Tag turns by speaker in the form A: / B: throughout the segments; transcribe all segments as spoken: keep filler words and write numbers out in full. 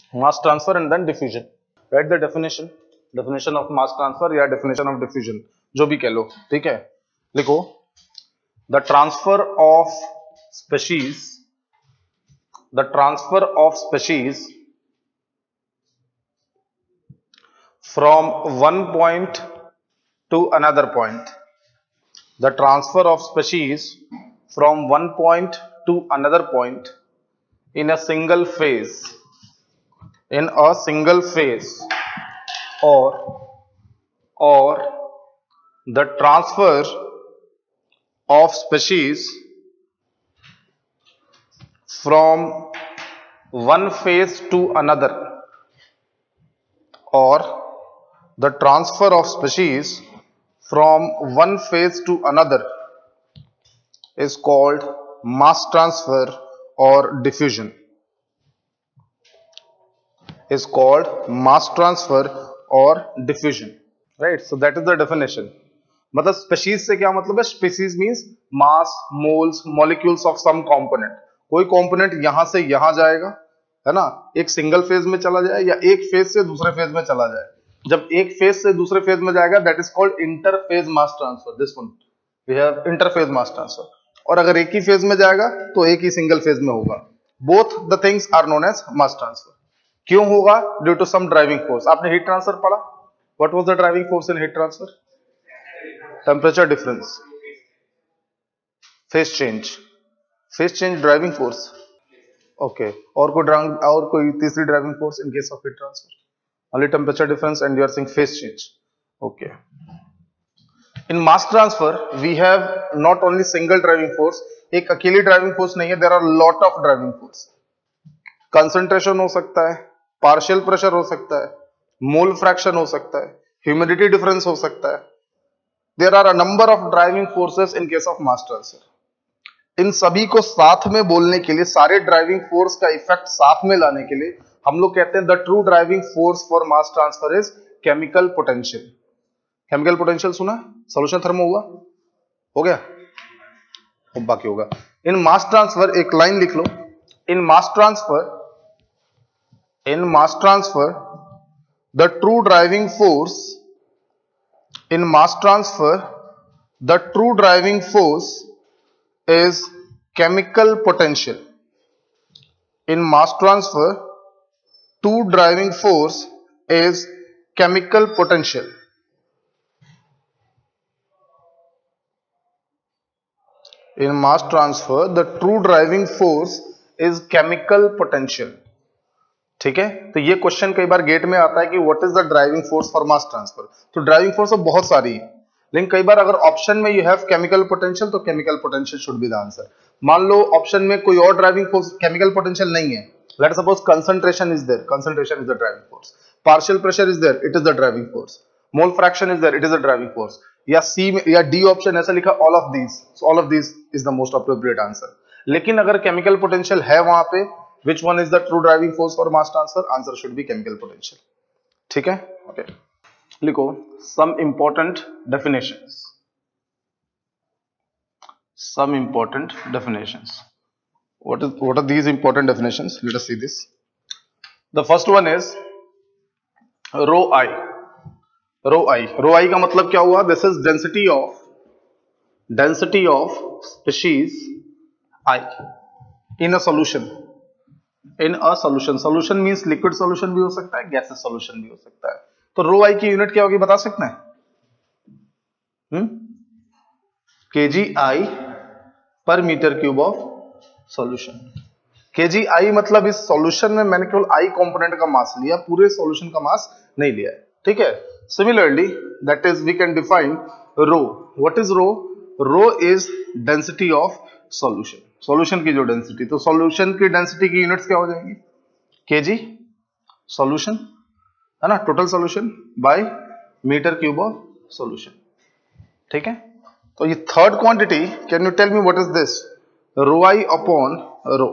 A: mass transfer and then diffusion. Write the definition, definition of mass transfer या definition of diffusion, जो भी कह लो, ठीक है. लिखो, the transfer of species, the transfer of species from one point to another point, the transfer of species from one point to another point in a single phase, in a single phase, or or the transfer of species from one phase to another, or the transfer of species from one phase to another is called mass transfer or diffusion, is called mass transfer or diffusion, right? So that is the definition. मतलब species से क्या मतलब है? Species means mass, moles, molecules of some component. कोई component यहां से यहां जाएगा, है ना, एक सिंगल फेज में चला जाए या एक फेज से दूसरे फेज में चला जाए. जब एक फेज से दूसरे फेज में जाएगा, that is called interphase mass transfer. This one we have interphase mass transfer. और अगर एक ही फेज में जाएगा तो एक ही सिंगल फेज में होगा. Both the things are known as mass transfer. क्यों होगा? Due to some driving force. आपने हीट ट्रांसफर पढ़ा? What was the driving force in heat transfer? Temperature difference, phase change, phase change driving force. Okay, और कोई और कोई तीसरी driving force in case of heat transfer? Only temperature difference and you are saying phase change. Okay. In mass transfer we have not only single driving force. एक अकेली driving force नहीं है, there are lot of driving force. Concentration हो सकता है, partial pressure हो सकता है, मोल फ्रैक्शन हो सकता है, ह्यूमिडिटी डिफरेंस हो सकता है. There are a number of driving forces in case of mass transfer. इन सभी को साथ में बोलने के लिए, सारे ड्राइविंग फोर्स का इफेक्ट साथ में लाने के लिए हम लोग कहते हैं the true driving force for mass transfer is chemical potential. Chemical potential सुना? सॉल्यूशन थर्मो हुआ, हो गया, अब बाकी होगा. इन मास ट्रांसफर एक लाइन लिख लो. In mass transfer In mass transfer, the true driving force, in mass transfer, the true driving force is chemical potential. In mass transfer, true driving force is chemical potential. In mass transfer, the true driving force is chemical potential. ठीक है. तो ये question कई बार gate में आता है कि what is the driving force for mass transfer. तो ड्राइविंग फोर्स तो बहुत सारी है, लेकिन कई बार अगर ऑप्शन में यू हैव केमिकल पोटेंशियल तो chemical potential should be the answer. मान लो ऑप्शन में कोई और ड्राइविंग फोर्स केमिकल पोटेंशियल नहीं है. Let suppose concentration is there, concentration is the driving force. Partial pressure is there, it is the driving force. Mole fraction is there, it is the driving force. या C या D option ऐसा लिखा, all of these. So all of these is the most appropriate answer. लेकिन अगर chemical potential है वहां पे, which one is the true driving force for mass transfer? Answer should be chemical potential. ठीक है. Okay. लिखो some important definitions. Some important definitions. What is what are these important definitions? Let us see this. The first one is rho I. Rho I. Rho I का मतलब क्या हुआ? This is density of density of species I in a solution. In a solution. Solution means liquid solution भी हो सकता है, gases solution भी हो सकता है. तो रो आई की यूनिट क्या होगी बता सकते हैं? हम्म kg i per metre cube of solution. Kg i मतलब इस सोल्यूशन में मैंने केवल आई कंपोनेंट का मास लिया, पूरे सोल्यूशन का मास नहीं लिया है. ठीक है. Similarly that is we can define rho. What is rho? Rho is density of solution. Solution की जो डेंसिटी, तो सॉल्यूशन की डेंसिटी की यूनिट्स क्या हो जाएंगी? केजी सॉल्यूशन, है ना, total solution by metre cube of solution. ठीक है. तो ये third quantity, can you tell me what is this? Rho i upon rho.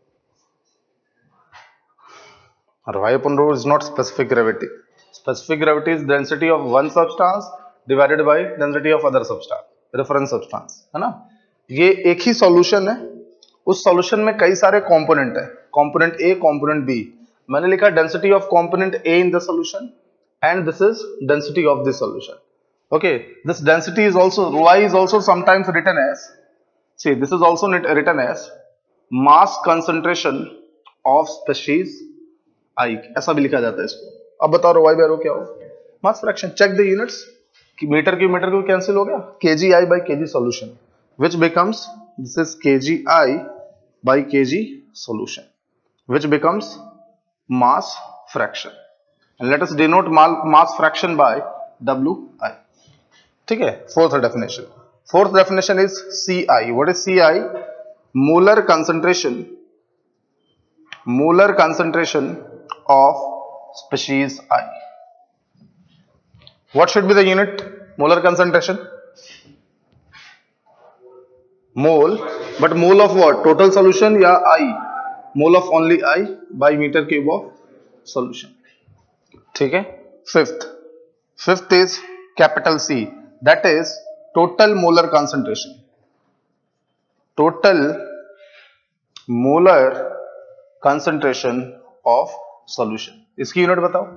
A: Rho i upon rho is not specific gravity. Specific gravity is density of one substance divided by density of other substance, reference substance, है ना. ये एक ही solution है, उस solution में कई सारे component है, कंपोनेंट ए, कंपोनेंट बी. मैंने लिखा density of component A in the solution and this is density of the solution. Okay, this density is also rho I is also sometimes written as, see, this is also written as mass concentration of species I, ऐसा भी लिखा जाता है इसको. अब बताओ rho I by rho क्या हो? Mass fraction. Check the units. Metre की मीटर को कैंसिल हो गया. kgi by kg solution, which becomes, this is kgi by kg solution, which becomes mass fraction. And let us denote mass fraction by Wi. ठीक है. Fourth definition. Fourth definition is Ci. What is Ci? Molar concentration. Molar concentration of species I. What should be the unit? Molar concentration. Mole. But mole of what? Total solution या I? Mole of only I by meter cube of solution. ठीक है. Fifth fifth is capital C, that is total molar concentration. Total molar concentration of solution. इसकी unit बताओ.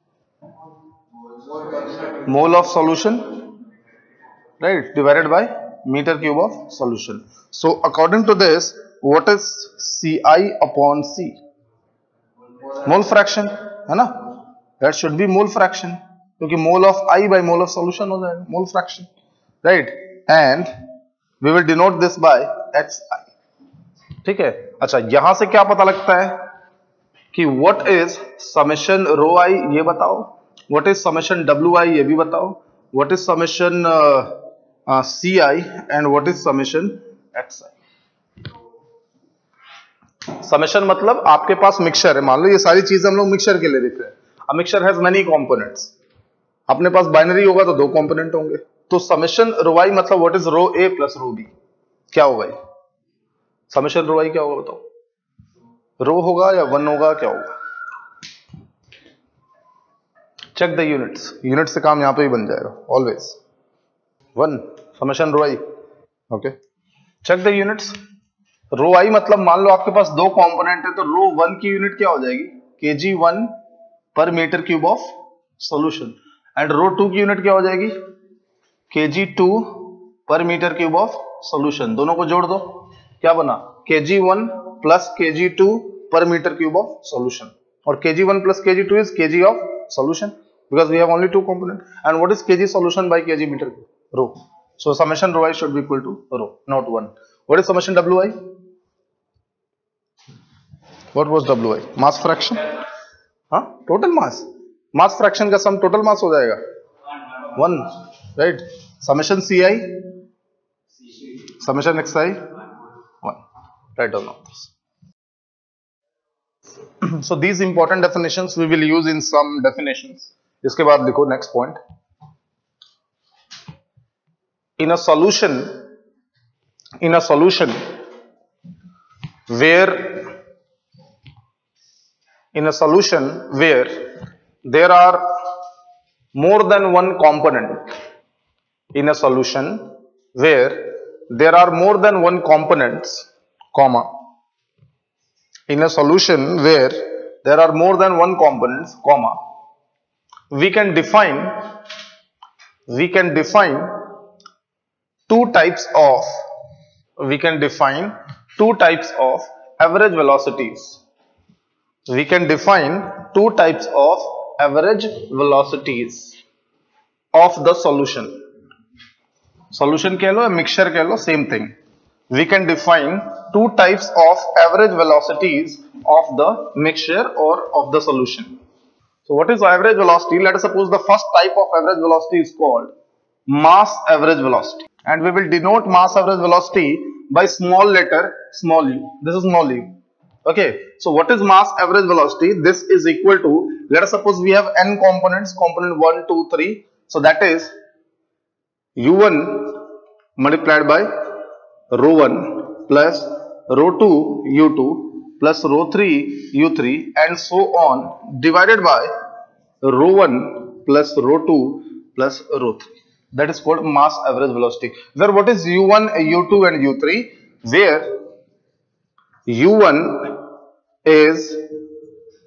A: Mole of solution, right, divided by metre cube of solution. So according to this, what is C i upon C? Mole fraction है ना. That should be mole fraction, क्योंकि mole of I by mole of solution हो जाएगा, mole fraction, right? And we will denote this by xi. ठीक है. अच्छा, यहां से क्या पता लगता है कि what is summation rho I, ये बताओ. What is summation wi, ये भी बताओ. What is summation uh, uh, ci and what is summation xi. Summation मतलब आपके पास मिक्सचर है. मान लो ये सारी चीजें हम लोग मिक्सचर के लिए लिख रहे हैं. A mixture has many components. अपने पास बाइनरी होगा तो दो कंपोनेंट होंगे. तो समेशन रो आई मतलब what is rho A plus rho B. क्या होगा ये समेशन रो आई? क्या होगा बताओ. रो होगा या वन होगा, क्या होगा? Check the units. यूनिट से काम यहां पे ही बन जाएगा always. One summation rho i. Okay, check the units. Rho i मतलब मान लो आपके पास दो कंपोनेंट है, तो रो वन की यूनिट क्या हो जाएगी? Kg one per metre cube of solution. And rho two की यूनिट क्या हो जाएगी? Kg two per metre cube of solution. दोनों को जोड़ दो, क्या बना? Kg one plus kg two per metre cube of solution. और kg one plus kg two is kg of solution, because we have only two component. And what is kg solution by kg metre cube? Rho. So summation rho i should be equal to rho, not one. What is summation W i? What was W i? Mass fraction. हाँ, total mass. Mass fraction का sum total mass हो जाएगा one, right. Summation C i, summation X i, one. Write down this. So these important definitions we will use in some definitions. इसके बाद लिखो next point. In a solution, in a solution where in a solution where there are more than one component, in a solution where there are more than one components, comma, in a solution where there are more than one components, comma, we can define, we can define two types of, we can define two types of average velocities. We can define two types of average velocities of the solution. Solution कह लो या mixture कह लो, same thing. We can define two types of average velocities of the mixture or of the solution. So what is average velocity? Let us suppose the first type of average velocity is called mass average velocity, and we will denote mass average velocity by small letter small u. This is small u. Okay, so what is mass average velocity? This is equal to, let us suppose we have n components, component one, two, three. So that is u one multiplied by rho one plus rho two u two plus rho three u three and so on, divided by rho one plus rho two plus rho three. That is called mass average velocity. Where what is u one, u two and u three? Where u one is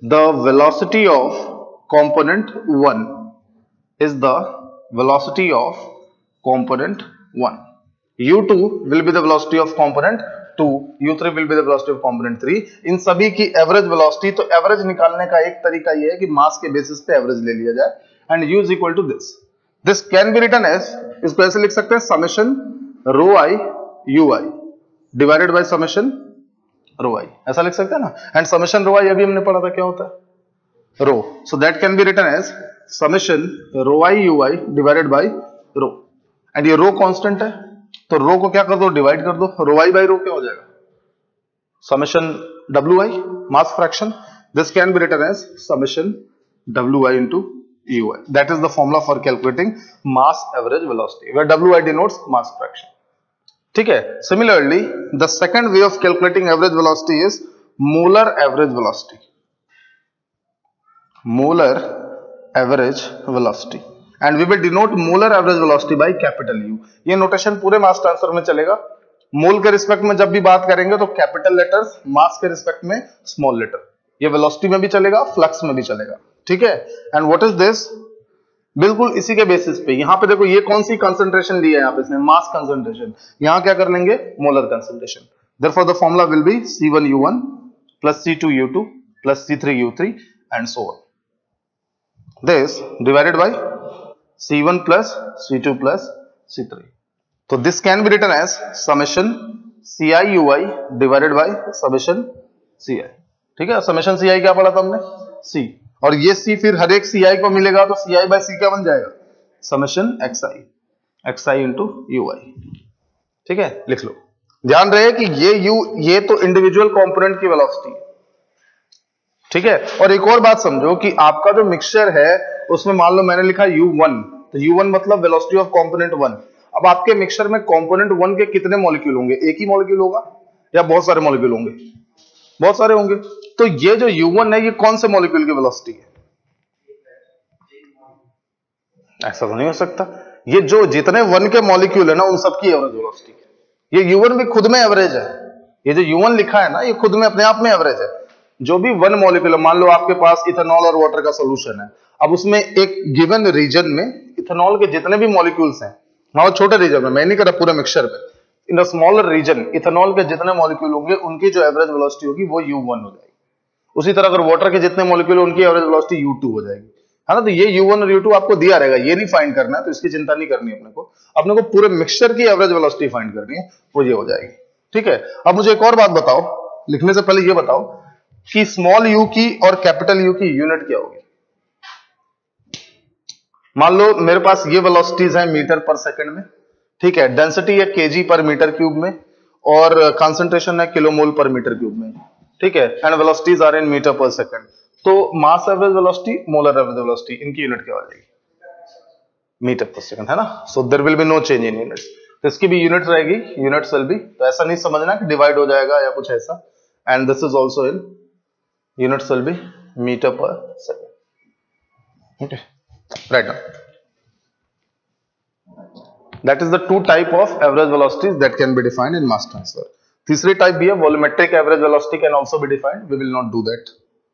A: the velocity of component one is the velocity of component one. u two will be the velocity of component two, u three will be the velocity of component three. इन सभी की average velocity, तो average निकालने का एक तरीका ये है कि मास के बेसिस पे एवरेज ले लिया जाए, and u is equal to this. This can be written as, इसको ऐसे लिख सकते हैं, summation rho i ui divided by summation rho i, ऐसा लिख सकते हैं ना. एंड summation rho i अभी हमने पढ़ा था क्या होता है, rho. So that can be written as summation rho i ui divided by rho. And ये rho कांस्टेंट है, तो rho को क्या कर दो, डिवाइड कर दो, rho i by rho क्या हो जाएगा, summation wi mass fraction. This can be written as summation wi into ui. That is the formula for calculating mass average velocity, where wi denotes mass fraction. ठीक है. Similarly, the second way of calculating average velocity is molar average velocity. Molar average velocity, and we will denote molar average velocity by capital U. ये notation पूरे mass transfer में चलेगा. मोल के respect में जब भी बात करेंगे तो कैपिटल लेटर्स, मास के रिस्पेक्ट में स्मॉल लेटर. ये वेलोसिटी में भी चलेगा, फ्लक्स में भी चलेगा. ठीक है. एंड व्हाट इज दिस, बिल्कुल इसी के बेसिस पे यहां पे देखो ये कौन सी कंसंट्रेशन ली है, यहां पे इसने मास कंसंट्रेशन, यहां क्या कर लेंगे, molar concentration. Therefore the formula will be C one U one plus C two U two plus C three U three and so on. This divided by C one plus C two plus C three. So this can be written as summation Ci Ui divided by summation Ci. ठीक है. summation Ci क्या पढ़ा था हमने, C, और ये C फिर हर एक Ci को मिलेगा तो Ci by C क्या बन जाएगा, summation Xi, Xi into Ui. ठीक है. लिख लो. ध्यान रहे कि ये U, ये तो इंडिविजुअल कंपोनेंट की वेलोसिटी है. ठीक है. और एक और बात समझो कि आपका जो मिक्सचर है उसमें मान लो मैंने लिखा U one, तो U one मतलब वेलोसिटी ऑफ कंपोनेंट वन. अब आपके मिक्सचर में कंपोनेंट वन के कितने मॉलिक्यूल होंगे, एक ही मॉलिक्यूल होगा या बहुत सारे मॉलिक्यूल होंगे, बहुत सारे होंगे. तो ये जो U one है ये कौन से मॉलिक्यूल की वेलोसिटी है, ऐसा तो नहीं हो सकता. ये जो जितने वन के मॉलिक्यूल है ना उन सबकी एवरेज वेलोसिटी है. ये U one भी खुद में एवरेज है. ये जो U one लिखा है ना ये खुद में अपने आप में एवरेज है. जो भी वन मॉलिक्यूल, मान लो आपके पास इथेनॉल और वाटर का सॉल्यूशन है, अब उसमें एक गिवन रीजन में इथेनॉल के जितने भी मॉलिक्यूल्स हैं, हाँ छोटे रीजन में, मैं नहीं कर रहा पूरे मिक्सचर में, in the smaller region ethanol के जितने मॉलिक्यूल होंगे उनकी जो एवरेज वेलोसिटी होगी वो U one हो जाएगी. उसी तरह अगर वाटर के जितने मॉलिक्यूल उनकी एवरेज वेलोसिटी U two हो जाएगी. है ना. तो ये U one और U two आपको दिया रहेगा, ये नहीं फाइंड करना है, तो इसकी चिंता नहीं करनी अपने को. अपने को पूरे मिक्सचर की एवरेज वेलोसिटी फाइंड करनी है, वो ये हो जाएगी. ठीक है. अब मुझे एक और बात बताओ, लिखने से पहले ये बताओ कि स्मॉल u की और कैपिटल U की यूनिट क्या होगी. मान लो मेरे पास ये वेलोसिटीज है मीटर पर सेकंड में. ठीक है. डेंसिटी है केजी पर मीटर क्यूब में, और कंसंट्रेशन है किलोमोल पर मीटर क्यूब में. ठीक है. And velocities are in metre per second. तो mass average velocity, molar average velocity, इनकी यूनिट क्या हो जाएगी, मीटर पर सेकंड. है ना. So there will be no change in units. तो इसकी भी यूनिट रहेगी, यूनिट्स विल बी, तो ऐसा नहीं समझना कि डिवाइड हो जाएगा या कुछ ऐसा. And this is also in units will be meter per second. Okay, right now that is the two type of average velocities that can be defined in mass transfer. तीसरी टाइप भी है, volumetric average velocity can also be defined. We will not do that.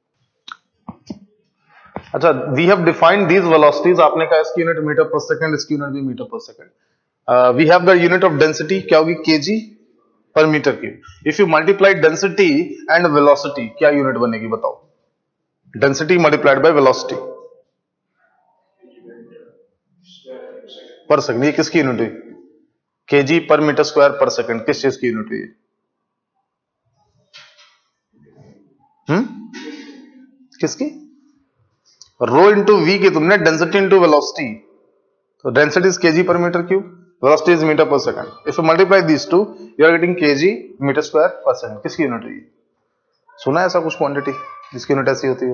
A: अच्छा, we have defined these velocities. आपने कहा इसकी unit metre per second, इसकी unit भी metre per second. uh, we have the unit of density, क्या होगी, kg पर metre cube. If you multiply density and velocity, क्या यूनिट बनेगी बताओ, density multiplied by velocity per second. ये किसकी यूनिट हुई, KG per metre square per second. किस चीज की यूनिट हुई, हम्म किसकी, रो इंटू वी की तुमने, डेंसिटी इंटू वेलोसिटी. तो density is kg per metre cube, velocity is meter per second. If you multiply these two, you are getting kg meter square per second. किसकी unit हुई, सुना है ऐसा कुछ quantity जिसकी यूनिट ऐसी होती है,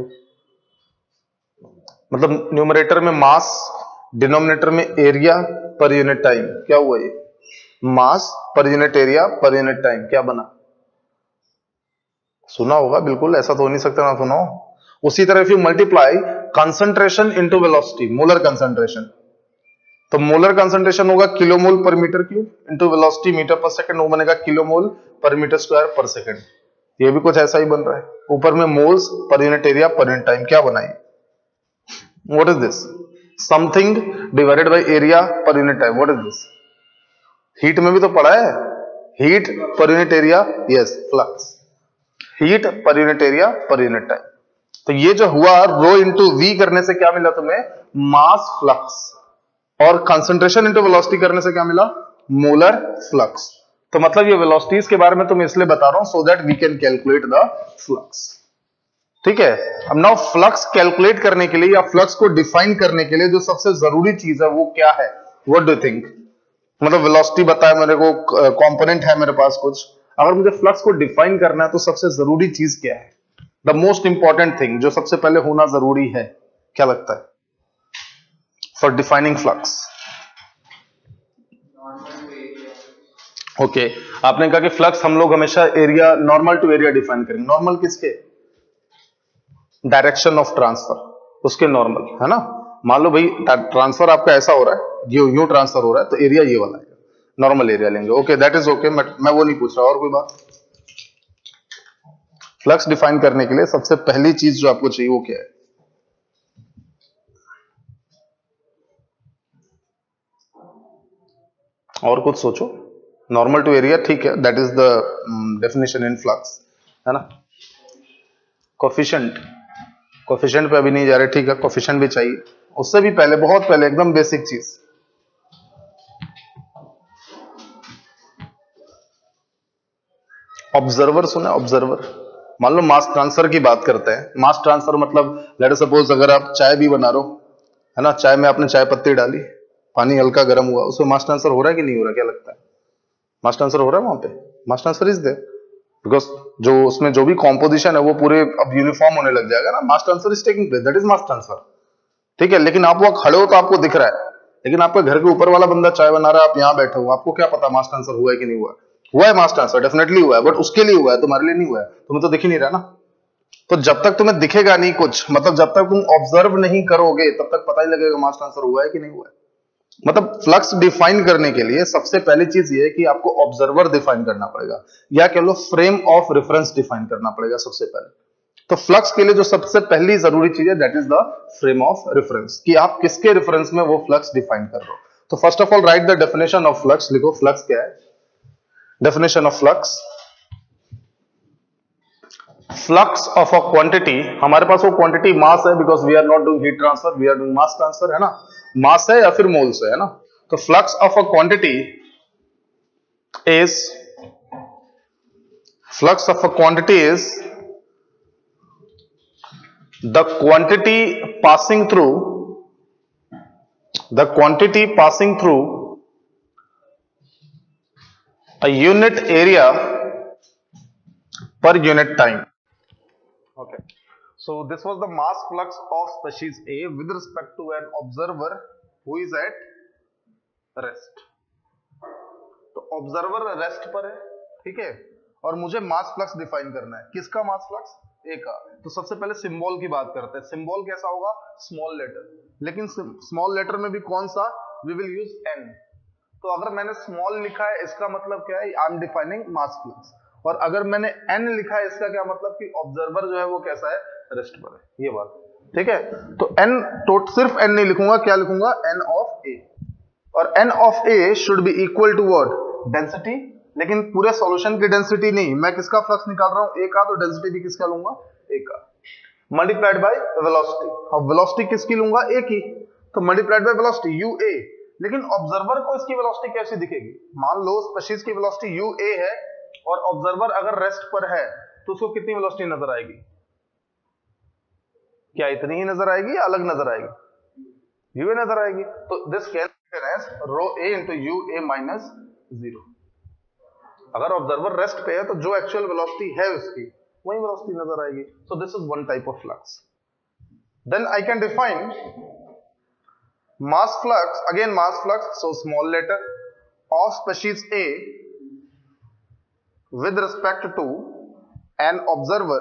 A: मतलब न्यूमरेटर में मास, डिनोमिनेटर में एरिया पर यूनिट टाइम. क्या हुआ ये, mass per unit area per unit time, क्या बना, सुना होगा बिल्कुल, ऐसा तो हो नहीं सकता ना सुना हो. उसी तरह if you multiply concentration into velocity, molar concentration, तो मोलर कंसंट्रेशन होगा kilomole per metre cube into velocity metre per second, वो बनेगा kilomole per metre square per second. ये भी कुछ ऐसा ही बन रहा है. ऊपर में moles per unit area per unit time, क्या बनाई? What is this? Something divided by area per unit time, what is this? Heat में भी तो पढ़ा है, heat per unit area, yes flux, heat per unit area per unit time. तो ये जो हुआ रो इंटू वी करने से क्या मिला तुम्हें? Mass flux. और कंसंट्रेशन इंटू वेलोसिटी करने से क्या मिला? Molar flux. तो मतलब ये वेलोसिटीज के बारे में तुम इसलिए बता रहा हूं so that we can calculate the flux. ठीक है, अब नाउ फ्लक्स कैलकुलेट करने के लिए या फ्लक्स को डिफाइन करने के लिए जो सबसे जरूरी चीज है वो क्या है? What do you think? मतलब वेलोसिटी बताया मेरे को, कंपोनेंट है मेरे पास कुछ, अगर मुझे फ्लक्स को डिफाइन करना है तो सबसे जरूरी चीज क्या है? द मोस्ट इंपॉर्टेंट थिंग जो सबसे पहले होना जरूरी है, क्या लगता है फॉर डिफाइनिंग फ्लक्स? ओके, आपने कहा कि फ्लक्स हम लोग हमेशा area, normal to area define करेंगे। नॉर्मल किसके? डायरेक्शन ऑफ ट्रांसफर, उसके नॉर्मल, है ना। मान लो भाई ट्रांसफर आपका ऐसा हो रहा है, ये यूं ट्रांसफर हो रहा है, तो एरिया ये वाला है, नॉर्मल एरिया लेंगे। ओके, दैट इज ओके, मैं वो नहीं पूछ रहा। और कोई बात? फ्लक्स डिफाइन करने के लिए सबसे पहली चीज जो आपको चाहिए वो क्या है? और कुछ सोचो। नॉर्मल टू एरिया, ठीक है, that is the definition in flux, है ना। कोफिशिएंट, कोफिशिएंट पे अभी नहीं जा रहे, ठीक है, कोफिशिएंट भी चाहिए। उससे भी पहले, बहुत पहले, एकदम बेसिक चीज, ऑब्जर्वर सुना? ऑब्जर्वर, मान लो मास ट्रांसफर की बात करते हैं। मास ट्रांसफर मतलब लेट अस सपोज अगर आप चाय भी बना रहे हो, है ना, चाय में आपने चाय पत्ती डाली, पानी हल्का गर्म हुआ, उसमें मास ट्रांसफर हो रहा है कि नहीं हो रहा? क्या लगता है? मास ट्रांसफर हो रहा है वहां पे? Mass transfer is there because जो उसमें जो भी कॉम्पोजिशन है वो पूरे अब यूनिफॉर्म होने लग जाएगा ना। Mass transfer is taking place, that is mass transfer. ठीक है, लेकिन आप वहां खड़े हो तो आपको दिख रहा है, लेकिन आपके घर के ऊपर वाला बंदा चाय बना रहा है, आप यहां बैठे हो, आपको क्या पता मास ट्रांसफर हुआ है कि नहीं हुआ? हुआ है मास ट्रांसफर, डेफिनेटली हुआ है, बट उसके लिए हुआ है, तुम्हारे लिए नहीं हुआ है, तुम्हें तो दिख ही नहीं रहा ना। तो जब तक तुम्हें दिखेगा नहीं कुछ, मतलब जब तक तुम ऑब्जर्व नहीं करोगे तब तक पता ही लगेगा मास ट्रांसफर हुआ है कि नहीं हुआ है। मतलब फ्लक्स डिफाइन करने के लिए सबसे पहली चीज ये है कि आपको ऑब्जर्वर डिफाइन करना पड़ेगा, या कह लो फ्रेम ऑफ रेफरेंस डिफाइन करना पड़ेगा सबसे पहले। तो फ्लक्स के लिए जो सबसे पहली जरूरी चीज है that is the frame of reference, कि आप किसके रेफरेंस में वो फ्लक्स डिफाइन कर रहे हो। तो first of all write the definition of flux, लिखो फ्लक्स क्या है। Definition of flux, flux of a quantity, हमारे पास वो क्वांटिटी मास है because we are not doing heat transfer, we are doing mass transfer, है ना। मास है या फिर मोल्स है ना। तो flux of a quantity is, flux of a quantity is the quantity passing through, the quantity passing through a unit area per unit time. Okay, so this was the mass flux of species A with respect to an observer who is at rest. तो observer rest पर है, ठीक है, और मुझे मास flux define करना है। किसका मास फ्लक्स? ए का। तो सबसे पहले सिंबल की बात करते हैं। सिंबल कैसा होगा? स्मॉल लेटर, लेकिन स्मॉल लेटर में भी कौन सा? We will use n. तो अगर मैंने स्मॉल लिखा है इसका मतलब क्या है? I am defining mass flux. और अगर मैंने एन लिखा है इसका क्या मतलब? कि ऑब्जर्वर जो है वो कैसा है? रेस्ट पर है, ये बात, ठीक है। तो एन, तो सिर्फ एन नहीं लिखूंगा, क्या लिखूंगा? N of A. और n of A should be equal to what? Density. लेकिन पूरे सॉल्यूशन की डेंसिटी नहीं, मैं किसका फ्लक्स निकाल रहा हूं? ए का, तो डेंसिटी भी किसका लूंगा? ए का, मल्टीप्लाइड बाय वेलोसिटी। अब वेलोसिटी किसकी लूंगा? ए की, तो multiplied by velocity u A. लेकिन ऑब्जर्वर को इसकी वेलोसिटी कैसे दिखेगी? मान लो स्पीशीज की वेलोसिटी यू ए है और ऑब्जर्वर अगर रेस्ट पर है तो उसको कितनी वेलोसिटी नजर आएगी? क्या इतनी ही नजर आएगी या अलग नजर आएगी? यू ए नजर आएगी। तो this can be written as rho A into u A minus zero. अगर ऑब्जर्वर रेस्ट पे है तो जो एक्चुअल वेलोसिटी है उसकी वही वेलोसिटी नजर आएगी। So this is one type of flux. Then I can define mass flux, again mass flux, so small letter, of species A with respect to an observer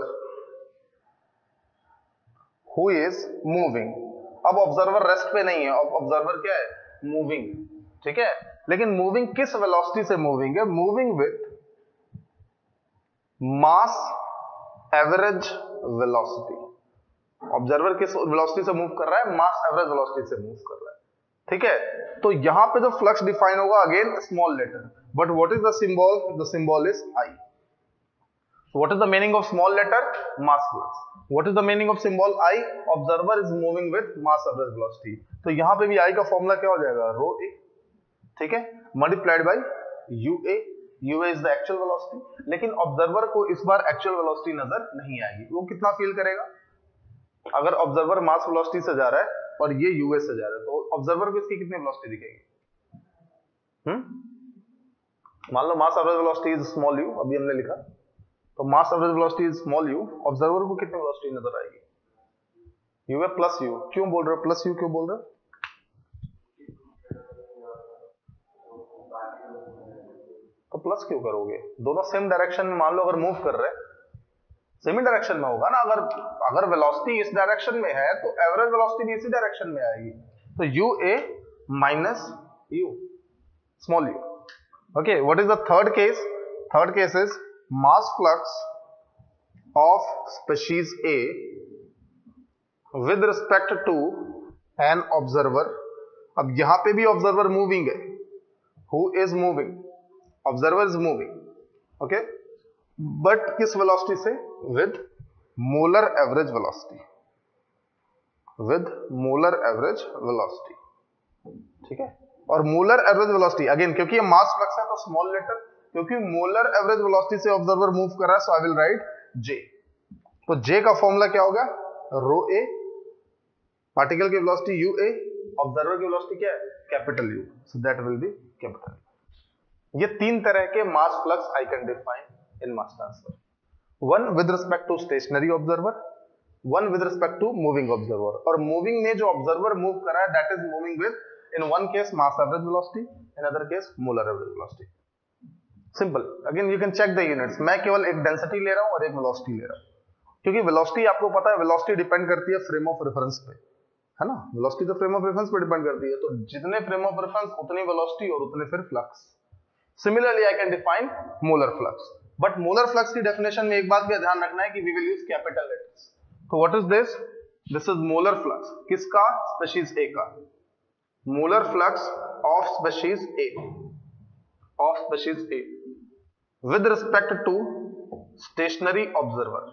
A: who is moving. अब observer rest पे नहीं है, अब observer क्या है? Moving, ठीक है। लेकिन मूविंग किस वेलोसिटी से मूविंग है? Moving with mass average velocity, observer किस वेलोसिटी से मूव कर रहा है, मास एवरेज वेलोसिटी से मूव कर रहा है, ठीक है। तो यहां पे जो फ्लक्स डिफाइन होगा again small letter, but what is the symbol, the symbol is i. What is the meaning of small letter, mass flux. What is the meaning of symbol i, observer is moving with mass average velocity. तो यहां पे भी आई का formula क्या हो जाएगा, रो A, ठीक है, multiplied by u A. You A is the actual velocity, लेकिन ऑब्जर्वर को इस बार एक्चुअल वेलोसिटी नजर नहीं आएगी। वो कितना फील करेगा, अगर ऑब्जर्वर मास वेलोसिटी से जा रहा है और ये यूएस से जा रहा है, तो ऑब्जर्वर को इसकी कितनी वेलोसिटी दिखेगी, हम्म मान लो mass average velocity is small u, अभी हमने लिखा, तो mass average velocity is small u, observer को कितनी वेलोसिटी नजर आएगी, यू है प्लस यू। क्यों बोल रहे हो प्लस यू, क्यों बोल रहे हो, तो प्लस क्यों करोगे, दोनों सेम डायरेक्शन में मान लो अगर मूव कर रहे हैं, सेमी डायरेक्शन में होगा ना। अगर अगर वेलोसिटी इस डायरेक्शन में है तो एवरेज वेलोसिटी भी इसी डायरेक्शन में आएगी। तो u A minus u, small u. Okay, what is the third case, third case is mass flux of species A with respect to an observer. अब यहां पे भी ऑब्जर्वर मूविंग है, who is moving, observer is moving, okay, but किस velocity से, with molar average velocity, with molar average velocity, ठीक है। और मोलर एवरेज वेलोसिटी अगेन, क्योंकि ये मास फ्लक्स है तो स्मॉल लेटर, क्योंकि मोलर एवरेज वेलोसिटी से ऑब्जर्वर मूव कर रहा है, सो आई विल राइट जे। तो जे का फॉर्मूला क्या होगा, रो ए, पार्टिकल की वेलोसिटी यू ए, ऑब्जर्वर की वेलोसिटी क्या है, capital u, so that will be capital. ये तीन तरह के mass flux I can define in mass transfer, one with respect to stationary observer, one with respect to moving observer। और moving में जो observer move कर रहा है that is moving with in one case mass average velocity, in other case molar average velocity, simple। again you can check the units, मैं केवल एक density ले रहा हूं और एक velocity ले रहा हूं, क्योंकि velocity आपको पता है velocity डिपेंड करती है frame of reference पे, है ना, velocity तो frame of reference पे डिपेंड करती है, तो जितने frame of reference उतनी velocity और उतने फिर flux। similarly I can define molar flux, but molar flux की डेफिनेशन में एक बात का ध्यान रखना है कि we will use capital letters. तो what is this, this is molar flux, किसका, स्पीशीज ए का, molar flux of species A, of species A with respect to stationary observer,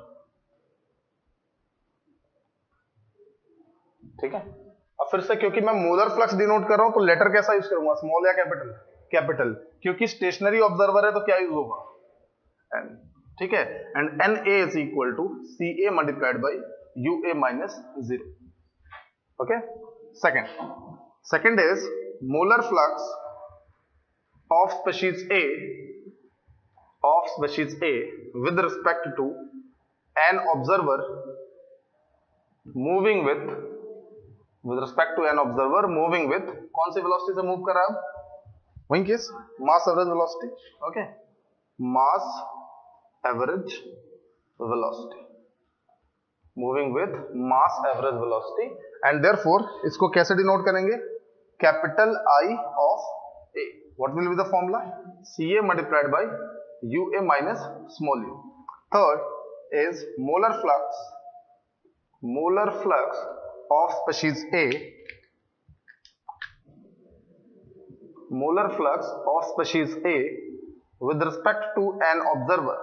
A: ठीक है। अब फिर से क्योंकि मैं मोलर फ्लक्स डिनोट कर रहा हूं तो लेटर कैसा यूज करूंगा, स्मॉल या कैपिटल, कैपिटल, क्योंकि स्टेशनरी ऑब्जर्वर है तो क्या यूज होगा, n, ठीक है, and N A is equal to C A multiplied by u A minus zero, okay. Second second is molar flux of species A, of species A with respect to an observer moving with, with respect to an observer moving with, कौन सी velocity से move कर रहा है, वही case mass average velocity, okay, mass average velocity, moving with mass average velocity, and therefore इसको कैसे denote करेंगे, capital I of A. What will be the formula, C A multiplied by u A minus small u. Third is molar flux, molar flux of species A, molar flux of species A with respect to an observer,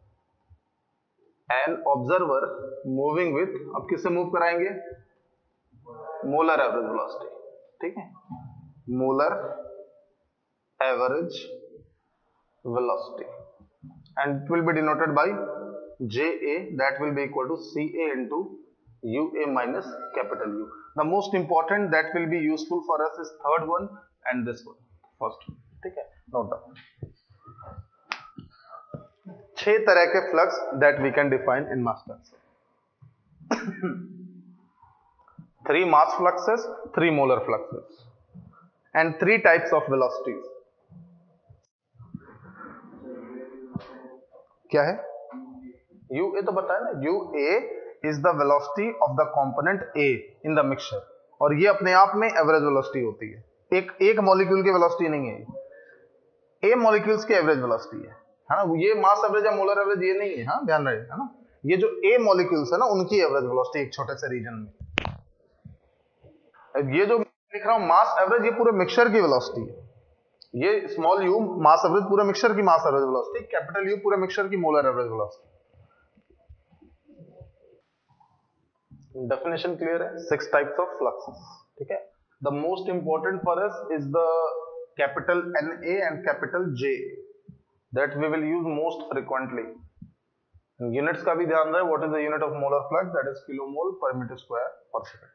A: an observer moving with, अब किससे move कराएंगे, molar average velocity, ठीक है, molar average velocity, and it will be denoted by J A, that will be equal to C A into U A minus capital U. The most important that will be useful for us is third one and this one, first, ठीक है, note down। छह तरह के flux that we can define in mass transfer, three mass fluxes, three molar fluxes and three types of velocities. क्या है, u A तो बताया ना, u A is the velocity of the component A in the mixture, और ये अपने आप में एवरेज वेलोसिटी होती है, एक एक मॉलिक्यूल की वेलोसिटी नहीं है, ए मॉलिक्यूल्स की एवरेज वेलोसिटी है, है ना, ये मास एवरेज या मोलर एवरेज ये नहीं है, हाँ ध्यान रहे, है ना, ये जो ए मॉलिक्यूल्स है ना उनकी एवरेज वेलोसिटी एक छोटे से रीजन में। ये जो लिख रहा हूं मास एवरेज, ये पूरे मिक्सचर की वेलोसिटी है। ये स्मॉल यू मास एवरेज पूरे मिक्सचर की mass average velocity, capital u पूरे मिक्सचर की molar average velocity. Definition clear है? सिक्स टाइप्स ऑफ फ्लक्सेस, ठीक है। The most important for us is the capital N A and capital J, that we will use most frequently. Units का भी ध्यान रहे, what is the unit of molar flux, that is kilomole per metre square per second,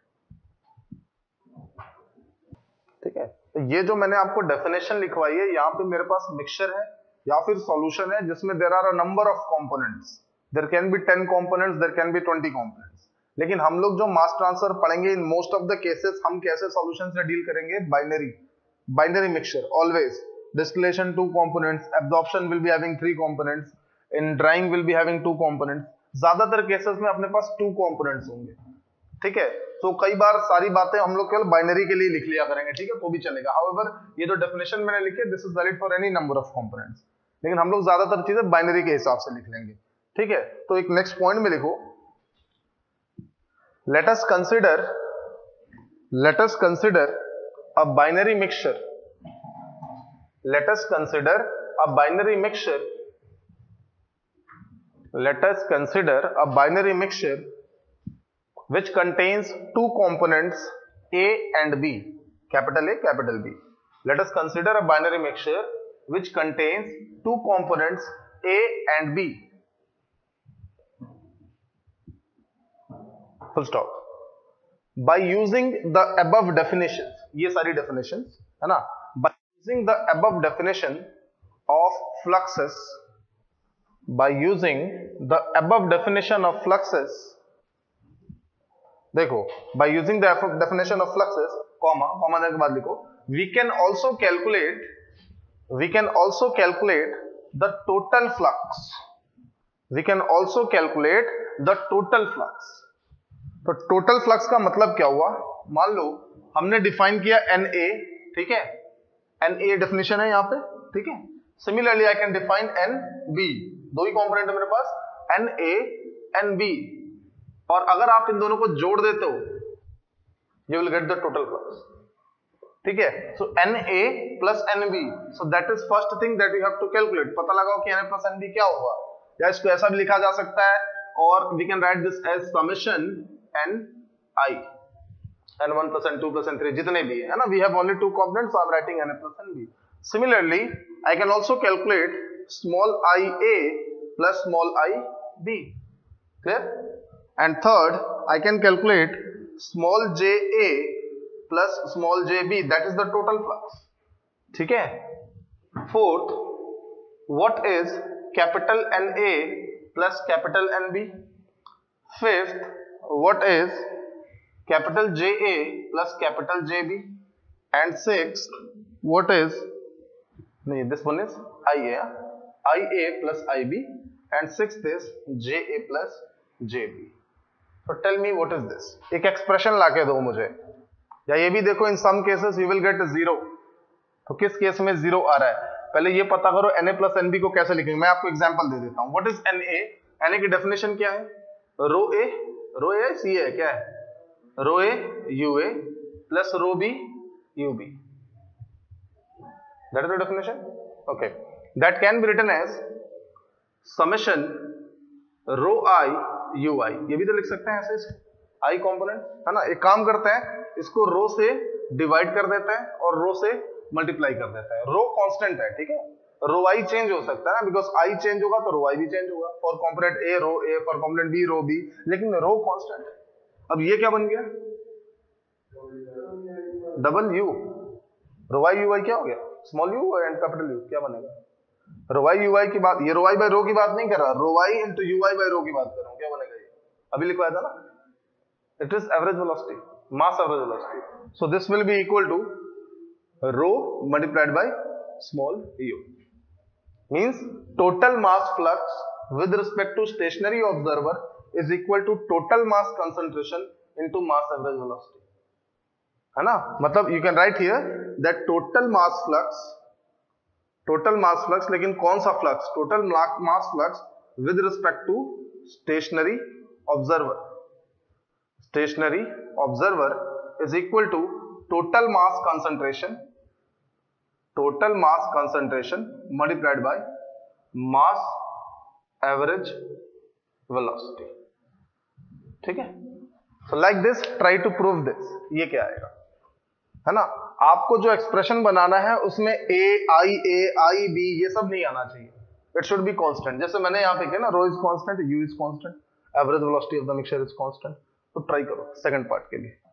A: ठीक है। तो ये जो मैंने आपको डेफिनेशन लिखवाई है, यहाँ पे मेरे पास मिक्सचर है या फिर सॉल्यूशन है जिसमें there are a number of components, there can be ten components, there can be twenty components. लेकिन हम लोग जो मास ट्रांसफर पढ़ेंगे in most of the cases हम कैसे सॉल्यूशन से डील करेंगे, binary binary mixture always. Distillation two components, absorption will be having three components, in drying will be having two components. ज्यादातर केसेस में अपने पास टू कंपोनेंट्स होंगे, ठीक है। तो कई बार सारी बातें हम लोग केवल बाइनरी के लिए लिख लिया करेंगे, ठीक है, तो भी चलेगा। हाउएवर ये जो डेफिनेशन मैंने लिखी है, this is valid for any number of components, लेकिन हम लोग ज्यादातर चीजें बाइनरी के हिसाब से लिख लेंगे, ठीक है। तो एक नेक्स्ट पॉइंट में लिखो, let us consider let us consider a binary mixture let us consider a binary mixture let us consider a binary mixture which contains two components A and B, capital A capital B. Let us consider a binary mixture which contains two components A and B, full stop. By using the above definitions, ये सारी definitions है ना, by using the above definition of fluxes, by using the above definition of fluxes, देखो, by using the above definition of fluxes, comma comma के बाद लिखो, we can also calculate we can also calculate the total flux, we can also calculate the total flux. तो total flux का मतलब क्या हुआ, मान लो हमने डिफाइन किया एन ए, ठीक है, एन ए डेफिनेशन है यहाँ पे, ठीक है। Similarly I can define N B, दो ही कंपोनेंट है मेरे पास, एन ए एन बी, और अगर आप इन दोनों को जोड़ देते हो you will get the total flux, ठीक है। So N A plus N B, so that is first thing that you have to calculate. पता लगाओ कि N A plus N B क्या होगा, या इसको ऐसा भी लिखा जा सकता है, और we can write this as summation n I, n one plus n two plus n three, जितने भी है ना, we have only two components, so I'm writing n a plus n b. Similarly, I can also calculate small I a plus small I b, clear? And third, I can calculate small j a plus small j b, that is the total flux, ठीक है। Fourth, what is capital N a plus capital N b? Fifth, what is capital J A plus capital J B? And sixth, what is, no, this one is I A, I A plus I B, and sixth is J A plus J B. So tell me what is this? एक expression लाके दो मुझे, या ये भी देखो, in some cases you will get zero. तो किस केस में जीरो आ रहा है, पहले ये पता करो Na plus Nb को कैसे लिखेंगे। मैं आपको एग्जांपल दे देता हूं। What is Na? Na की डेफिनेशन क्या है, रो ए, रो ए सी है, क्या है, rho A you A plus rho B you B, that is the definition, okay. That can be written as summation rho i u i, ये भी तो लिख सकते हैं ऐसे, आई कंपोनेंट है ना। एक काम करते हैं, इसको रो से डिवाइड कर देते हैं और रो से मल्टीप्लाई कर देते हैं। रो कांस्टेंट है, ठीक है, रो आई चेंज हो सकता है ना, बिकॉज आई चेंज होगा तो रो आई भी चेंज होगा। For component A rho A, for component B rho B, लेकिन रो कांस्टेंट है। अब ये क्या बन गया, डबल यू, रो आई यू आई क्या हो गया, small u and capital u, क्या बनेगा, रो आई यू आई की बात, ये रो आई बाय रो की बात नहीं कर रहा, rho I into you i by rho की बात कर रहा हूं, क्या बनेगा ये, अभी लिखवाया था ना, it is average velocity, mass average velocity. So this will be equal to rho multiplied by small u, means total mass flux with respect to stationary observer is equal to total mass concentration into mass average velocity, है ना। मतलब you can write here that total mass flux, total mass flux, लेकिन कौन सा flux, total mass flux with respect to stationary observer. Stationary observer is equal to total mass concentration, total mass concentration multiplied by mass average velocity. ठीक है? So like this, try to prove this. ये क्या आएगा, है ना? आपको जो expression बनाना है उसमें a, i, a, i, b ये सब नहीं आना चाहिए. It should be constant. जैसे मैंने यहाँ पे किया ना, rho is constant, u is constant, average velocity of the mixture is constant. तो ट्राई करो सेकंड पार्ट के लिए.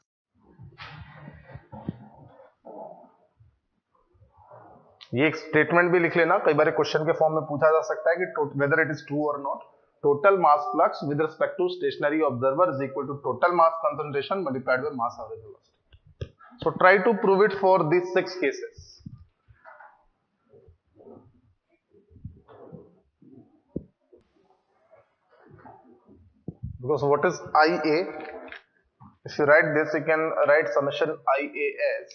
A: ये एक स्टेटमेंट भी लिख लेना, कई बार क्वेश्चन के फॉर्म में पूछा जा सकता है कि वेदर इट इज ट्रू और not. Total mass flux with respect to stationary observer is equal to total mass concentration multiplied by mass average velocity. So try to prove it for this six cases. Because what is I A? If you write this, you can write summation I A as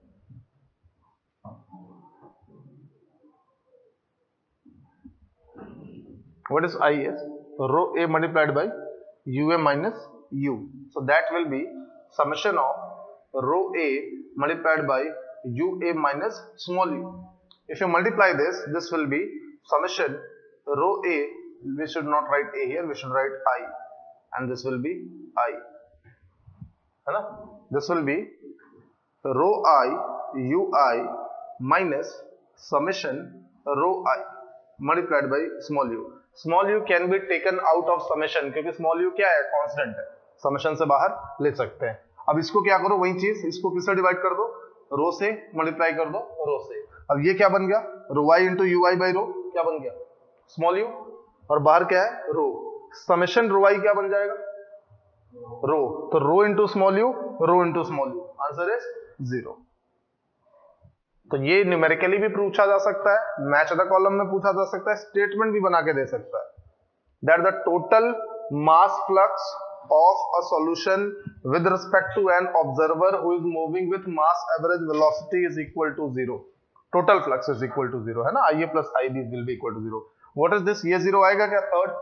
A: what is I A? Rho A multiplied by U A minus U. So that will be summation of rho A multiplied by U A minus small u. If you multiply this, this will be summation rho A. We should not write A here, we should write I. And this will be I, है ना? This will be rho I ui minus summation rho I multiplied by small u. Small u can be taken out of summation क्योंकि small u क्या है, constant है, summation से बाहर ले सकते हैं. अब इसको क्या करो, वही चीज, इसको किससे डिवाइड कर दो, रो से मल्टीप्लाई कर दो रो से. अब ये क्या बन गया, rho I into you I by rho, क्या बन गया, स्मॉल यू, और बाहर क्या है, रो. समेशन रो आई क्या बन जाएगा, रो. तो rho into small U, rho into small U, answer is zero. तो ये न्यूमेरिकली भी पूछा जा सकता है, मैच द कॉलम में पूछा जा सकता है, स्टेटमेंट भी बना के दे सकता है. That the total mass flux of a solution with respect to an observer who is moving with mass average velocity is equal to zero. Total flux is equal to zero, है ना. I A plus I B will be equal to zero. What is this, ये zero आएगा क्या, third.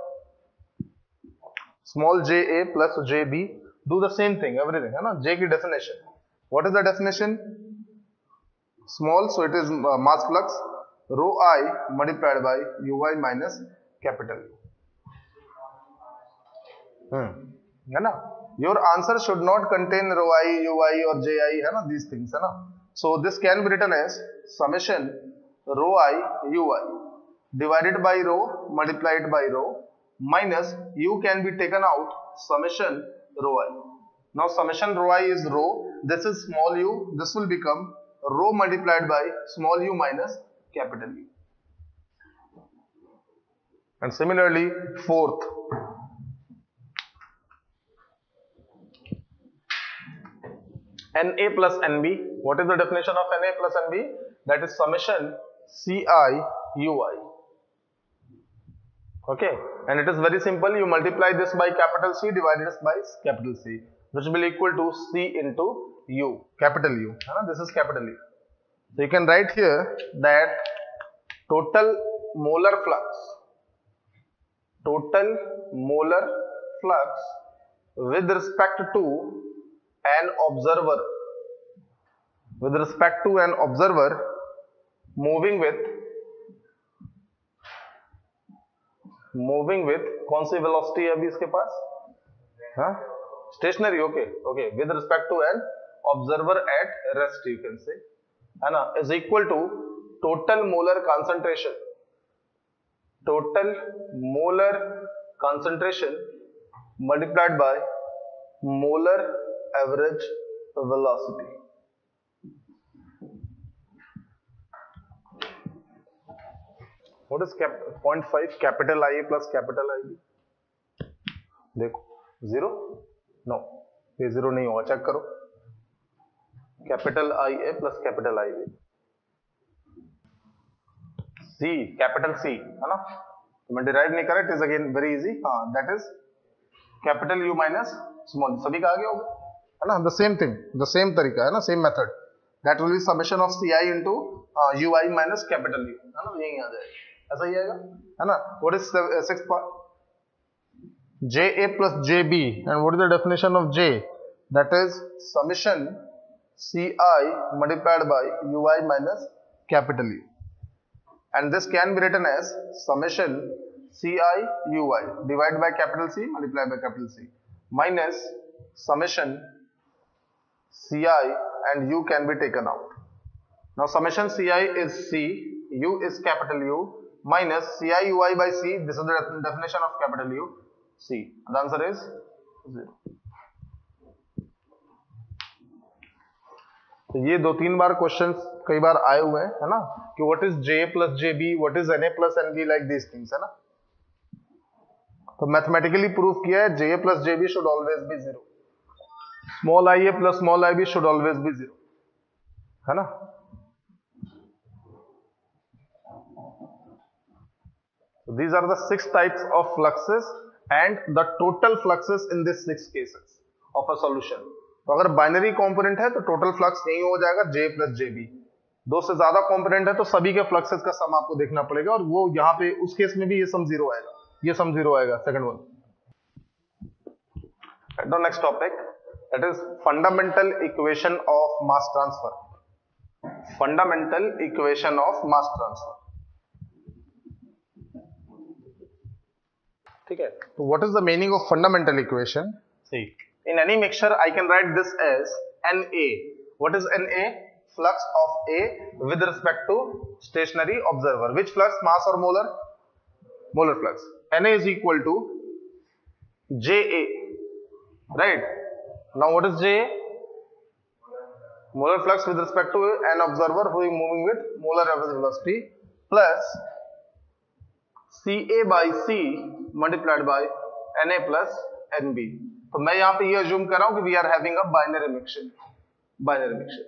A: Small j a plus j b do the same thing, everything, है ना. j की definition, what is the definition, small, so it is uh, mass flux rho I multiplied by ui minus capital U. hmm. है ना. your answer should not contain rho I, ui or ji, है ना, these things, है ना. so this can be written as summation rho I ui divided by rho multiplied by rho minus u can be taken out, summation rho I. Now summation rho I is rho, this is small u, this will become rho multiplied by small u minus capital U. And similarly fourth, Na plus Nb. What is the definition of Na plus Nb? That is summation Ci ui. Okay, and it is very simple. You multiply this by capital C, divide this by capital C, which will equal to C into U, capital U. This is capital U. So you can write here that total molar flux, total molar flux with respect to an observer, with respect to an observer moving with moving with, कौन सी velocity है अभी इसके पास, हाँ, stationary. Okay okay, with respect to an observer at rest you can say, है ना, is equal to total molar concentration, total molar concentration multiplied by molar average velocity. What is cap zero point five capital I A plus capital I B? देखो zero, no, ये zero नहीं होगा, check करो. Capital I A plus capital I B, C, capital C, है ना. तो मैं derive नहीं कर रहा, it is again very easy. हाँ, that is capital U minus small, सभी का आगे होगा, है ना. The same thing, the same तरीका, है ना, same method. That will be summation of C I into you I minus capital you, है ना. यही आ जाएगा, ऐसा ही आएगा, है ना. What is sixth part, J A plus J B, and what is the definition of J? That is summation C I multiplied by U I minus capital U, and this can be written as summation C I U I divided by capital C multiplied by capital C minus summation C I and U can be taken out. Now summation C I is C, U is capital U minus C I U I by C. This is the definition of capital U, C. The answer is zero. तो ये दो तीन बार questions कई बार आए हुए हैं, है ना, कि what is J plus J B, what is N A plus N B, like these things, है ना. तो मैथमेटिकली प्रूव किया है J A प्लस J B should always be zero, small I A plus small I B should always be zero, है ना. So these are the six types of fluxes and the total fluxes in these six cases of a solution. तो अगर binary component है तो total flux यही हो जाएगा J plus J B. दो से ज्यादा कंपोनेंट है तो सभी के फ्लक्सेस का सम आपको देखना पड़ेगा, और वो यहाँ पे उस केस में भी ये सम जीरो आएगा, ये सम जीरो आएगा. Second one. The next topic, that is fundamental equation of mass transfer. Fundamental equation of mass transfer. ठीक है. तो what is the meaning of fundamental equation? See, in any mixture I can write this as N A. What is N A? Flux of A with respect to stationary observer. Which flux? Mass or molar? Molar flux. N A is equal to J A, right? Now what is J A? Molar flux with respect to an observer who is moving with molar average velocity plus C A by C multiplied by N A plus N B. तो मैं यहां पे ये assume कर रहा हूं कि we are having a binary mixture. Binary mixture.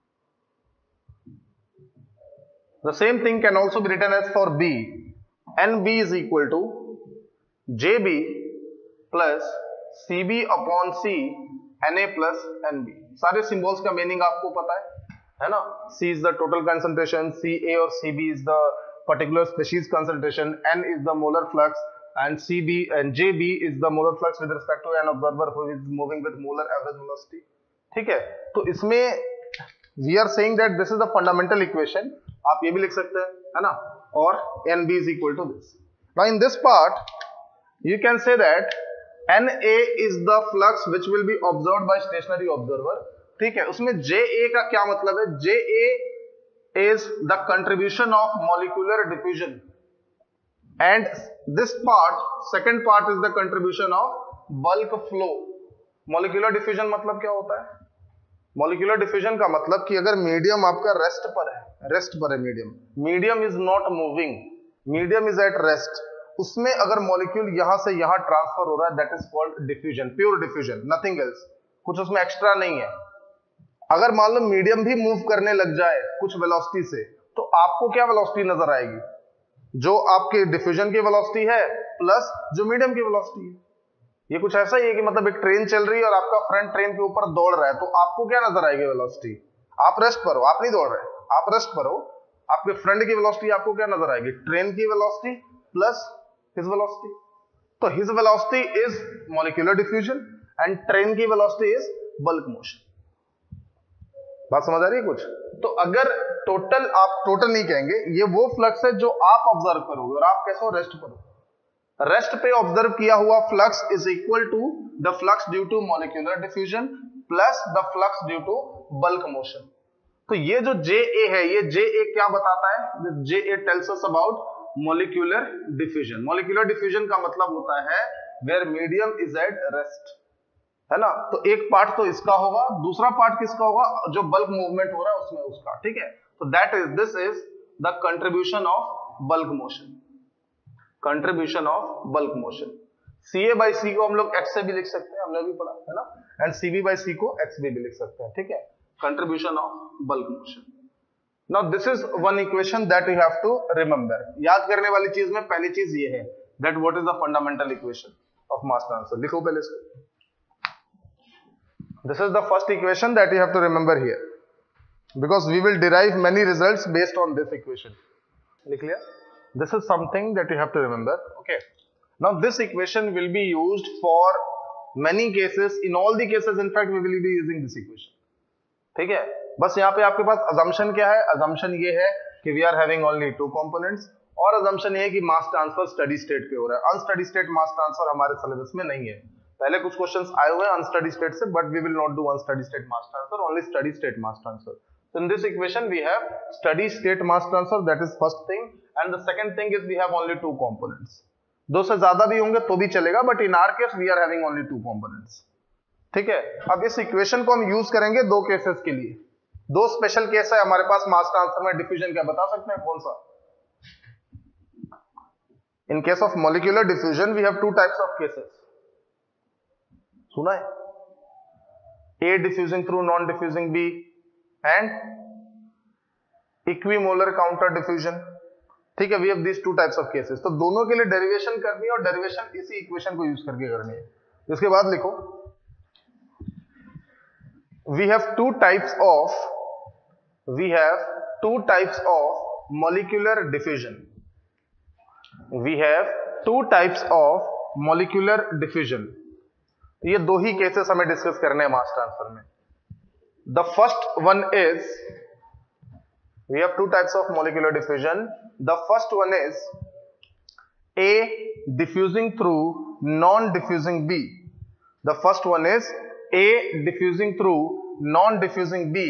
A: The same thing can also be written as for B. N B is equal to J B plus C B upon C N A plus N B. सारे symbols का meaning आपको पता है, है ना. C is the total concentration, C A और C B is the particular species concentration, N is the molar flux, and C B and J B is the molar flux with respect to an observer who is moving with molar average velocity. ठीक है. तो इसमें we are saying that this is the fundamental equation. आप ये भी लिख सकते हैं, है ना, और N B is equal to this. Now in this part you can say that N A is the flux which will be observed by stationary observer. ठीक है. उसमें J A का क्या मतलब है? J A is the contribution of molecular diffusion. And this part, second part is the contribution of bulk flow. Molecular diffusion मतलब क्या होता है? Molecular diffusion का मतलब कि अगर मीडियम आपका रेस्ट पर है, रेस्ट पर है medium, medium is not moving, medium is at rest, उसमें अगर मॉलिक्यूल यहां से यहां ट्रांसफर हो रहा है, that is called diffusion, pure diffusion, nothing else. कुछ उसमें एक्स्ट्रा नहीं है. अगर मान लो मीडियम भी मूव करने लग जाए कुछ वेलोसिटी से, तो आपको क्या वेलोसिटी नजर आएगी? जो आपके डिफ्यूजन की वेलोसिटी है प्लस जो मीडियम की वेलोसिटी है. ये कुछ ऐसा ही है कि मतलब एक ट्रेन चल रही है और आपका फ्रंट ट्रेन के ऊपर दौड़ रहा है, तो आपको क्या नजर आएगी वेलोसिटी? आप रेस्ट पर हो, आप नहीं दौड़ रहे, आप रेस्ट पर हो, आपके फ्रंट की वेलोसिटी आपको क्या नजर आएगी? ट्रेन की वेलोसिटी प्लस हिज वेलोसिटी. तो his velocity is molecular diffusion and train की वेलोसिटी इज बल्क मोशन. बात समझ आ रही है कुछ? तो अगर टोटल, आप टोटल नहीं कहेंगे, ये वो फ्लक्स है जो आप ऑब्जर्व करोगे, और आप कैसे हो? रेस्ट पर हो. रेस्ट पे ऑब्जर्व किया हुआ flux is equal to the flux due to molecular diffusion plus the flux due to bulk motion. तो ये जो J A है, ये J A क्या बताता है? J A tells us about molecular diffusion. Molecular diffusion का मतलब होता है where medium is at rest, है ना. तो एक पार्ट तो इसका होगा, दूसरा पार्ट किसका होगा? जो बल्क मूवमेंट हो रहा है उसमें उसका. ठीक है. तो that is, this is the contribution of bulk motion. Contribution of bulk motion. C A by C को हम लोग X से भी लिख सकते हैं, हमने भी पढ़ा है ना, and C B by C को X भी, भी लिख सकते हैं. ठीक है. Contribution of bulk motion. Now this is one equation that you have to remember. याद करने वाली चीज में पहली चीज ये है, that what is the fundamental equation of mass transfer. लिखो पहले इसको. This is the first equation that you have to remember here, because we will derive many results based on this equation. लिख लिया? This is something that you have to remember. Okay. Now this equation will be used for many cases. In all the cases, in fact, we will be using this equation. ठीक है, बस यहाँ पे आपके पास assumption क्या है? Assumption ये है कि we are having only two components, और assumption ये है कि mass transfer steady state पे हो रहा है. Unsteady state mass transfer हमारे syllabus में नहीं है. पहले कुछ क्वेश्चंस आए हुए हैं unsteady state से, but we will not do unsteady state mass transfer, only steady state mass transfer. So in this equation we have steady state mass transfer, that is first thing, and the second thing is we have only two components. दो से ज्यादा भी होंगे तो भी चलेगा, but in our case we are having only two components. ठीक है, अब इस इक्वेशन को हम यूज करेंगे दो केसेस के लिए. दो स्पेशल केस है हमारे पास मास ट्रांसफर में डिफ्यूजन का, बता सकते हैं कौन सा? In case of molecular diffusion we have two types of cases. सुना है? A diffusing through non-diffusing B and equimolar counter diffusion. ठीक है, we have these two types of cases. तो दोनों के लिए डेरिवेशन करनी है और डेरिवेशन इसी इक्वेशन को यूज करके करनी है. इसके बाद लिखो, we have two types of we have two types of molecular diffusion. We have two types of molecular diffusion. ये दो ही केसेस हमें डिस्कस करने हैं मास ट्रांसफर में. The first one is, we have two types of molecular diffusion. The first one is A diffusing through non-diffusing B. The first one is A diffusing through non-diffusing B,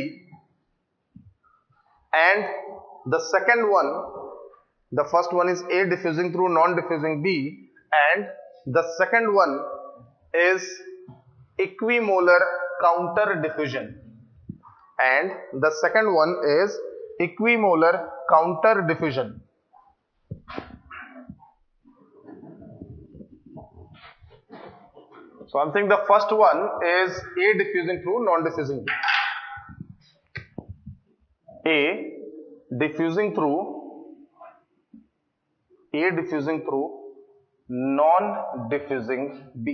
A: and the second one, the first one is A diffusing through non-diffusing B, and the second one is equimolar counter diffusion, and the second one is equimolar counter diffusion. So I'm saying the first one is A diffusing through non-diffusing B. A diffusing through A diffusing through non-diffusing B.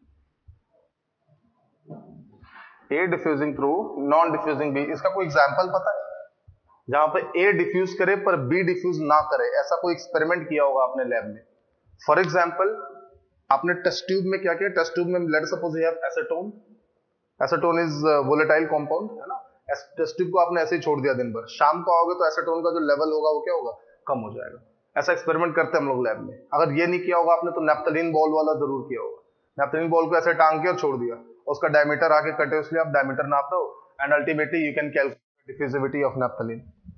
A: A diffusing through non-diffusing B. इसका कोई example पता है जहां पे A diffuse करे पर B diffuse ना करे? ऐसा कोई एक्सपेरिमेंट किया होगा आपने लैब में. फॉर एग्जाम्पल, आपने टेस्ट ट्यूब में क्या किया? टेस्ट ट्यूब में let suppose you have acetone. Acetone is volatile compound है ना. टेस्ट ट्यूब को आपने ऐसे ही छोड़ दिया दिन भर. शाम को आओगे तो एसीटोन का जो लेवल होगा वो क्या होगा? कम हो जाएगा. ऐसा एक्सपेरिमेंट करते हैं हम लोग लैब में. अगर ये नहीं किया होगा आपने तो नैप्थलीन बॉल वाला जरूर किया होगा. नैप्थलीन बॉल को ऐसे टांग के और छोड़ दिया, उसका डायमीटर आगे कटे, इसलिए आप डायमीटर नाप रहे हो, and ultimately you can calculate diffusivity of naphthalene.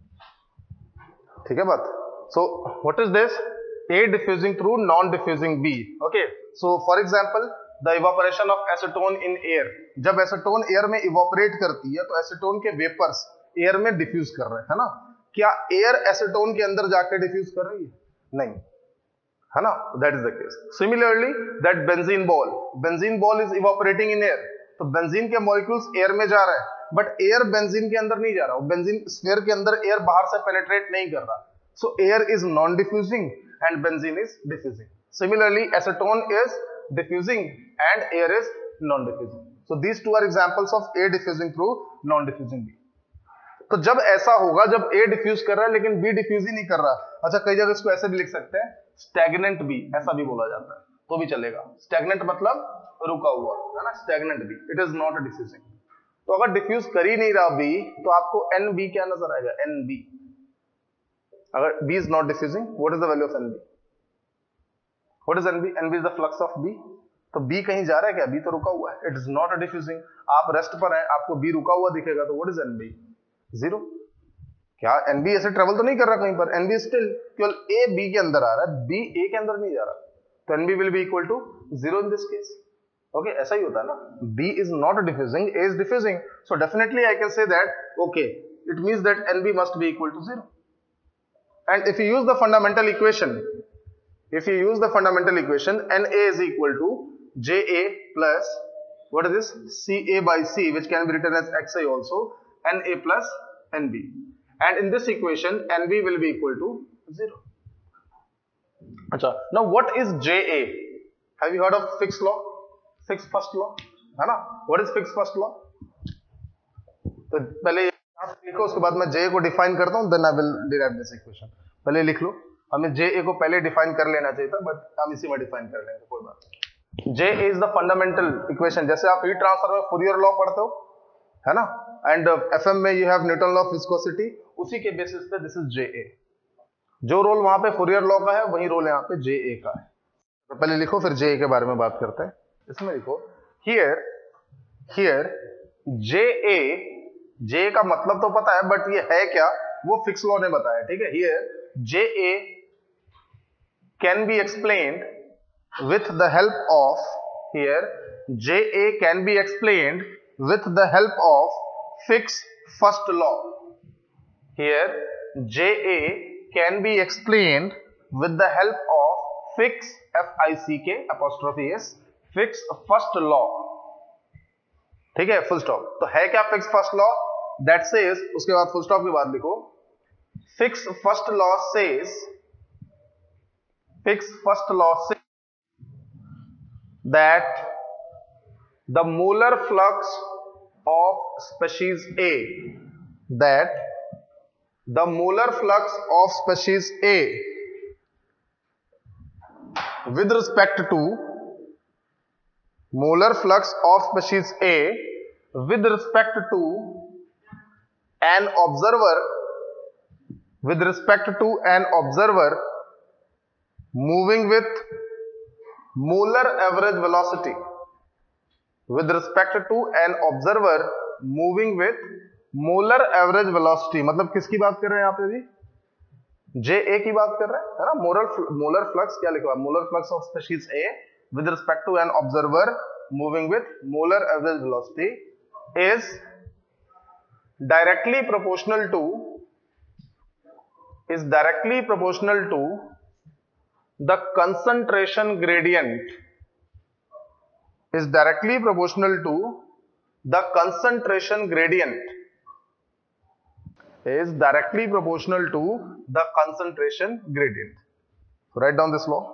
A: ठीक है बात? So what is this? A diffusing through non-diffusing B. Okay. So for example, the evaporation of acetone in air. जब एसीटोन एयर में इवोपरेट करती है तो एसीटोन के vapours air में डिफ्यूज कर रहे हैं, है ना. क्या एयर एसीटोन के अंदर जाकर डिफ्यूज कर रही है? नहीं, है ना. That is the case. Similarly, that benzene ball, benzene ball is evaporating in air. तो बेंजीन के मॉलिक्यूल्स एयर में जा रहे हैं, बट एयर बेंजीन के अंदर नहीं जा रहा. बेंजीन स्फीयर के अंदर एयर बाहर से पेनिट्रेट नहीं कर रहा. So air is non-diffusing and benzene is diffusing. Similarly, acetone is diffusing and air is non-diffusing. So these two are examples of A diffusing through non-diffusing B. तो जब ऐसा होगा, जब A डिफ्यूज कर रहा है लेकिन B डिफ्यूज ही नहीं कर रहा. अच्छा, कई जगह इसको ऐसे भी लिख सकते हैं, स्टैग्नेंट B, ऐसा भी बोला जाता है, तो भी चलेगा. स्टैग्नेंट मतलब रुका हुआ, है ना. Stagnant B, it is not diffusing. तो अगर डिफ्यूज कर ही नहीं रहा B, तो आपको N B क्या नजर आएगा? N B. अगर B is not diffusing, what is the value of N B? What is N B? N B is the flux of B. तो B कहीं जा रहा है क्या? B तो रुका हुआ है. It is not a diffusing. आप रेस्ट पर हैं, आपको B रुका हुआ दिखेगा, तो what is N B? Zero. क्या N B ऐसे ट्रेवल तो नहीं कर रहा कहीं पर? N B still केवल A B के अंदर आ रहा है, B A के अंदर नहीं जा रहा. तो N B will be equal to zero in this case. Okay, ऐसा ही होता है ना. B is not diffusing, A is diffusing. So definitely I can say that, okay, it means that N B must be equal to zero. And if you use the fundamental equation, if you use the fundamental equation, N A is equal to J A plus, what is this? C A by C, which can be written as X A also, N A plus N B. And in this equation, N B will be equal to zero. Achha, now what is J A? Have you heard of Fick's law? Fick's first law? है ना? What is Fick's first law? तो पहले लिखो, उसके बाद मैं J को define करता हूं, then I will derive this equation. पहले लिख लो. हमें जे ए को पहले डिफाइन कर लेना चाहिए था, बट हम इसी में डिफाइन कर लेंगे, कोई बात नहीं। J A is the fundamental equation, जैसे आप हीट ट्रांसफर में फूरियर लॉ पढ़ते हो, है ना, एंड एफएम में you have Newton law of viscosity, उसी के बेसिस पे दिस इज जे ए। जो रोल वहां पे फूरियर लॉ का है वही रोल यहाँ पे जे ए का है। तो पहले लिखो, फिर जे ए के बारे में बात करते हैं। इसमें लिखो हियर हियर जे ए, जे का मतलब तो पता है, बट ये है क्या वो फिक्स लॉ ने बताया, ठीक है। Here J A can be explained with the help of, here J A can be explained with the help of Fick's first law. Here J A can be explained with the help of Fick's, F I C K apostrophe S, Fick's first law. ठीक है, full stop. तो है क्या Fick's first law? That says, उसके बाद full stop के बाद लिखो, Fick's first law says, Fick's first law says that the molar flux of species A, that the molar flux of species A with respect to molar flux of species A with respect to an observer with respect to an observer moving with molar average velocity, with respect to an observer moving with molar average velocity, मतलब किसकी बात कर रहे हैं यहाँ पे भी? जे A की बात कर रहे हैं, है ना। मोलर मोलर फ्लक्स क्या लिखा है? Molar flux of species A with respect to an observer moving with molar average velocity is directly proportional to is directly proportional to the concentration gradient is directly proportional to the concentration gradient is directly proportional to the concentration gradient. So write down this law.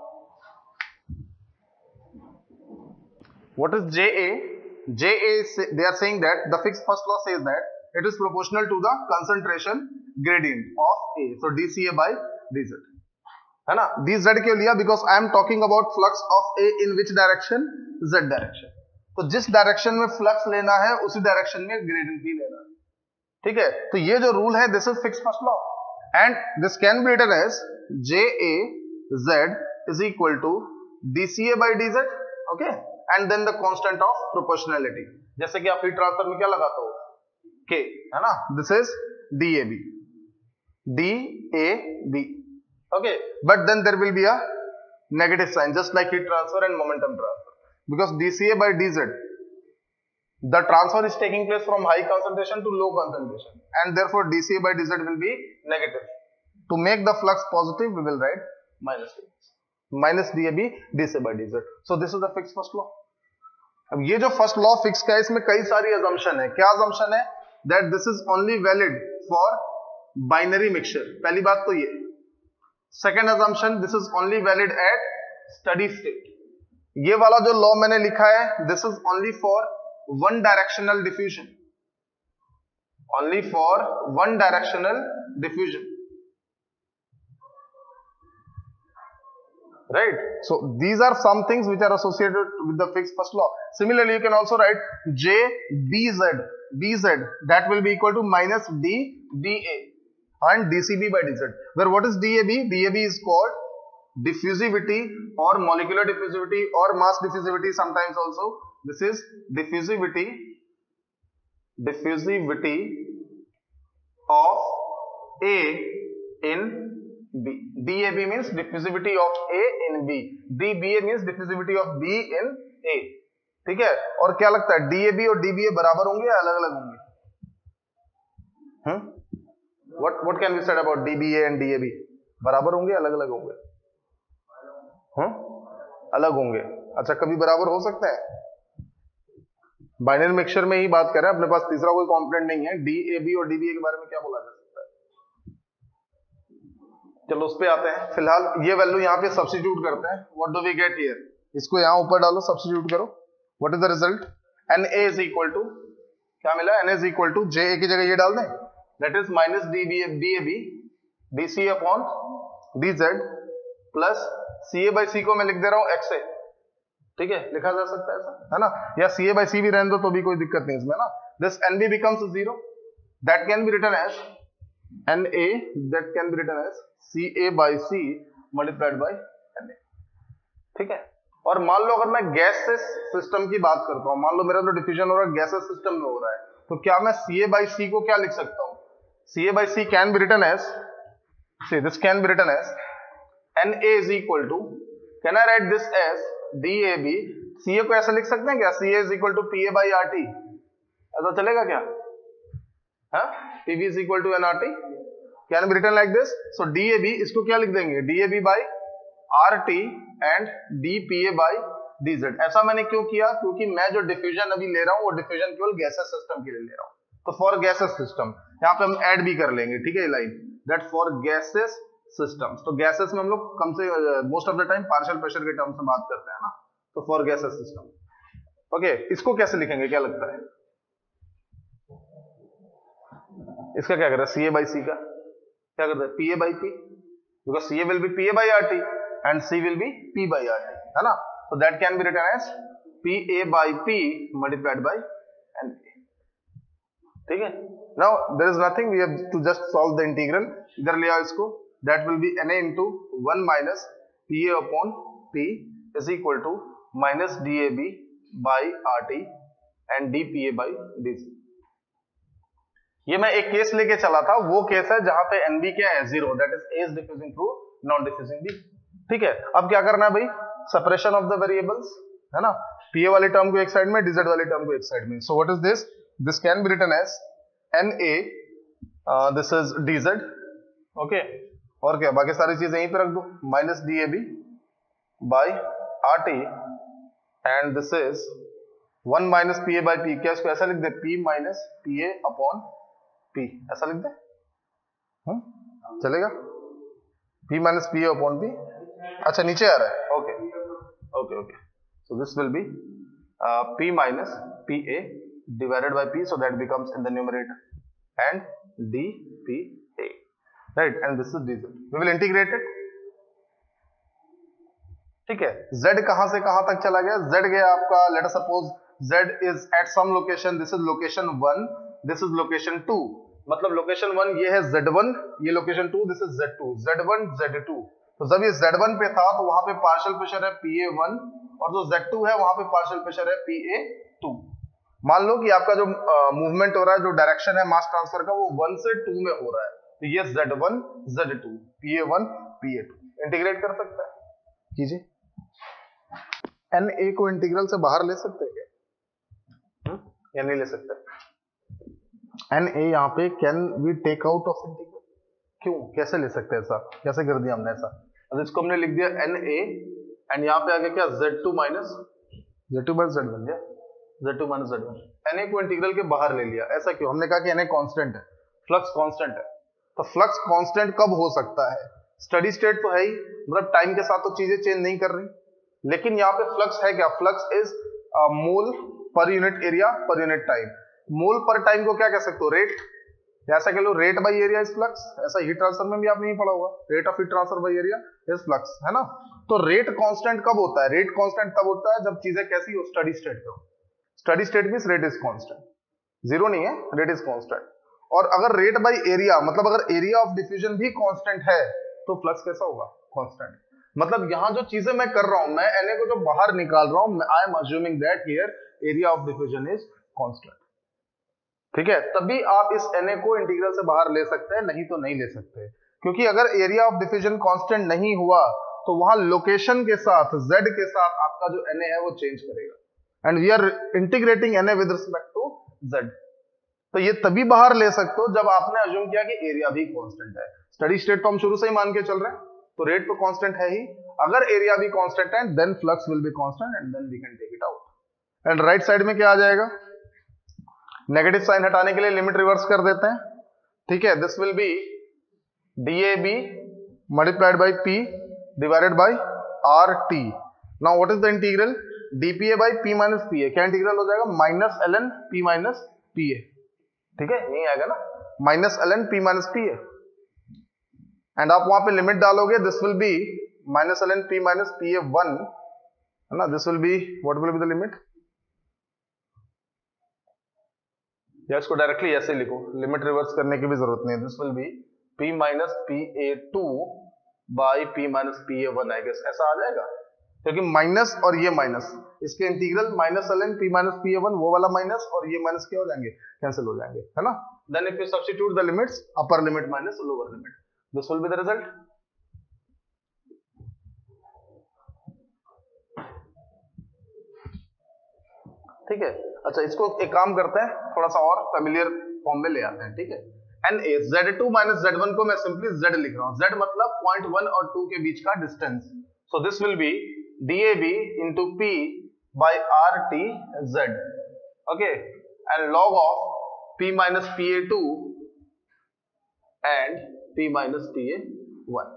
A: What is J A? J A is, they are saying that the Fick's first law says that it is proportional to the concentration gradient of A. So D C A by D Z. है ना, D Z क्यों लिया? Because I am talking about flux of A in which direction? Z direction. तो जिस direction में flux लेना है उसी डायरेक्शन में ग्रेडियंट भी लेना है, ठीक है। तो ये जो रूल है, this is Fick's first law, and this can be written as J A Z is equal to D C A by D Z, okay, and then the constant of proportionality. जैसे कि आप heat transfer में क्या लगाते हो? के, है ना। This is D A B, D A B, okay, but then there will be a negative sign just like heat transfer and momentum transfer, because D C A by D Z, the transfer is taking place from high concentration to low concentration, and therefore D C A by D Z will be negative. To make the flux positive, we will write minus D, minus D A B D C A by D Z. So this is the Fick's first law. अब ये जो first law fix का है, इसमें कई सारी assumption है। क्या assumption है? That this is only valid for binary mixture. पहली बात तो ये। Second assumption, this is only valid at steady state. ये वाला जो लॉ मैंने लिखा है, this is only for one directional diffusion, only for one directional diffusion, right? So these are some things which are associated with the Fick's first law. Similarly, you can also write J B Z, B Z, that will be equal to minus D D A and D C B by D Z, where what is D A B? D A B is called diffusivity or molecular diffusivity or mass diffusivity sometimes also. This is diffusivity, diffusivity of A in B. D A B means diffusivity of A in B. D B A means diffusivity of B in A. ठीक है। और क्या लगता है, D A B और D B A बराबर होंगे या अलग अलग होंगे? हम्म What what can we say about D B A and D A B? बराबर होंगे, अलग अलग होंगे? हम्म अलग होंगे। अच्छा, कभी बराबर हो सकता है? बाइनरी मिक्सचर में ही बात कर रहे हैं, अपने पास तीसरा कोई कंपोनेंट नहीं है। D A B और D B A के बारे में क्या बोला जा सकता है? चलो उस पे आते हैं। फिलहाल ये वैल्यू यहाँ पे सब्स्टिट्यूट करते हैं। What do we get here? इसको यहाँ ऊपर डालो, सब्स्टिट्यूट करो। What is the result? N A is equal to, क्या मिला? N is equal to J A की जगह ये डाल दें, that is minus D B A, D A B, D C upon D Z plus C A by C को मैं लिख दे रहा हूं एक्स ए, ठीक है, लिखा जा सकता है ऐसा, है ना, या सी ए बाई सी भी रहने दो तो भी कोई दिक्कत नहीं इसमें ना। This N B becomes zero, that can be written as N A, that can be written as C A by C multiplied by N A, ठीक है। और मान लो अगर मैं गैसेस सिस्टम की बात करता हूं, मान लो मेरा जो डिफ्यूजन हो रहा है गैसेस सिस्टम में हो रहा है, तो क्या मैं सी ए बाई सी को क्या लिख सकता हूं? C A by C can be written as, see this can be written as N A is equal to, can I write this as D A B, C A को ऐसे लिख सकते हैं क्या? C A is equal to P A by R T, ऐसा चलेगा क्या? हाँ, P V is equal to N R T, can be written like this. So D A B, इसको क्या लिख देंगे? D A B by R T and D P A by D Z. ऐसा मैंने क्यों किया? क्योंकि मैं जो डिफ्यूजन अभी ले रहा हूं वो डिफ्यूजन केवल गैसेस सिस्टम के लिए ले रहा हूं, तो फॉर गैसेस सिस्टम यहां पे हम ऐड भी कर लेंगे, ठीक है, line that for gases systems. तो गैसेस में हम लोग कम से most of the time partial pressure के टर्म्स में बात करते हैं ना, तो फॉर गैसेस सिस्टम। ओके, इसको कैसे लिखेंगे, क्या लगता है? इसका क्या कर रहा है? सी ए बाई सी का क्या करता है? P A by P, because C A will be P A by R T and C will be P by R T, है ना। So that can be written as P A by P multiplied by N A. ठीक है? Now there is nothing, we have to just solve the integral. इधर ले आओ इसको. That will be N A into one minus P A upon P is equal to minus D A B by R T and D P A by D C. ये मैं एक case लेके चला था, वो केस है जहां पे N B क्या है? Zero. That is A is diffusing through non-diffusing B. ठीक है? अब क्या करना है भाई? सेपरेशन ऑफ द वेरिएबल्स, है ना, पी ए वाली टर्म को एक साइड में, डीजेड वाली टर्म को एक साइड में। So what is this? This can be written as N A, this is D Z, okay, और क्या बाकी सारी चीजें यहीं पे रख दो, minus D A B by R T and this is one minus P A by P. क्या इसको ऐसा लिख दे? P minus P A upon P, ऐसा लिख दे, हुँ? चलेगा? P minus P A upon P, अच्छा नीचे आ रहा है, okay okay okay, so this will be p minus pa divided by p, so that becomes in the numerator, and dpa, right, and this is dz. We will integrate it, ठीक है। z कहां से कहां तक चला गया? z गया आपका, let us suppose z is at some location, this is location one, this is location two, मतलब लोकेशन वन ये है Z वन, ये location two this is Z two, Z one Z two. तो जब ये Z one पे था तो वहां पे पार्शियल प्रेशर है P A वन, और जो Z टू है वहां पे पार्शियल प्रेशर है P A टू। मान लो कि आपका जो मूवमेंट हो रहा है, जो डायरेक्शन है मास ट्रांसफर का, वो वन से टू में हो रहा है, तो ये Z one Z two, P A one P A two. Integrate कर सकते हैं, कीजिए। N A को इंटीग्रल से बाहर ले सकते हैं क्या? या नहीं ले सकते? एन ए यहाँ पे can we take out of integral, क्यों, कैसे ले सकते हैं ऐसा? कैसे कर दिया हमने ऐसा? अब इसको हमने लिख दिया एन ए, एंड यहाँ पे आगे क्या? Z two minus Z two minus Z one, क्या Z two minus Z one. N A को इंटीग्रल के बाहर ले लिया, ऐसा क्यों? हमने कहा कि एन ए कांस्टेंट है, फ्लक्स कांस्टेंट है, तो फ्लक्स कांस्टेंट कब हो सकता है? स्टडी स्टेट तो है ही, मतलब टाइम के साथ तो चीजें चेंज नहीं कर रही, लेकिन यहाँ पे फ्लक्स है क्या? Flux is mole per unit area per unit time. Mole per time को क्या कह सकते हो? रेट, ऐसा कह लो, rate by area is flux. ऐसा हीट ट्रांसफर में भी आपने नहीं पढ़ा होगा, rate of heat transfer by area is flux, है ना। तो रेट कांस्टेंट कब होता है? रेट कांस्टेंट तब होता है जब चीजें कैसी हो? स्टडी स्टेट पे हो। Steady state means rate is constant, zero नहीं है, रेट इज कांस्टेंट। और अगर रेट बाय एरिया, मतलब अगर एरिया ऑफ डिफ्यूजन भी कांस्टेंट है, तो फ्लक्स कैसा होगा? कांस्टेंट। मतलब यहां जो चीजें मैं कर रहा हूं, मैं एन ए को जो बाहर निकाल रहा हूं, I am assuming that here area of diffusion is constant, ठीक है। तभी आप इस Na को इंटीग्रल से बाहर ले सकते हैं, नहीं तो नहीं ले सकते, क्योंकि अगर एरिया ऑफ डिफ्यूजन कांस्टेंट नहीं हुआ तो वहां लोकेशन के साथ, Z के साथ आपका जो Na है वो चेंज करेगा, and we are integrating Na with respect to Z। तो ये तभी बाहर ले सकते हो जब आपने अज्यूम किया कि एरिया भी कांस्टेंट है। स्टडी स्टेट तो हम शुरू से ही मान के चल रहे हैं, तो रेट तो कांस्टेंट है ही, अगर एरिया भी कांस्टेंट है then flux will be constant and then we can take it out. And right side में क्या आ जाएगा? नेगेटिव साइन हटाने के लिए लिमिट रिवर्स कर देते हैं, ठीक है। This will be D A B multiplied by P divided by R T. Now what is the integral? D P A by P minus P A. क्या इंटीग्रल हो जाएगा? Minus L N P minus P A, ठीक है, यही आएगा ना, minus L N P minus P A. And आप वहां पे लिमिट डालोगे, this will be minus L N P minus P A one, है ना, this will be what will be the limit, या इसको डायरेक्टली ऐसे लिखो, लिमिट रिवर्स करने की भी जरूरत नहीं है, this will be p minus P A two by P minus P A one, I guess ऐसा आ जाएगा, क्योंकि माइनस और ये माइनस, इसके integral minus L N P minus P A one, वो वाला माइनस और ये माइनस क्या हो जाएंगे, कैंसिल हो जाएंगे, है ना। Then if you substitute the limits, upper limit minus lower limit, this will be the result. ठीक है, अच्छा इसको एक काम करते हैं, थोड़ा सा और फेमिलियर फॉर्म में ले आते हैं, ठीक है। N A Z two minus Z one को मैं सिंपली जेड लिख रहा हूं, जेड मतलब पॉइंट वन और टू के बीच का distance, so this will be D A B into P by R T Z, okay, and log of P minus P A two and P minus P A one,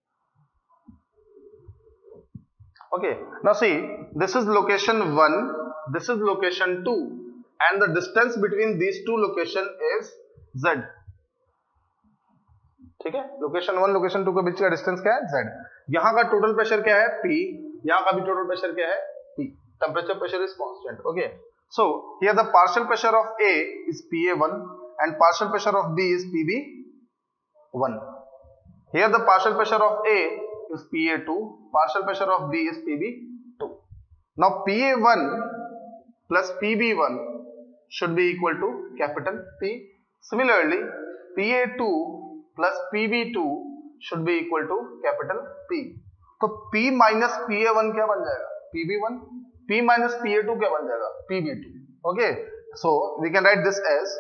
A: okay, now see, this is location one, this is location two, and the distance between these two location is z, ठीक है, location one location to के बीच का distance क्या है, z, यहां का total pressure क्या है, P, यहां का भी टोटल प्रेशर क्या है, P, temperature pressure is constant, okay, so here the partial pressure of A is P A one and partial pressure of B is P B one, here the partial pressure of A is P A two, partial pressure of B is P B two. Now P A one plus P B one should be equal to capital P. Similarly, P A two plus P B two should be equal to capital P. तो P minus P A one क्या बन जाएगा, P B one, P minus P A two क्या बन जाएगा, P B two. Okay, so we can write this as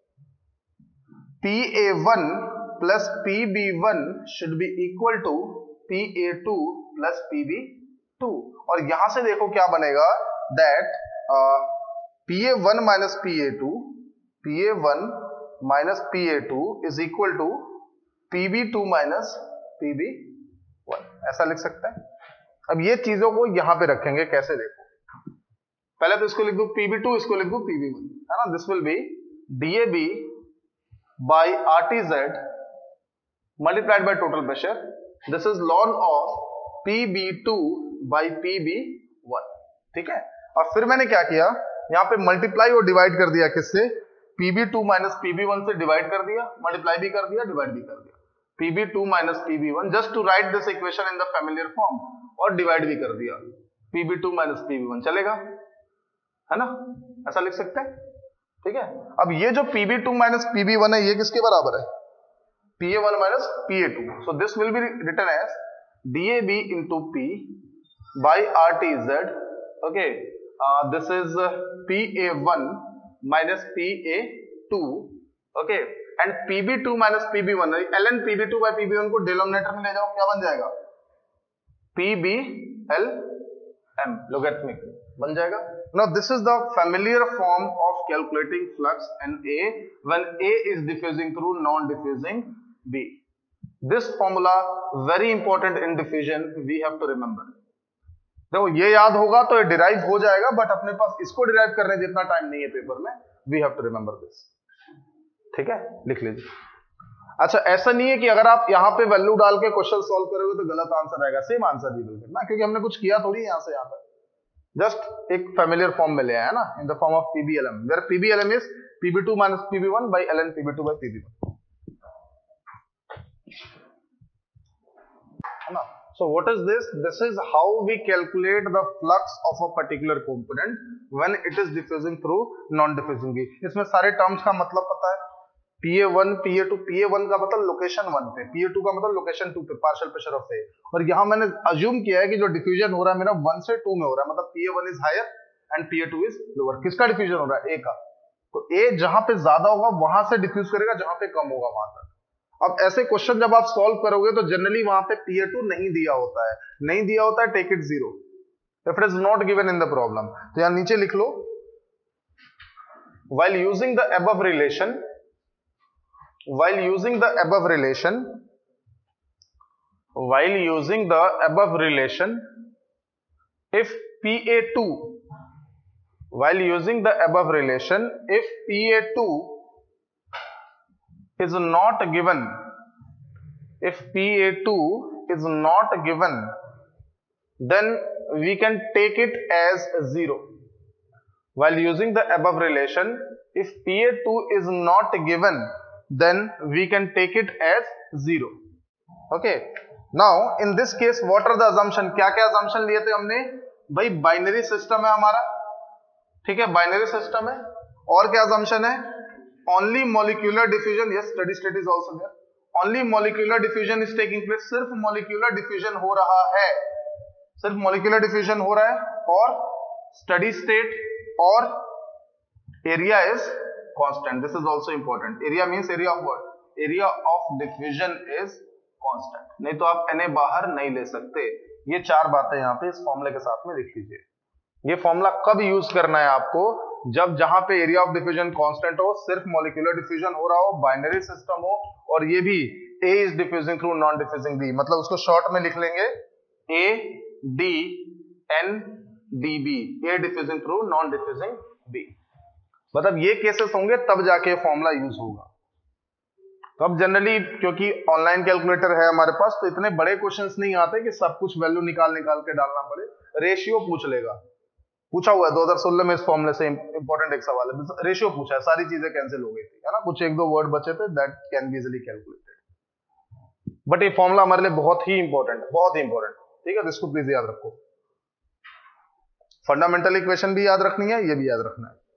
A: P A one plus P B one should be equal to P A two plus P B two, और यहां से देखो क्या बनेगा, that uh, P A one minus P A two, P A one minus P A two is equal to P B two minus P B one, ऐसा लिख सकते हैं। अब ये चीजों को यहां पे रखेंगे, कैसे देखो, पहले तो इसको लिख दो P B two, इसको लिख दो P B one, है ना, this will be D A B by R T Z multiplied by total pressure, this is ln of P B two by P B one, ठीक है। और फिर मैंने क्या किया, यहाँ पे मल्टीप्लाई और डिवाइड कर दिया, किससे, P B two minus P B one से डिवाइड कर दिया, मल्टीप्लाई भी कर दिया, डिवाइड भी कर दिया, P B two minus P B one, just to write this equation in the familiar form, और डिवाइड भी कर दिया, P B two minus P B one चलेगा, है ना, ऐसा लिख सकते हैं, ठीक है। अब ये जो P B two minus P B one है, ये किसके बराबर है, P A one minus P A two. So this will be written as D A B into P by R T Z. Okay, uh, this is uh, P A one minus P A two. Okay, and P B two minus P B one. ln P B two by P B one को denominator में ले जाओ, क्या बन जाएगा, P B L M, logarithmic बन जाएगा। Now this is the familiar form of calculating flux in A when A is diffusing through non-diffusing B. This formula very important in diffusion, we have to remember. देखो ये याद होगा तो ये derive हो जाएगा, बट अपने पास इसको डिराइव करने जितना टाइम नहीं है पेपर में, we have to remember this, ठीक है, लिख लीजिए। अच्छा, ऐसा नहीं है कि अगर आप यहाँ पे वैल्यू डाल के क्वेश्चन सॉल्व करोगे तो गलत आंसर आएगा, सेम आंसर ही बिल्कुल ना, क्योंकि हमने कुछ किया थोड़ी यहाँ से यहाँ पर, जस्ट एक फेमिलियर फॉर्म में ले आया ना, in the form of P B L M, where P B L M is P B two minus P B one by ln P B two by P B one, है ना। So what is this? This is how we calculate the flux of a particular component when it is diffusing through non-diffusing B. इसमें सारे terms का मतलब पता है, P A one, P A two, P A one का मतलब location one पे, P A two का मतलब लोकेशन टू पे, पार्शियल प्रेशर ऑफ A, और यहाँ मैंने अज्यूम किया है कि जो डिफ्यूजन हो रहा है मेरा वन से टू में हो रहा है, मतलब P A one is higher and P A two is lower। किसका डिफ्यूजन हो रहा है, A का, तो A जहां पे ज्यादा होगा वहां से डिफ्यूज करेगा, जहां पे कम होगा वहां तक। अब ऐसे क्वेश्चन जब आप सॉल्व करोगे तो जनरली वहां पे P A two नहीं दिया होता है, नहीं दिया होता है, take it zero if it is not given in the problem. तो यहां नीचे लिख लो, while using the above relation, while using the above relation, while using the above relation, if P A two, while using the above relation, if P A two is not given, if P A two is not given, then we can take it as zero. While using the above relation, if P A two is not given, then we can take it as zero. Okay. Now in this case, what are the assumption? क्या क्या assumption लिए थे हमने? भाई binary system है हमारा, ठीक है, बाइनरी सिस्टम है. और क्या assumption है? Only molecular diffusion. Yes, steady state is also there. Only molecular diffusion is taking place. सिर्फ molecular diffusion हो रहा है, सिर्फ molecular diffusion हो रहा है. और steady state और area is constant. This is also important. Area means area of what? Area of diffusion is constant. नहीं तो आप Na बाहर नहीं ले सकते. ये चार बातें यहाँ पे इस फॉर्मूले के साथ में लिख लीजिए. ये फॉर्मूला कब यूज करना है आपको? जब जहां पे एरिया ऑफ डिफ्यूजन कांस्टेंट हो, सिर्फ मॉलिक्यूलर डिफ्यूजन हो रहा हो, बाइनरी सिस्टम हो, और ये भी A is diffusing through non diffusing B. मतलब उसको शॉर्ट में लिख लेंगे A D N D B, A diffusing through non diffusing B. मतलब ये केसेस होंगे तब जाके फॉर्मूला यूज होगा. तो अब जनरली क्योंकि ऑनलाइन कैलकुलेटर है हमारे पास, तो इतने बड़े क्वेश्चंस नहीं आते कि सब कुछ वैल्यू निकाल निकाल के डालना पड़े. रेशियो पूछ लेगा, पूछा हुआ है दो हज़ार सोलह में इस फॉर्मूले से इंपॉर्टेंट एक सवाल है. रेशियो पूछा है, सारी चीजें कैंसिल हो गई थी, है ना, कुछ एक दो वर्ड बचे थे, that can be easily calculated. But ये फॉर्मूला हमारे लिए बहुत ही इंपॉर्टेंट है, बहुत ही इंपॉर्टेंट. ठीक है, इसको प्लीज याद रखो. फंडामेंटल इक्वेशन भी याद रखनी है, ये भी याद रखना है.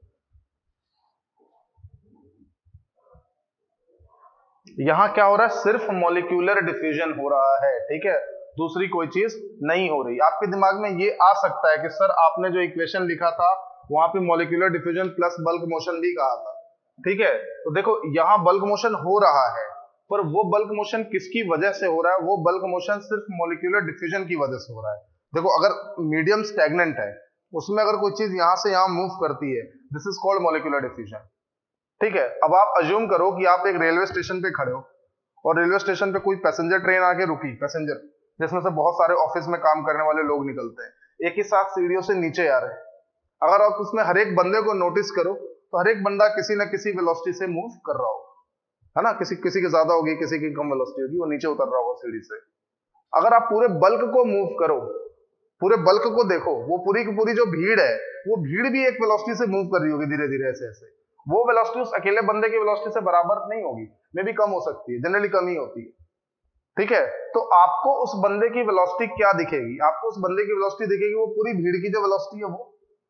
A: यहां क्या हो रहा है? सिर्फ मॉलिक्यूलर डिफ्यूजन हो रहा है. ठीक है, दूसरी कोई चीज नहीं हो रही. आपके दिमाग में ये आ सकता है कि सर आपने जो इक्वेशन लिखा था वहां पे molecular diffusion plus bulk motion भी कहा था. ठीक है, तो देखो यहां बल्क मोशन हो रहा है, पर वो बल्क मोशन किसकी वजह से हो रहा है? वो बल्क मोशन सिर्फ मॉलिक्यूलर डिफ्यूजन की वजह से हो रहा है. देखो अगर मीडियम स्टैग्नेंट है, उसमें अगर कोई चीज यहां से यहां मूव करती है, this is called molecular diffusion. ठीक है, अब आप अज्यूम करो कि आप एक रेलवे स्टेशन पे खड़े हो और रेलवे स्टेशन पे कोई पैसेंजर ट्रेन आके रुकी, पैसेंजर जिसमें से बहुत सारे ऑफिस में काम करने वाले लोग निकलते हैं, एक ही साथ सीढ़ियों से नीचे आ रहे हैं. अगर आप उसमें हर एक बंदे को नोटिस करो तो हर एक बंदा किसी ना किसी वेलोसिटी से मूव कर रहा हो, है ना. किसी किसी की ज्यादा होगी, किसी की कम वेलोसिटी होगी, वो नीचे उतर रहा होगा सीढ़ी से. अगर आप पूरे बल्क को मूव करो, पूरे बल्क को देखो, वो पूरी की पूरी जो भीड़ है, वो भीड़ भी एक वेलोसिटी से मूव कर रही होगी धीरे धीरे ऐसे ऐसे. वो वेलोसिटी उस अकेले बंदे की वेलोसिटी से बराबर नहीं होगी, मे भी कम हो सकती है, जनरली कम ही होती है. ठीक है, तो आपको उस बंदे की वेलोसिटी क्या दिखेगी? आपको उस बंदे की वेलोसिटी दिखेगी वो पूरी भीड़ की जो वेलोसिटी है वो,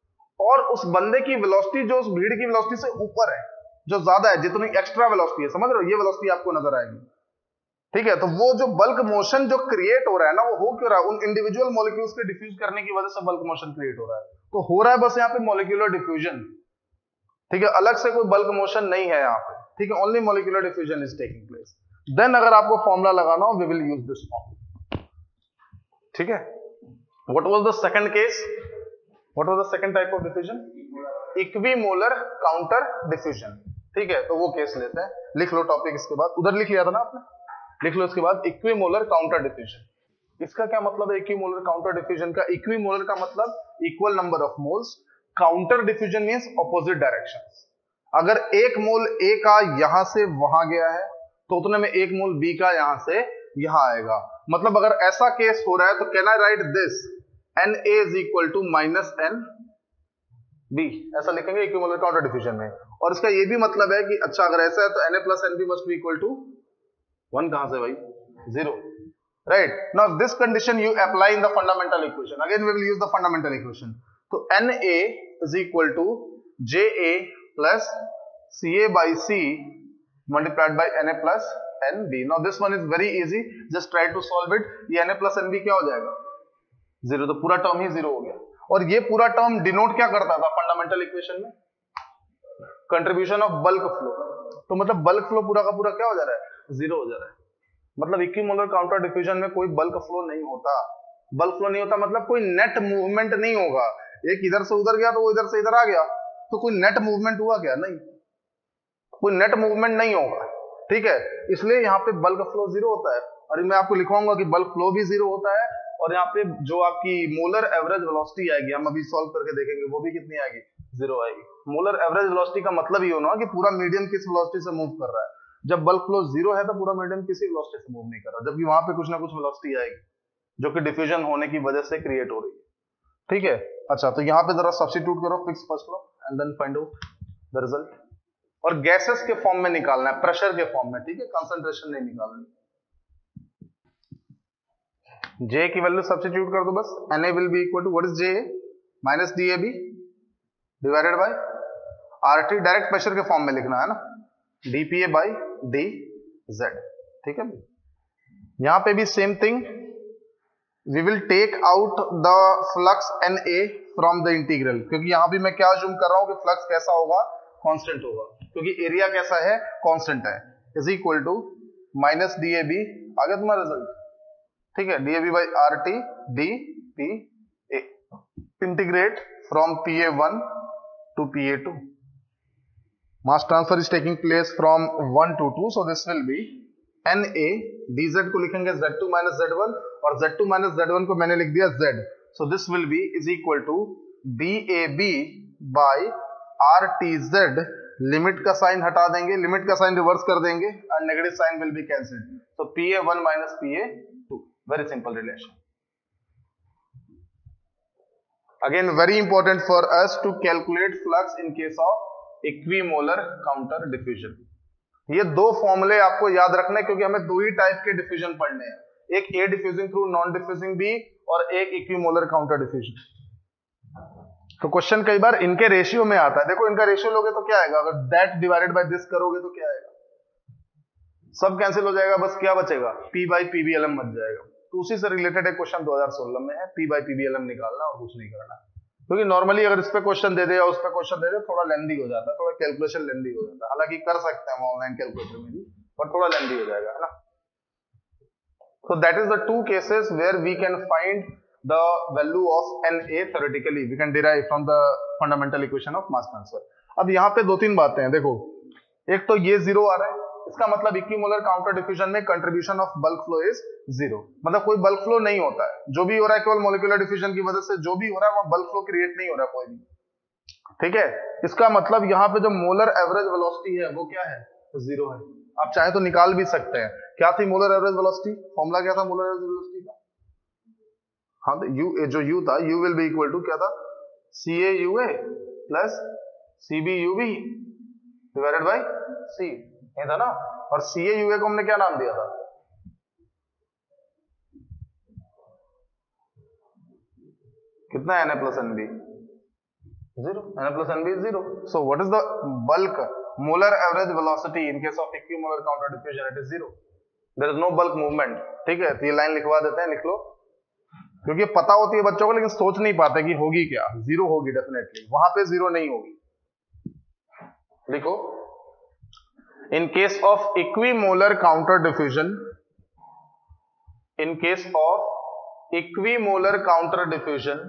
A: और उस बंदे की वेलोसिटी जो उस भीड़ की वेलोसिटी से ऊपर है, जो ज्यादा है, जितनी एक्स्ट्रा वेलोसिटी है, समझ रहे हो, ये वेलोसिटी आपको नजर आएगी. ठीक है, तो वो जो बल्क मोशन जो क्रिएट हो रहा है ना, वो हो क्यों रहा है? उन इंडिविजुअल मॉलिक्यूल्स के डिफ्यूज करने की वजह से बल्क मोशन क्रिएट हो रहा है. तो हो रहा है बस यहाँ पे मॉलिक्यूलर डिफ्यूजन. ठीक है, अलग से कोई बल्क मोशन नहीं है यहाँ पे. ठीक है, only molecular diffusion is taking place. Then अगर आपको फॉर्मूला लगाना हो, we will use this formula. ठीक है, what was the second case? What was the second type of diffusion? Equimolar counter diffusion. ठीक है, तो वो केस लेते हैं. लिख लो टॉपिक, इसके बाद उधर लिख लिया था ना आपने, लिख लो इसके बाद इक्विमोलर काउंटर डिफ्यूजन. इसका क्या मतलब है इक्विमोलर काउंटर डिफ्यूजन का? इक्विमोलर का मतलब equal number of moles, counter diffusion means opposite directions. अगर एक मोल A का यहां से वहां गया है तो उतने में एक मोल B का यहां से यहां आएगा. मतलब अगर ऐसा केस हो रहा है तो can I write this Na is equal to minus N B, ऐसा लिखेंगे इक्विमोलर काउंटर डिफ्यूजन में. और इसका ये भी मतलब है कि अच्छा अगर ऐसा है तो Na plus Nb must be equal to one. कहां से भाई? Zero. Right, now this condition you apply in the fundamental equation. Again we will use the fundamental equation. तो Na is equal to Ja plus Ca by C multiplied by Na plus Nb. Now this one is very easy, just try to solve it. ये Na plus Nb क्या हो जाएगा? Zero. तो पूरा term ही zero हो गया. और ये पूरा टर्म डिनोट क्या करता था फंडामेंटल इक्वेशन में? Contribution of bulk flow. तो मतलब बल्क फ्लो पूरा का पूरा क्या हो जा रहा है? जीरो हो जा रहा है. मतलब इक्विमोलर काउंटर डिफ्यूजन में कोई बल्क फ्लो नहीं होता. बल्क फ्लो नहीं होता मतलब कोई नेट मूवमेंट नहीं होगा. एक इधर से उधर गया तो वो इधर से इधर आ गया, तो कोई नेट मूवमेंट हुआ क्या? नहीं, कोई नेट मूवमेंट नहीं होगा. ठीक है, इसलिए यहाँ पे बल्क फ्लो जीरो होता है. और मैं आपको लिखवाऊंगा कि बल्क फ्लो भी जीरो होता है. और यहाँ पे जो आपकी मोलर एवरेज वेलोसिटी आएगी, हम अभी सॉल्व करके देखेंगे, वो भी कितनी आएगी? जीरो आएगी. मोलर एवरेज वेलोसिटी का मतलब ये होना कि पूरा मीडियम किस वेलोसिटी से मूव कर रहा है. जब बल्क फ्लो जीरो है तो पूरा मीडियम किसी वेलोसिटी से मूव नहीं कर रहा, जबकि वहां पे कुछ ना कुछ वेलोसिटी आएगी जो कि डिफ्यूजन होने की वजह से क्रिएट हो रही है, ठीक है। अच्छा, तो यहाँ पे जरा सब्स्टिट्यूट करो Fick's first law and then find out the result, और गैसेस के फॉर्म में निकालना है, प्रेशर के फॉर्म में, ठीक है, कंसंट्रेशन नहीं निकालनी। J की वैल्यू सब्स्टिट्यूट कर दो बस, Na will be equal to what is J, minus D A B divided by R T, direct pressure के फॉर्म में लिखना है ना, डीपीए बाई डी जेड, ठीक है। यहां पे भी same thing, we will take out the flux N A from the integral, क्योंकि यहां भी मैं क्या अज्यूम कर रहा हूं कि फ्लक्स कैसा होगा, कांस्टेंट होगा, क्योंकि एरिया कैसा है, कांस्टेंट है, is equal to minus D A B, आ गया तुम्हारा रिजल्ट, ठीक है, D A B by R T D P A, integrate from P A one to P A two, mass transfer is taking place from one to two, so this will be N A, dz को लिखेंगे Z two minus Z one, और Z two minus Z one को मैंने लिख दिया z, so this will be is equal to D A B by R T Z, limit का sign हटा देंगे, लिमिट का साइन रिवर्स कर देंगे and negative sign will be cancelled, so P A one minus P A two, very simple relation. Again, very important for us to calculate flux in case of equimolar counter diffusion. ये दो फॉर्मूले आपको याद रखने, क्योंकि हमें दो ही type के डिफ्यूजन पढ़ने हैं, एक A diffusing through non diffusing B और एक इक्विमोलर काउंटर डिफ्यूजन। तो क्वेश्चन कई बार इनके रेशियो में आता है, देखो इनका रेशियो लोगे तो क्या आएगा, अगर दैट डिवाइडेड बाय दिस करोगे तो क्या आएगा, सब कैंसिल हो जाएगा, बस क्या बचेगा, पी बाई पीबीएलएम बच जाएगा। तो उसी से रिलेटेड एक क्वेश्चन दो हज़ार सोलह में है, पी बाई पीबीएलएम निकालना और कुछ नहीं करना, क्योंकि नॉर्मली अगर इस पे क्वेश्चन दे दे या उस पे क्वेश्चन दे दे थोड़ा लेंदी हो जाता है, थोड़ा कैलकुलेशन लेंदी हो जाता है, हालांकि कर सकते हैं ऑनलाइन कैलकुलेटर में भी, पर थोड़ा लेंदी हो जाएगा, है ना। So that is the two cases where we can find the value of N A theoretically, we can derive from the fundamental equation of mass transfer. अब यहाँ पे दो तीन बातें हैं, देखो एक तो ये जीरो आ रहा है, इसका मतलब इक्विमोलर काउंटर डिफ्यूजन में contribution of bulk flow is zero, मतलब कोई बल्क फ्लो नहीं होता है, जो भी हो रहा है केवल मॉलिक्यूलर डिफ्यूजन की वजह से जो भी हो रहा है वो बल्क फ्लो क्रिएट नहीं हो रहा है कोई भी, ठीक है। इसका मतलब यहाँ पे जो मोलर एवरेज वेलोसिटी है वो क्या है, जीरो है। आप चाहे तो निकाल भी सकते हैं, क्या थी मोलर एवरेज वेलोसिटी, फॉर्मूला क्या था मोलर एवरेज वेलोसिटी का, हाँ तो यू, जो यू था, U will be equal to क्या था, C A you A plus C B you B divided by C, ये था ना, और सी ए यू ए को हमने क्या नाम दिया था, कितना है, Na plus N B zero, Na plus N B zero, so what is the bulk molar average velocity in case of equimolar counter diffusion, it is zero, there is no bulk movement, ठीक है। तो ये line लिखवा देते हैं, लिख लो, क्योंकि पता होती है बच्चों को लेकिन सोच नहीं पाते कि होगी क्या, जीरो होगी डेफिनेटली, वहां पे जीरो नहीं होगी, लिखो, in case of equimolar counter diffusion, in case of equimolar counter diffusion,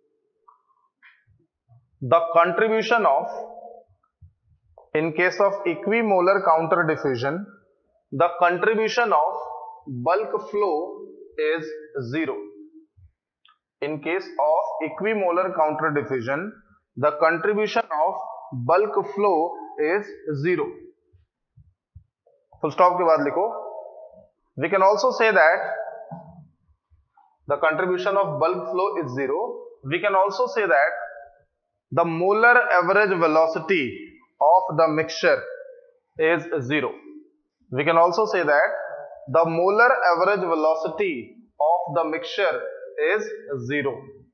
A: the contribution of, in case of equimolar counter diffusion, the contribution of bulk flow is zero. In case of equimolar counter diffusion, the contribution of bulk flow is zero. Full stop के बाद लिखो, we can also say that the contribution of bulk flow is zero. We can also say that the molar average velocity of the mixture is zero. We can also say that the molar average velocity of the mixture is zero.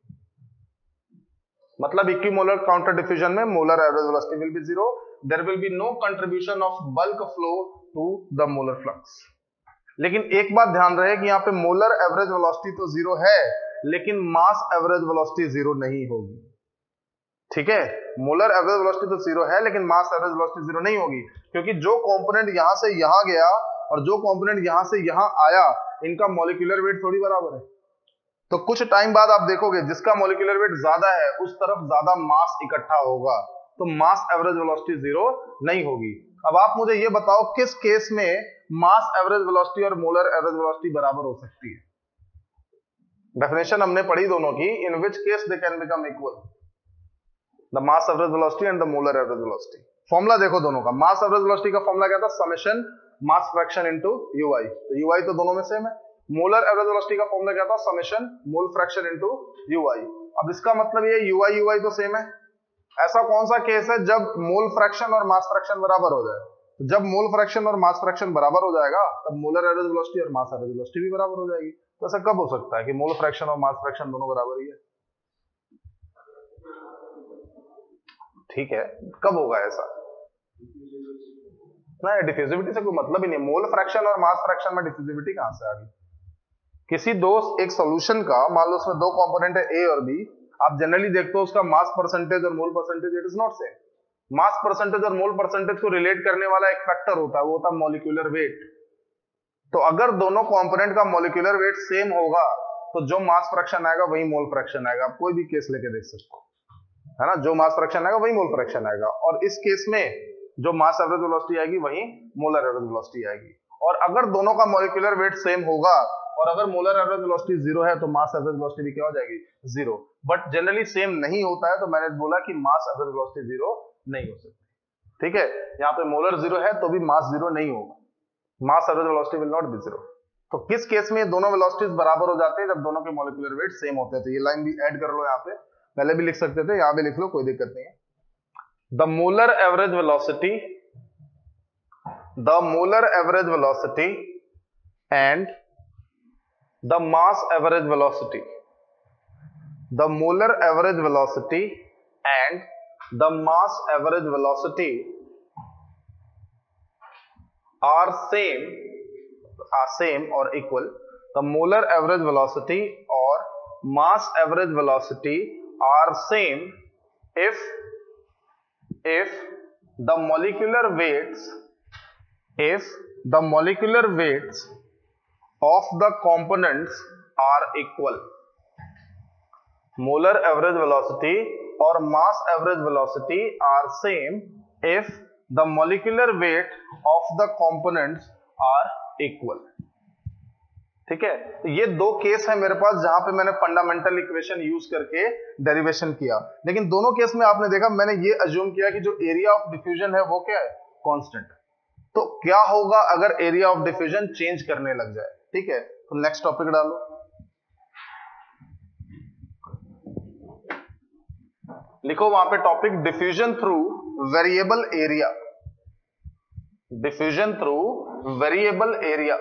A: मतलब equimolar counter diffusion में molar average velocity will be zero, there will be no contribution of bulk flow to the molar flux. लेकिन एक बात ध्यान रहे कि यहाँ पे मोलर एवरेज वेलोसिटी तो जीरो है, लेकिन मास एवरेज वेलोसिटी जीरो नहीं होगी, ठीक है। मोलर एवरेज वेलोसिटी तो जीरो है लेकिन मास एवरेज वेलोसिटी जीरो नहीं होगी, क्योंकि जो कंपोनेंट यहां से यहां गया और जो कंपोनेंट यहां से यहां आया, इनका मॉलिक्यूलर वेट थोड़ी बराबर है। तो कुछ टाइम बाद आप देखोगे जिसका मॉलिक्यूलर वेट ज्यादा है उस तरफ ज्यादा मास इकट्ठा होगा, तो मास एवरेज वेलोसिटी जीरो नहीं होगी। अब आप मुझे ये बताओ किस केस में मास एवरेज वेलोसिटी और मोलर एवरेज वेलोसिटी बराबर हो सकती है। डेफिनेशन हमने पढ़ी दोनों की, in which case they can become equal, the mass average velocity and the molar average velocity. Formula देखो दोनों का, मास एवरेज वेलोसिटी का फॉर्मूला क्या था, summation mass fraction into U I, तो यूआई तो दोनों में सेम है। मोलर एवरेज वेलोसिटी का फॉर्मूला क्या था, summation mole fraction into UI. अब इसका मतलब ये यूआई यूआई तो सेम है। ऐसा कौन सा केस है जब मोल फ्रैक्शन और मास फ्रैक्शन बराबर हो जाए? तो जब मोल फ्रैक्शन और मास फ्रैक्शन बराबर हो जाएगा तब मोलर एवरेज वेलोसिटी और मास एवरेज वेलोसिटी भी बराबर हो जाएगी। तो ऐसा कब हो सकता है कि मोल फ्रैक्शन और मास फ्रैक्शन दोनों बराबर ही है? ठीक है, कब होगा ऐसा? नहीं, डिफ्यूजिविटी से कोई मतलब ही नहीं। मोल फ्रैक्शन और मास फ्रैक्शन में डिफ्यूजिविटी कहां से आ गई? किसी दोस्त एक सॉल्यूशन का, मान लो उसमें दो कंपोनेंट है ए और बी, आप जनरली देखते हो उसका मास परसेंटेज और mole percentage it is not same. Mass percentage और मोल परसेंटेज को रिलेट करने वाला एक फैक्टर होता है, वो होता है मॉलिक्यूलर वेट। तो अगर दोनों कंपोनेंट का मॉलिक्यूलर वेट सेम होगा तो जो मास फ्रैक्शन आएगा वही मोल फ्रैक्शन आएगा। आप कोई भी केस लेके देख सकते हो, है ना, जो मास फ्रैक्शन आएगा वही मोल फ्रैक्शन आएगा। और इस केस में जो मास एवरेज वेलोसिटी आएगी वही मोलर एवरेज वेलोसिटी आएगी। और अगर दोनों का मॉलिक्यूलर वेट सेम होगा और अगर मोलर एवरेज वेलोसिटी जीरो है तो मास एवरेज वेलोसिटी भी क्या हो जाएगी, जीरो। बट जनरली सेम नहीं होता है, तो मैंने बोला कि मास एवरेज वेलोसिटी जीरो नहीं हो सकती। ठीक है, यहाँ पे मोलर जीरो है तो भी मास जीरो नहीं होगा, mass average velocity will not be zero. तो किस केस में दोनों वेलोसिटीज बराबर हो जाते हैं? जब दोनों के मॉलिक्यूलर वेट सेम होते हैं। तो ये लाइन भी ऐड कर लो, यहाँ पे पहले भी लिख सकते थे, यहाँ भी लिख लो, कोई दिक्कत नहीं है। The molar average velocity the molar average velocity and the mass average velocity the molar average velocity and the mass average velocity are same are same or equal. The molar average velocity or mass average velocity are same if if the molecular weights if the molecular weights of the components are equal. Molar average velocity or mass average velocity are same if the molecular weight of the components are equal. ठीक है, तो ये दो case है मेरे पास जहां पे मैंने फंडामेंटल इक्वेशन यूज करके डेरिवेशन किया। लेकिन दोनों केस में आपने देखा मैंने ये अज्यूम किया कि जो एरिया ऑफ डिफ्यूजन है वो क्या है, कांस्टेंट। तो क्या होगा अगर एरिया ऑफ डिफ्यूजन चेंज करने लग जाए? ठीक है, तो नेक्स्ट टॉपिक डालो। लिखो वहां पे topic diffusion through variable area. Diffusion through variable area.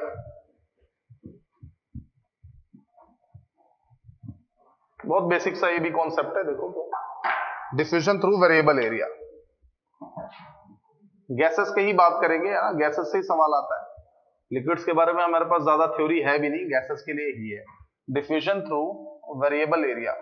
A: बहुत बेसिक सा ये भी कॉन्सेप्ट है, देखो तो diffusion through variable area. Gases की ही बात करेंगे, है ना, गैसेस से ही सवाल आता है। लिक्विड्स के बारे में हमारे पास ज्यादा थ्योरी है भी नहीं, गैसेस के लिए ही है। Diffusion through variable area.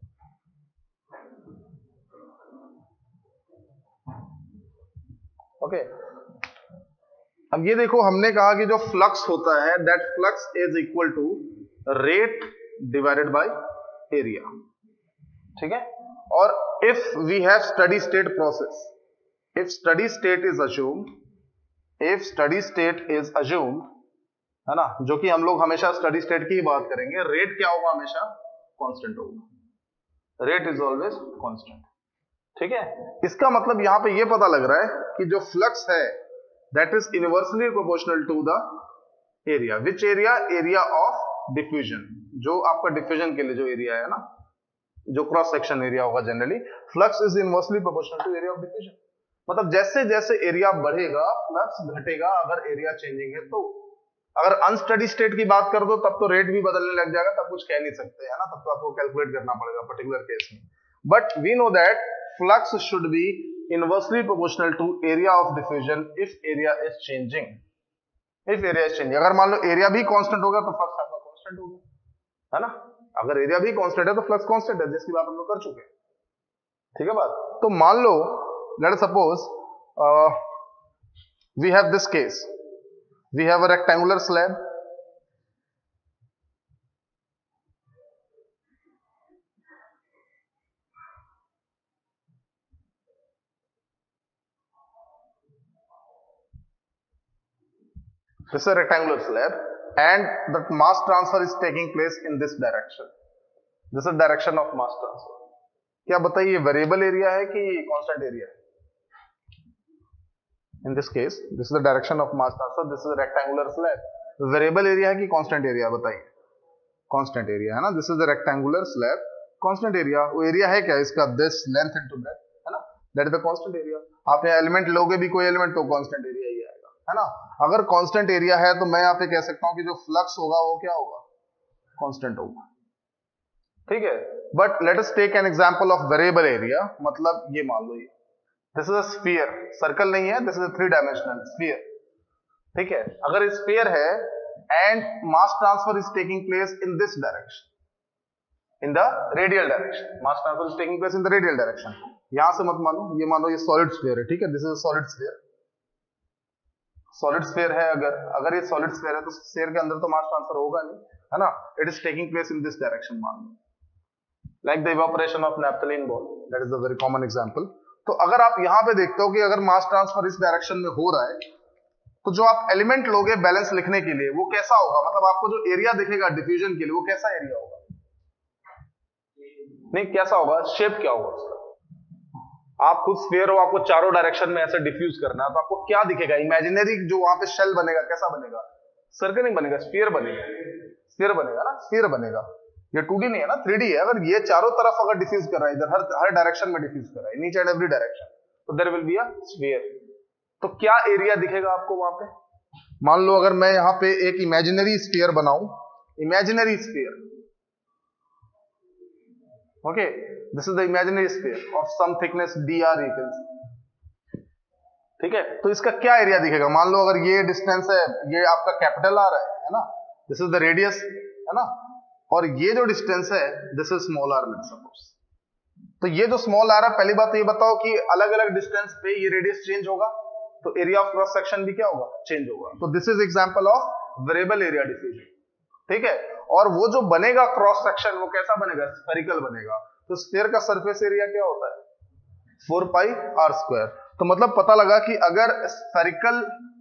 A: Okay, अब ये देखो हमने कहा कि जो फ्लक्स होता है that flux is equal to rate divided by area. ठीक है, और if we have steady state process, if steady state is assumed if steady state is assumed, है ना, जो कि हम लोग हमेशा स्टडी स्टेट की ही बात करेंगे, रेट क्या होगा, हमेशा कांस्टेंट होगा। Rate is always constant. ठीक है, इसका मतलब यहां पे ये पता लग रहा है कि जो फ्लक्स है that is inversely proportional to the area. Which area? Area of diffusion. जो आपका डिफ्यूजन के लिए जो एरिया है ना, जो क्रॉस सेक्शन एरिया होगा generally, flux is inversely proportional to area of diffusion. मतलब जैसे जैसे एरिया बढ़ेगा फ्लक्स घटेगा अगर एरिया चेंजिंग है। तो अगर अनस्टडी स्टेट की बात कर दो तब तो रेट भी बदलने लग जाएगा, तब कुछ कह नहीं सकते, है ना, तब तो आपको कैलकुलेट करना पड़ेगा पर्टिकुलर केस में। But we know that flux should be inversely proportional to area of diffusion if area is changing. If area is changing, अगर मान लो एरिया भी कांस्टेंट होगा तो फ्लक्स आपका कांस्टेंट होगा, है ना। अगर एरिया भी कांस्टेंट है तो फ्लक्स कांस्टेंट है, जिसकी बात हम लोग कर चुके हैं। ठीक है बात। तो मान लो let suppose we have this case, we have a rectangular slab, this is a rectangular slab and the mass transfer is taking place in this direction. This is direction of mass transfer. क्या बताइए variable area है कि constant area है? In this case, this is the direction of mass transfer. This is a rectangular slab. Variable area है कि constant area बताइए? Constant area है ना? This is the rectangular slab. Constant area, वो area है क्या इसका? This length into breadth, है ना? That is the constant area. आप यहाँ element लोगे भी कोई element तो constant area ही आएगा, है ना? अगर constant area है तो मैं यहाँ पे कह सकता हूँ कि जो flux होगा वो क्या होगा? Constant होगा, ठीक है? But let us take an example of variable area. मतलब ये मान लो ये This is a sphere, circle नहीं है, this is a three dimensional sphere, ठीक है? अगर sphere है and mass transfer is taking place in this direction, in the radial direction, mass transfer is taking place in the radial direction. यहां से मत मानो, ये मानो ये solid sphere है, ठीक है? This is a solid sphere, solid sphere है अगर अगर ये solid sphere है तो sphere के अंदर तो mass transfer होगा नहीं, है ना? It is taking place in this direction, मान लो, like the evaporation of naphthalene ball, that is a very common example. तो अगर आप यहां पे देखते हो कि अगर मास ट्रांसफर इस डायरेक्शन में हो रहा है तो जो आप एलिमेंट लोगे बैलेंस लिखने के लिए वो कैसा होगा? मतलब आपको जो एरिया दिखेगा डिफ्यूजन के लिए वो कैसा एरिया होगा? नहीं, कैसा होगा? शेप क्या होगा उसका? आप खुद स्फीयर हो, आपको चारों डायरेक्शन में ऐसे डिफ्यूज करना है तो आपको क्या दिखेगा? इमेजिनरी जो वहां पे शेल बनेगा कैसा बनेगा? सर्कल नहीं बनेगा, स्फीयर बनेगा, स्फीयर बनेगा ना, स्फीयर बनेगा। ये टू डी नहीं है ना, थ्री डी है। अगर ये चारों तरफ अगर डिफ्यूज कर रहा है, इधर हर हर डायरेक्शन में डिफ्यूज कर रहा है, नीच एंड एवरी डायरेक्शन, तो there will be a sphere. तो क्या एरिया दिखेगा आपको वहां पे? मान लो अगर मैं यहां पे एक इमेजिनरी स्फीयर बनाऊं, imaginary sphere, okay, this is the imaginary sphere of some thickness D R, you can see, ठीक है? तो इसका क्या एरिया दिखेगा? मान लो अगर ये डिस्टेंस है, ये आपका कैपिटल आर है, है ना, दिस इज द रेडियस, है ना, और ये जो डिस्टेंस है this is small R, let's suppose. तो ये जो स्मॉल आर है, पहली बात तो ये बताओ कि अलग अलग डिस्टेंस पे ये रेडियस चेंज होगा तो एरिया ऑफ क्रॉस सेक्शन भी क्या होगा? चेंज होगा। तो this is example of variable area diffusion, ठीक है? और वो जो बनेगा क्रॉस सेक्शन वो कैसा बनेगा? स्फेरिकल बनेगा। तो स्फीयर का सरफेस एरिया क्या होता है? Four pi R square. तो मतलब पता लगा कि अगर स्फेरिकल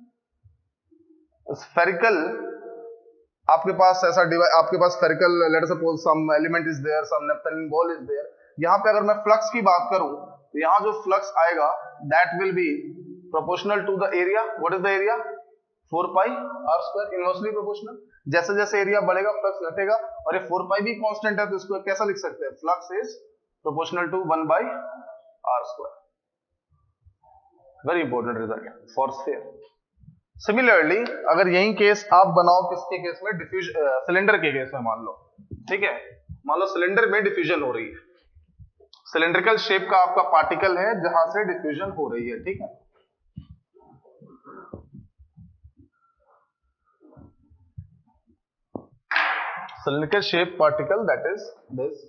A: स्फेरिकल आपके पास ऐसा डिवाइस, आपके पास spherical, let us suppose some element is there, some naphthalene ball is there, यहां पे अगर मैं फ्लक्स की बात करूं तो यहां जो फ्लक्स आएगा that will be proportional to the area. What is the area? Four pi R square, inversely proportional. जैसे जैसे एरिया बढ़ेगा फ्लक्स घटेगा, और ये फोर पाई भी कांस्टेंट है तो इसको कैसा लिख सकते हैं? Flux is proportional to one by R square. Very important result for sphere. Similarly अगर यही केस आप बनाओ किसके केस में? डिफ्यूज सिलेंडर के केस में मान लो, ठीक है? मान लो सिलेंडर में डिफ्यूजन हो रही है, सिलेंड्रिकल शेप का आपका पार्टिकल है जहां से डिफ्यूजन हो रही है, ठीक है? Cylindrical shape particle, that is this,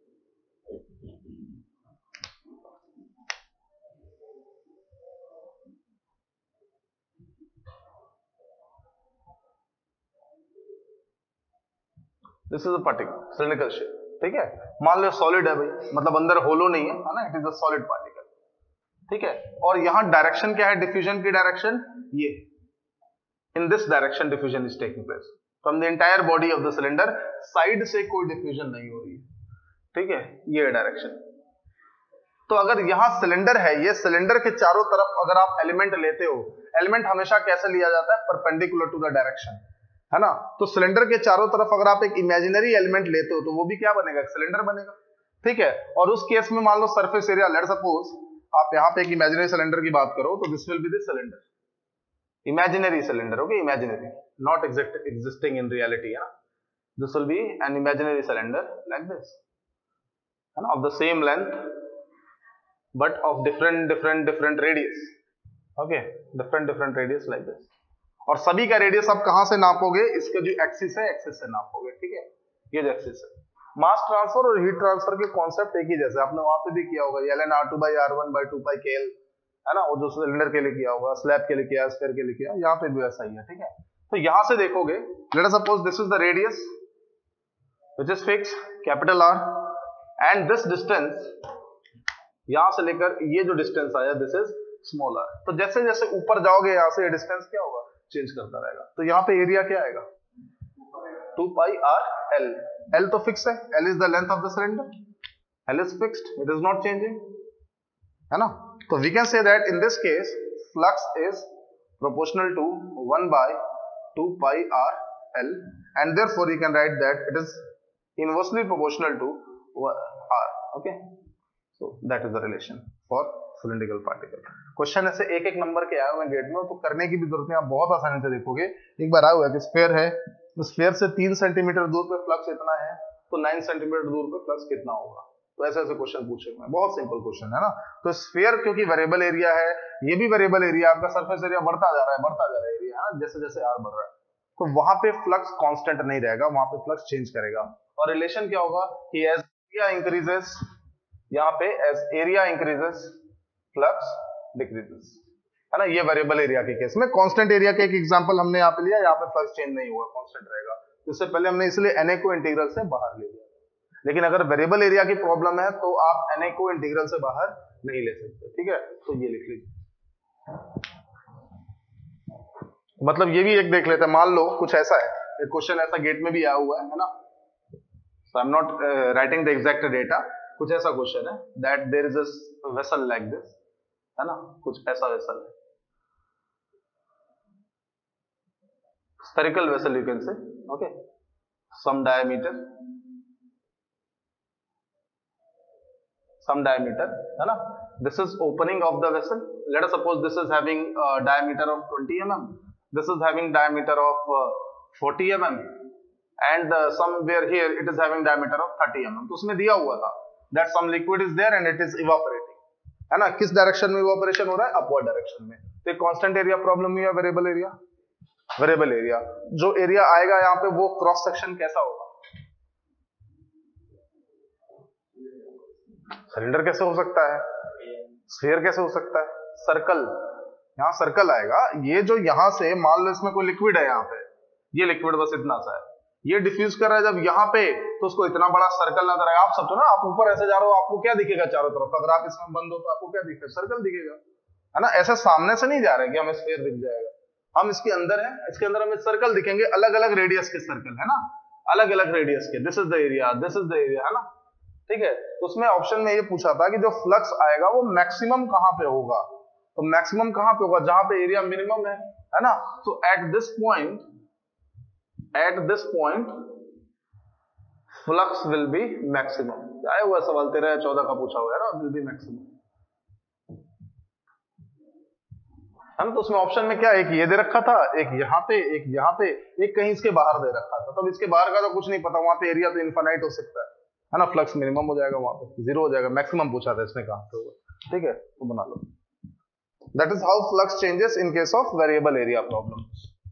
A: this is a particle, cylindrical shape, ठीक है? मान लो सॉलिड है भाई, मतलब अंदर होलो नहीं है, है ना, it is a solid particle, ठीक है? और यहां डायरेक्शन क्या है डिफ्यूजन की? डायरेक्शन ये, in this direction diffusion is taking place from the entire body of the cylinder. Side से कोई डिफ्यूजन नहीं हो रही है, ठीक है? ये डायरेक्शन। तो अगर यहां सिलेंडर है, ये सिलेंडर के चारों तरफ अगर आप एलिमेंट लेते हो, एलिमेंट हमेशा कैसे लिया जाता है? परपेंडिकुलर टू द डायरेक्शन, है ना? तो सिलेंडर के चारों तरफ अगर आप एक इमेजिनरी एलिमेंट लेते हो तो वो भी क्या बनेगा? सिलेंडर बनेगा, ठीक है? और उस केस में मान लो सरफेस एरिया, लेट्स सपोज आप यहाँ पे एक इमेजिनरी सिलेंडर की बात करो तो this will be the cylinder, imaginary cylinder, okay? Imaginary, not exact existing in reality, है? This will be an imaginary cylinder like this, है ना, of the same length but of different different different radius, okay? Different different radius like this. और सभी का radius आप कहां से नापोगे? इसका जो एक्सिस है, एक्सिस से नापोगे, ठीक है? ये जो एक्सिस है। मास ट्रांसफर और हीट ट्रांसफर के कॉन्सेप्ट एक ही जैसे, आपने वहां पे भी किया होगा, L N R two by R one by two pi K L, है ना? वो जो सिलेंडर के लिए किया होगा, स्लैब के लिए किया, स्फीयर के लिए किया, यहाँ पे भी वैसा ही है, ठीक है? तो यहां से देखोगे, let us suppose this is the radius which is fix capital R, and this distance यहां से लेकर ये जो डिस्टेंस आया दिस इज स्मॉल आर। तो जैसे जैसे ऊपर जाओगे यहां से ये डिस्टेंस क्या होगा? चेंज करता रहेगा। तो यहाँ पे एरिया क्या आएगा? Two pi R L. L तो फिक्स है, L is the length of the cylinder, L is fixed, it is not changing, है ना? तो we can say that in this case flux is proportional to one by two pi r L, and therefore you can write that it is inversely proportional to r. Okay, so that is the relation for cylindrical particle. Question ऐसे एक एक number के आए हुए gate में, तो करने की भी जरूरत नहीं, आप बहुत आसानी से देखोगे। एक बार आया हुआ है कि स्फीयर है, तो स्फीयर से तीन सेंटीमीटर दूर पे फ्लक्स इतना है, तो नाइन सेंटीमीटर दूर पे फ्लक्स कितना होगा। तो ऐसे ऐसे क्वेश्चन पूछे हुए हैं, बहुत सिंपल क्वेश्चन है ना। तो स्फीयर क्योंकि वेरिएबल एरिया है, ये भी वेरिएबल एरिया, आपका सरफेस एरिया बढ़ता जा रहा है बढ़ता जा रहा है एरिया, है ना, जैसे जैसे आर बढ़ रहा है, तो वहां पे फ्लक्स कांस्टेंट नहीं रहेगा, वहां पे फ्लक्स चेंज करेगा। और रिलेशन क्या होगा कि एज एरिया इंक्रीजेस, यहाँ पे as area increases flux decreases, है ना। ये वेरिएबल एरिया के केस में, कांस्टेंट एरिया का एक एग्जांपल हमने यहाँ पे लिया, यहाँ पे फ्लक्स चेंज नहीं हुआ, कांस्टेंट रहेगा। इससे पहले हमने इसलिए Na को इंटीग्रल से बाहर ले लिया। लेकिन अगर वेरिएबल एरिया की प्रॉब्लम है तो आप Na को इंटीग्रल से बाहर नहीं ले सकते, ठीक है। तो ये लिख लीजिए, मतलब ये भी एक देख लेते हैं। मान लो कुछ ऐसा है, एक क्वेश्चन ऐसा गेट में भी आया हुआ है, है ना। So I am not writing the exact data, कुछ ऐसा क्वेश्चन है that there is a vessel like this, है ना, कुछ ऐसा वेसल है, spherical vessel you can say, okay, some diameter, some diameter, है ना। This is opening of the vessel. Let us suppose this is having a diameter of twenty millimeters. This is having diameter of uh, forty millimeters, and uh, somewhere here it is having diameter of thirty millimeters. तो उसमें दिया हुआ था that some liquid is there and it is evaporating, है ना। किस direction में evaporation हो रहा है? अपवर्ड डायरेक्शन में। तो कांस्टेंट एरिया प्रॉब्लम हुई है, वेरिएबल एरिया, वेरिएबल एरिया जो एरिया आएगा यहाँ पे वो क्रॉस सेक्शन कैसा होगा? सिलेंडर कैसे हो सकता है? स्फीयर कैसे हो सकता है? सर्कल, यहाँ सर्कल आएगा। ये जो यहाँ से मान लो इसमें कोई लिक्विड है, यहाँ पे ये लिक्विड बस इतना सा है, ये डिफ्यूज कर रहा है जब यहाँ पे, तो उसको इतना बड़ा सर्कल नजर आएगा। आप समझो ना, आप ऊपर ऐसे जा रहे हो, आपको क्या दिखेगा चारों तरफ? अगर आप इसमें बंद हो तो आपको क्या दिखेगा? सर्कल दिखेगा, है ना। ऐसे सामने से नहीं जा रहे कि हमें स्फीयर दिख जाएगा, हम इसके अंदर है, इसके अंदर हमें सर्कल दिखेंगे, अलग अलग रेडियस के सर्कल, है ना, अलग अलग रेडियस के। This is the area, this is the area, है ना, ठीक है। तो उसमें ऑप्शन में ये पूछा था कि जो फ्लक्स आएगा वो मैक्सिमम कहां पे होगा? तो मैक्सिमम कहां पे होगा? जहां पे एरिया मिनिमम है, है ना। तो at this point, at this point flux will be maximum. आया हुआ सवाल तेरह या चौदह का पूछा हुआ है ना, विल बी मैक्सिमम, है ना। तो उसमें ऑप्शन में क्या है, एक ये दे रखा था, एक यहाँ पे, एक यहाँ पे, एक कहीं इसके बाहर दे रखा था। तब इसके बाहर का तो कुछ नहीं पता, वहां पे एरिया तो इनफाइनाइट हो सकता है, है ना। फ्लक्स मिनिमम हो जाएगा, वहां पे जीरो हो जाएगा, मैक्सिमम पूछा था इसने कहां पे होगा, ठीक है। तो बना लो, that is how flux changes in case of variable area problem.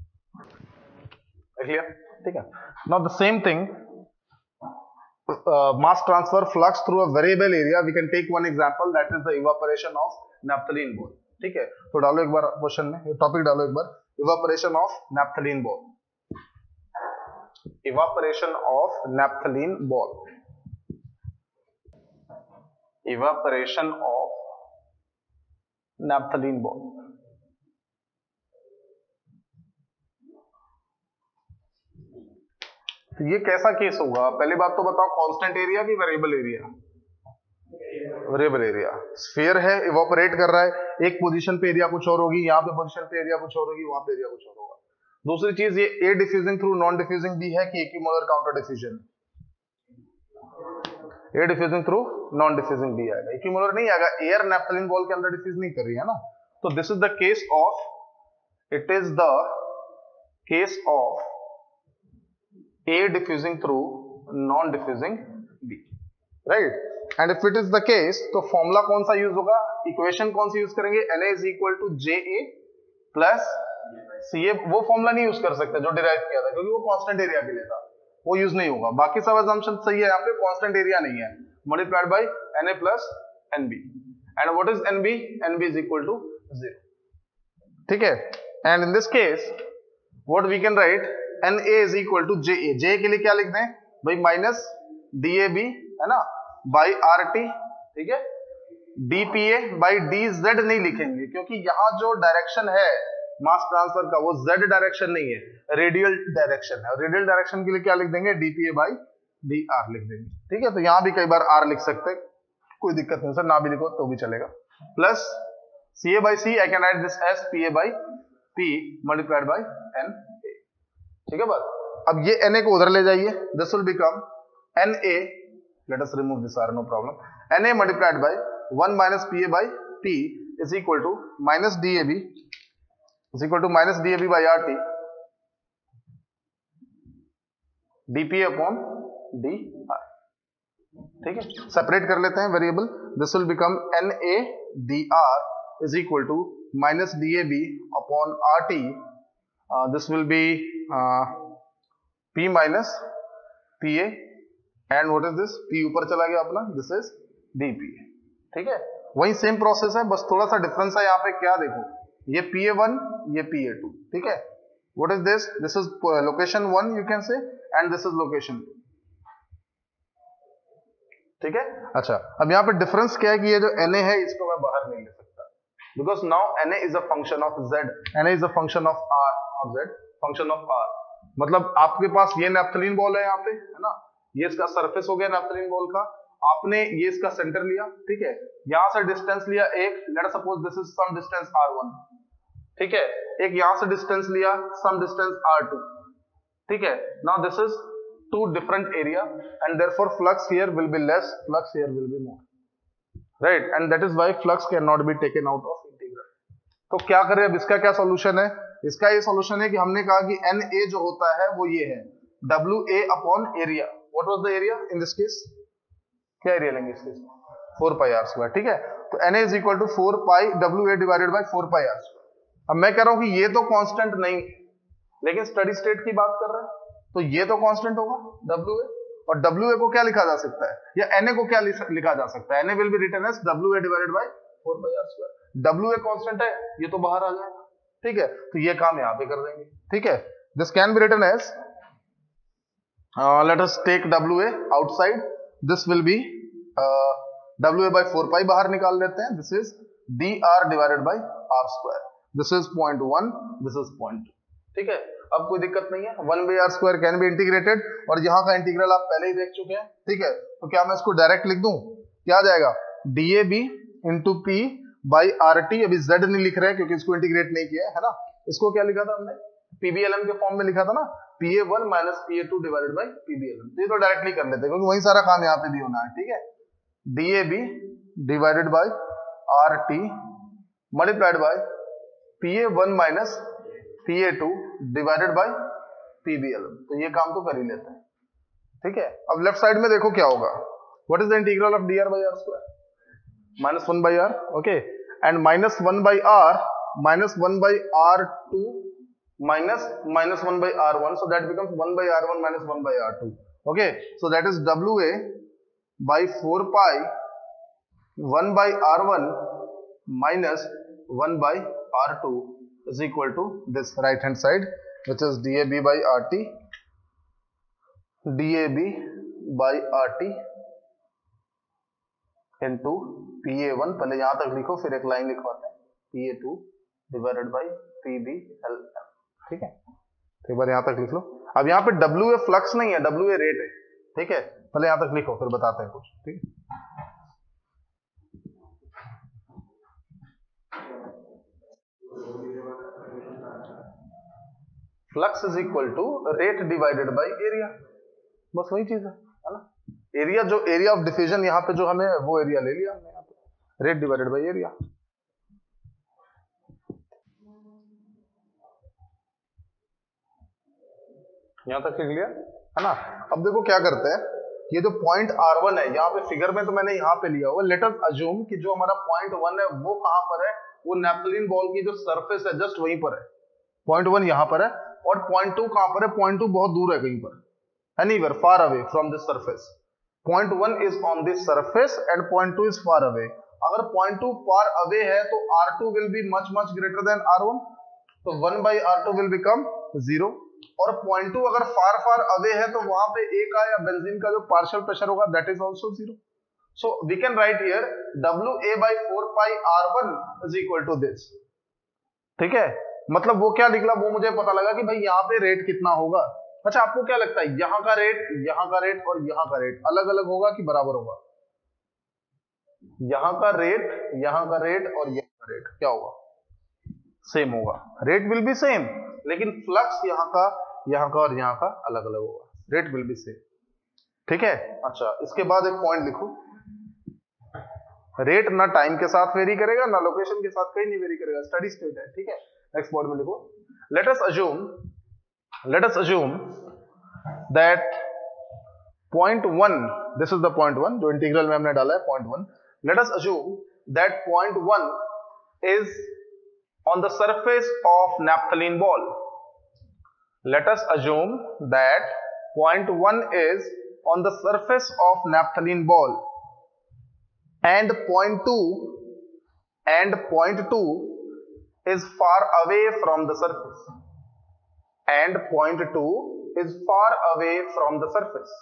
A: Clear, ठीक है। Now the same thing, mass transfer flux through a variable area, we can take one example, that is the evaporation of naphthalene ball, ठीक है। तो डालो एक बार question में, ये topic डालो एक बार, evaporation of naphthalene ball, evaporation of naphthalene ball, evaporation of naphthalene ball. तो ये कैसा केस होगा? पहली बात तो बताओ, कांस्टेंट एरिया की variable area? Variable area. Sphere है, इवेपोरेट कर रहा है, एक पोजीशन पे एरिया कुछ और होगी, यहाँ पे पोजीशन पे एरिया कुछ और होगी, वहां पे एरिया कुछ और होगा। दूसरी चीज, ये A diffusing through non diffusing भी है कि equimolar counter diffusion? A diffusing through non diffusing भी आएगा, इक्विमोलर नहीं आएगा। एयर नैप्थलीन बॉल के अंदर डिफ्यूज नहीं कर रही है ना। तो this is the case of, it is the case of A diffusing through non diffusing B, right. And if it is the case, तो फॉर्मूला कौन सा यूज होगा? इक्वेशन कौन सी यूज करेंगे? Na is equal to J A plus C A. वो formula नहीं use कर सकते जो डिराइव किया था, क्योंकि वो कांस्टेंट एरिया के लिए था, वो यूज नहीं होगा। बाकी सब असम्पशन सही है, यहाँ पे कांस्टेंट एरिया नहीं है। Multiplied by Na plus Nb, and what is Nb? Nb is equal to zero, ठीक है। And in this case what we can write, Na is equal to J A. J के लिए क्या लिख दें भाई? माइनस डी ए बी, है ना, बाई आर टी, ठीक है। डीपीए बाई डी जेड नहीं लिखेंगे, क्योंकि यहाँ जो डायरेक्शन है मास ट्रांसफर का वो जेड डायरेक्शन नहीं है, रेडियल डायरेक्शन है। और रेडियल डायरेक्शन के लिए क्या लिख देंगे? डीपीए बाई डी आर लिख देंगे, ठीक है। तो यहाँ भी कई बार आर लिख सकते हैं, कोई दिक्कत नहीं सर, ना भी लिखो तो भी चलेगा। Plus C A by C, I can write this as P A by P multiplied by N A. ठीक है बात. अब ये Na को उधर ले जाइए, this will become Na, let us remove this R, no problem. Na multiplied by one minus Pa by P is equal to minus Dab is equal to minus Dab by Rt dP upon dr. ठीक है, separate कर लेते हैं variable. This will become Na dr is equal to minus Dab upon Rt. uh, this will be uh, P minus Pa and what is this? P ऊपर चला गया अपना, this is dP. ठीक है, वही सेम प्रोसेस है, बस थोड़ा सा डिफरेंस है. यहाँ पे क्या देखो, ये P A वन, ये P A टू. ठीक है, what is this? This is location one you can say and this is location two. ठीक है. अच्छा, अब यहाँ पे डिफरेंस क्या है कि ये जो Na है इसको मैं बाहर नहीं ले सकता, because now Na is a function of Z, Na is a function of R, of Z, function of R. मतलब आपके पास ये नैप्थलीन बॉल है यहाँ पे, है ना, ये इसका सरफेस हो गया नैप्थलीन बॉल का. आपने ये इसका सेंटर लिया, ठीक है, यहां से डिस्टेंस लिया एक, let us suppose this is some distance R one. ठीक है, एक यहां से डिस्टेंस लिया, सम डिस्टेंस R टू. ठीक है, now this is two different area and therefore flux here will be less, flux here will be more, right? And that is why flux cannot be taken out of integral. तो क्या करें अब, इसका क्या solution है? इसका ये solution है कि हमने कहा कि Na जो होता है वो ये है W A upon area. What was the area in this case? क्या एरिया लेंगे इस केस में? Four pi R square. ठीक है, तो Na is equal to four pi W A divided by four pi R square. अब मैं कह रहा हूं कि ये तो कांस्टेंट नहीं, लेकिन स्टडी स्टेट की बात कर रहे हैं तो ये तो कांस्टेंट होगा W A, और W A को क्या लिखा जा सकता है, या Na को क्या लिखा जा सकता है? Na will be written as W A divided by four pi R square. W A constant है, ये तो बाहर आ जाएगा. ठीक है, तो ये काम यहाँ पे कर देंगे. ठीक है, this can be written as, let us take W A outside, this will be W A by four pi बाहर निकाल लेते हैं. This is dr divided by r square. This is point one, this is point two. ठीक है, अब कोई दिक्कत नहीं है. One by R square can be integrated, और यहाँ का इंटीग्रल आप पहले ही देख चुके हैं. ठीक है, तो क्या मैं इसको डायरेक्ट लिख दूं? क्या आ जाएगा? Dab into P by R T. अभी Z नहीं लिख रहे हैं क्योंकि इसको इंटीग्रेट नहीं किया है ना. इसको क्या लिखा था हमने? पीबीएलएन के फॉर्म में लिखा था ना, P A one minus P A two divided by PBLN. तो ये तो डायरेक्टली कर लेते हैं क्योंकि वही सारा काम यहाँ पे भी होना है. ठीक है, Dab divided by R T multiplied by P A one minus P A two divided by P B L. तो ये काम तो कर ही लेते हैं. ठीक है, अब लेफ्ट साइड में देखो क्या होगा. What is the integral of dr by r square? Minus one by R. Okay, and minus one by R minus one by R two minus minus one by R one, so that becomes one by R one minus one by R two. Okay, so that is W A by four pi one by R one minus one by R two is equal to this right hand side, which is dab by rt, dab by rt into P A one. पहले यहां तक लिखो, फिर एक line लिखवाते हैं P A two divided by P B L M. ठीक है, एक बार यहां तक लिख लो. अब यहाँ पे W A फ्लक्स नहीं है, W A रेट है. ठीक है, पहले यहां तक लिखो फिर बताते हैं कुछ. ठीक है, flux is equal to rate divided by area. बस वही चीज है, है ना. एरिया जो एरिया ऑफ डिफ्यूजन यहाँ पे जो हमें वो एरिया ले लिया हमने यहाँ पे, रेट डिवाइडेड बाय एरिया. यहाँ तक लिख लिया, है ना. अब देखो क्या करते हैं, ये जो पॉइंट आर वन है यहाँ पे फिगर में तो मैंने यहाँ पे लिया हुआ. लेट अस अज्यूम कि जो हमारा पॉइंट वन है वो कहां पर है, वो नैप्थलीन बॉल की जो सरफेस है जस्ट वहीं पर है. पॉइंट वन यहाँ पर है और पॉइंट टू कहां पर है? पॉइंट टू बहुत दूर है कहीं पर, anywhere far away from this surface. Point one is on this surface and point two is far away. अगर पॉइंट टू फार अवे है तो R two will be much much greater than R one, तो one by R two will become zero. और point two अगर far फार away है तो वहां पे ए का या बेंजीन का जो पार्शियल प्रेशर होगा that is also zero. So we can write here W A by four pi R one is equal to this. ठीक है, मतलब वो क्या निकला वो मुझे पता लगा कि भाई यहाँ पे रेट कितना होगा. अच्छा, आपको क्या लगता है यहाँ का रेट, यहाँ का रेट और यहाँ का रेट अलग अलग होगा कि बराबर होगा? यहाँ का रेट, यहाँ का रेट और यहाँ का रेट क्या होगा, सेम होगा, रेट विल बी सेम, लेकिन फ्लक्स यहाँ का यहाँ का और यहाँ का अलग अलग होगा, रेट विल बी सेम, ठीक है। अच्छा, इसके बाद एक पॉइंट लिखो, रेट ना टाइम के साथ वेरी करेगा ना लोकेशन के साथ, कहीं नहीं वेरी करेगा, स्टडी स्टेट है, ठीक है। नेक्स्ट पॉइंट में लिखो, let us assume let us assume that point one, this is the point one जो इंटीग्रल में हमने डाला है, point one, let us assume that point one is on the surface of naphthalene ball. Let us assume that point one is on the surface of naphthalene ball and point two and point two is far away from the surface and point two is far away from the surface.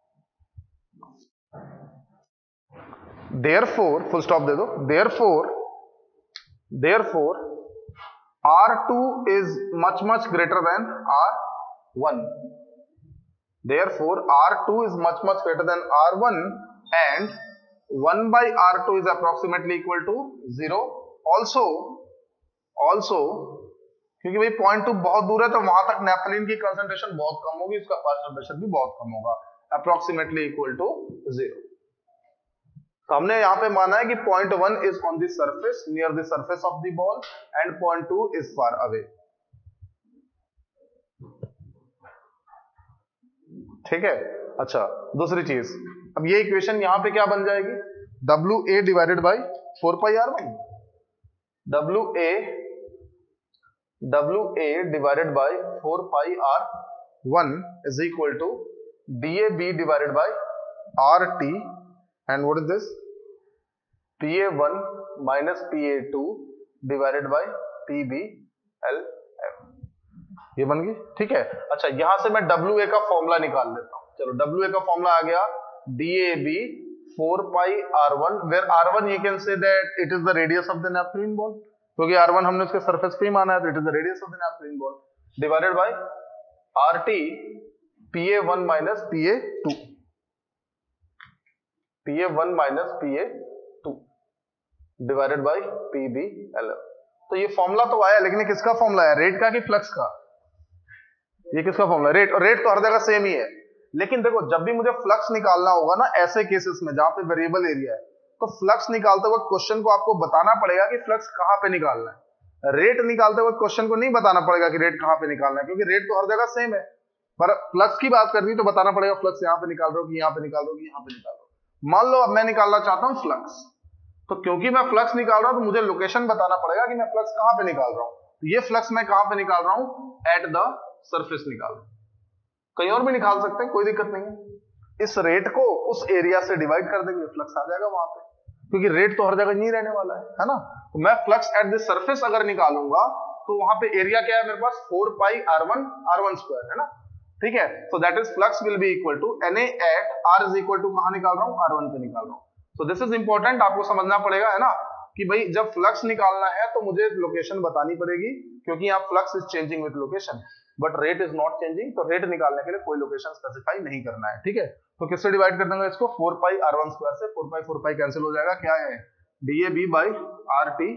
A: Therefore, full stop दे दो, therefore therefore R two is much much greater than R one. Therefore, R two is much much greater than R one and one by R two is approximately equal to zero. Also, also क्योंकि भाई point two बहुत दूर है तो वहां तक naphthalene की concentration बहुत कम होगी, उसका पार्शियल प्रेशर भी बहुत कम होगा, अप्रोक्सीमेटली इक्वल टू जीरो। तो हमने यहाँ पे माना है कि point one is on the surface, near the surface of the ball and point two is far away, ठीक है। अच्छा, दूसरी चीज, अब ये इक्वेशन यहाँ पे क्या बन जाएगी, W A divided by four pi R one, W A W A divided by four pi R one is equal to D A B divided by R T and what is this, P A one minus P A two divided by P B L M, ये बन गई, ठीक है। अच्छा, यहां से मैं W A का फॉर्मूला निकाल लेता हूं, चलो W A का फॉर्मूला आ गया D A B four pi R one, where R one you can say that it is the radius of the naphthalene ball, क्योंकि R one हमने उसके सरफेस पे ही माना है, तो it is the radius of the naphthalene ball, divided by R T P A one minus P A two, P A one minus P A two divided by P B L M। तो ये formula तो आया, लेकिन ये किसका formula है, rate का कि फ्लक्स का, ये किसका फॉर्मूला, रेट, और रेट तो हर जगह सेम ही है। लेकिन देखो, जब भी मुझे फ्लक्स निकालना होगा ना ऐसे केसेस में जहां पे वेरिएबल एरिया है, तो फ्लक्स निकालते वक्त क्वेश्चन को आपको बताना पड़ेगा कि फ्लक्स कहां पे निकालना है। रेट निकालते वक्त क्वेश्चन को नहीं बताना पड़ेगा कि रेट कहां पे निकालना है, क्योंकि रेट तो हर जगह सेम है, पर फ्लक्स की बात करनी तो बताना पड़ेगा फ्लक्स यहाँ पे निकाल रहा हूँ कि यहाँ पे निकाल रहा हूँ कि यहाँ पे निकाल रहा हूँ। मान लो अब मैं निकालना चाहता हूं फ्लक्स, तो क्योंकि मैं फ्लक्स निकाल रहा हूं तो मुझे लोकेशन बताना पड़ेगा कि मैं फ्लक्स कहां पे निकाल रहा हूं। तो ये फ्लक्स मैं कहां पे निकाल रहा हूं, एट द सरफेस निकाल रहा हूं, कहीं और भी निकाल सकते हैं, कोई दिक्कत नहीं है। इस रेट को उस एरिया से डिवाइड कर देंगे, फ्लक्स आ जाएगा वहां पे, क्योंकि रेट तो हर जगह नहीं रहने वाला है, है ना। तो मैं फ्लक्स एट द सरफेस अगर निकालूंगा तो वहां पे एरिया क्या है मेरे पास, four pi R one R one square, है ना, ठीक है। So that is flux will be equal to Na at R is equal to कहां निकाल रहा हूं, आर वन पे निकाल रहा हूं। सो दिस इज इंपॉर्टेंट, आपको समझना पड़ेगा, है ना, कि भाई जब फ्लक्स निकालना है तो मुझे लोकेशन बतानी पड़ेगी, क्योंकि यहाँ flux is changing with location, but rate is not changing, तो रेट निकालने के लिए कोई लोकेशन स्पेसिफाई नहीं करना है, ठीक है। तो किससे डिवाइड कर देंगे इसको, four pi R one square से, four pi four pi cancel हो जाएगा, क्या है, D A B by R T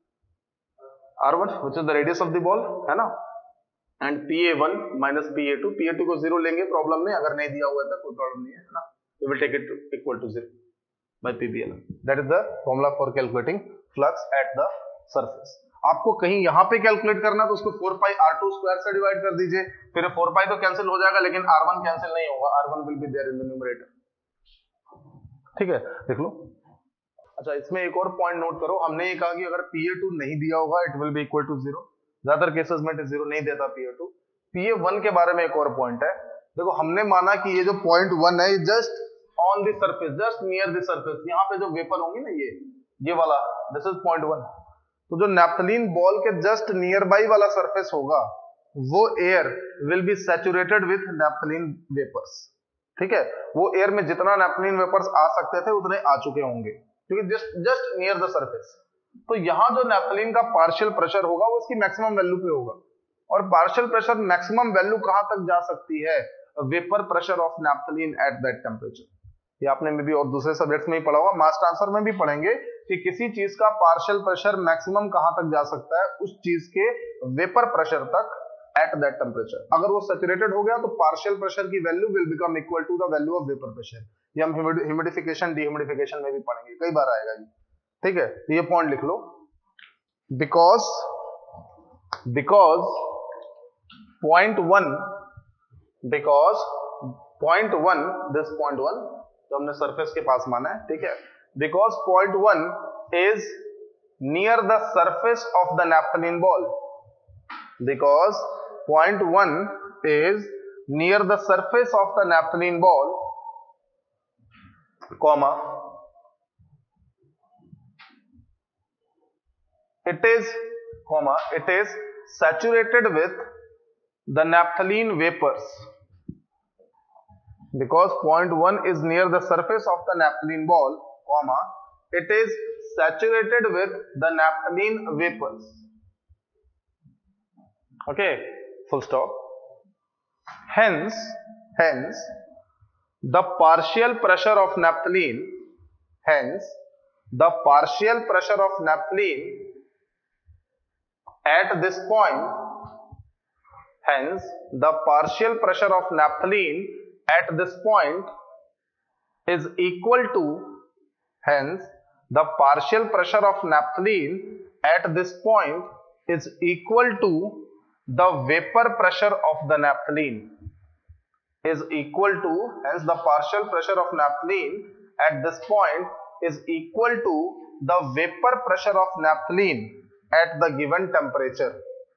A: R one which is the radius of the ball, है ना, and P A one minus P A two, P A two को zero लेंगे, problem नहीं, अगर नहीं दिया हुआ है तो कोई प्रॉब्लम नहीं है, है ना, we will take it to equal to zero by P B L M। that is the formula for calculating flux at the surface। आपको कहीं यहाँ पे कैलकुलेट करना है तो उसको four pi R two square से डिवाइड कर दीजिए, फिर फोर पाई तो कैंसिल हो जाएगा, लेकिन आर वन कैंसिल नहीं होगा, R one will be there in the numerator, ठीक है, देख लो। अच्छा, इसमें एक और पॉइंट नोट करो, हमने ये कहा कि अगर P A two नहीं दिया होगा it will be equal to zero, ज्यादातर केसेस में जीरो नहीं देता P A two। P A one के बारे में एक और पॉइंट है, देखो हमने माना कि ये जो पॉइंट वन है just on the surface, just near the surface, यहाँ पे जो वेपर होंगी ना ये ये वाला, दिस इज पॉइंट वन। तो जो नैप्थलीन बॉल के जस्ट नियर बाई वाला सरफेस होगा वो air will be saturated with naphthalene vapours, ठीक है। वो एयर में जितना नैप्थलीन वेपर्स आ सकते थे उतने आ चुके होंगे, क्योंकि just just near the surface. तो यहां जो नैप्थलीन का पार्शियल प्रेशर होगा वो उसकी मैक्सिमम वैल्यू पे होगा, और पार्शियल प्रेशर मैक्सिमम वैल्यू कहां तक जा सकती है, vapour pressure of naphthalene at that temperature. ये आपने में भी और दूसरे सब्जेक्ट्स में ही पढ़ा होगा, मास ट्रांसफर में भी पढ़ेंगे कि किसी चीज का पार्शियल प्रेशर मैक्सिमम कहां तक जा सकता है, उस चीज के वेपर प्रेशर तक एट दैट टेम्परेचर। अगर वो सैचुरेटेड हो गया तो पार्शियल प्रेशर की value will become equal to the value of vapour pressure. ये हम ह्यूमिडिफिकेशन डिह्यूमिडिफिकेशन में भी पढ़ेंगे, कई बार आएगा ये, ठीक है। ये पॉइंट लिख लो, because because point one because point one this point one जो हमने सरफेस के पास माना है, ठीक है, because point one is near the surface of the naphthalene ball, because point one is near the surface of the naphthalene ball, comma, it is comma it is saturated with the naphthalene vapors, because point one is near the surface of the naphthalene ball, comma, it is saturated with the naphthalene vapors. Okay, full stop. Hence, hence, the partial pressure of naphthalene, hence, the partial pressure of naphthalene at this point, hence, the partial pressure of naphthalene at this point is equal to, hence, the partial pressure of naphthalene at this point is equal to the vapor pressure of the naphthalene, is equal to, hence the partial pressure of naphthalene at this point is equal to the vapor pressure of naphthalene at the given temperature,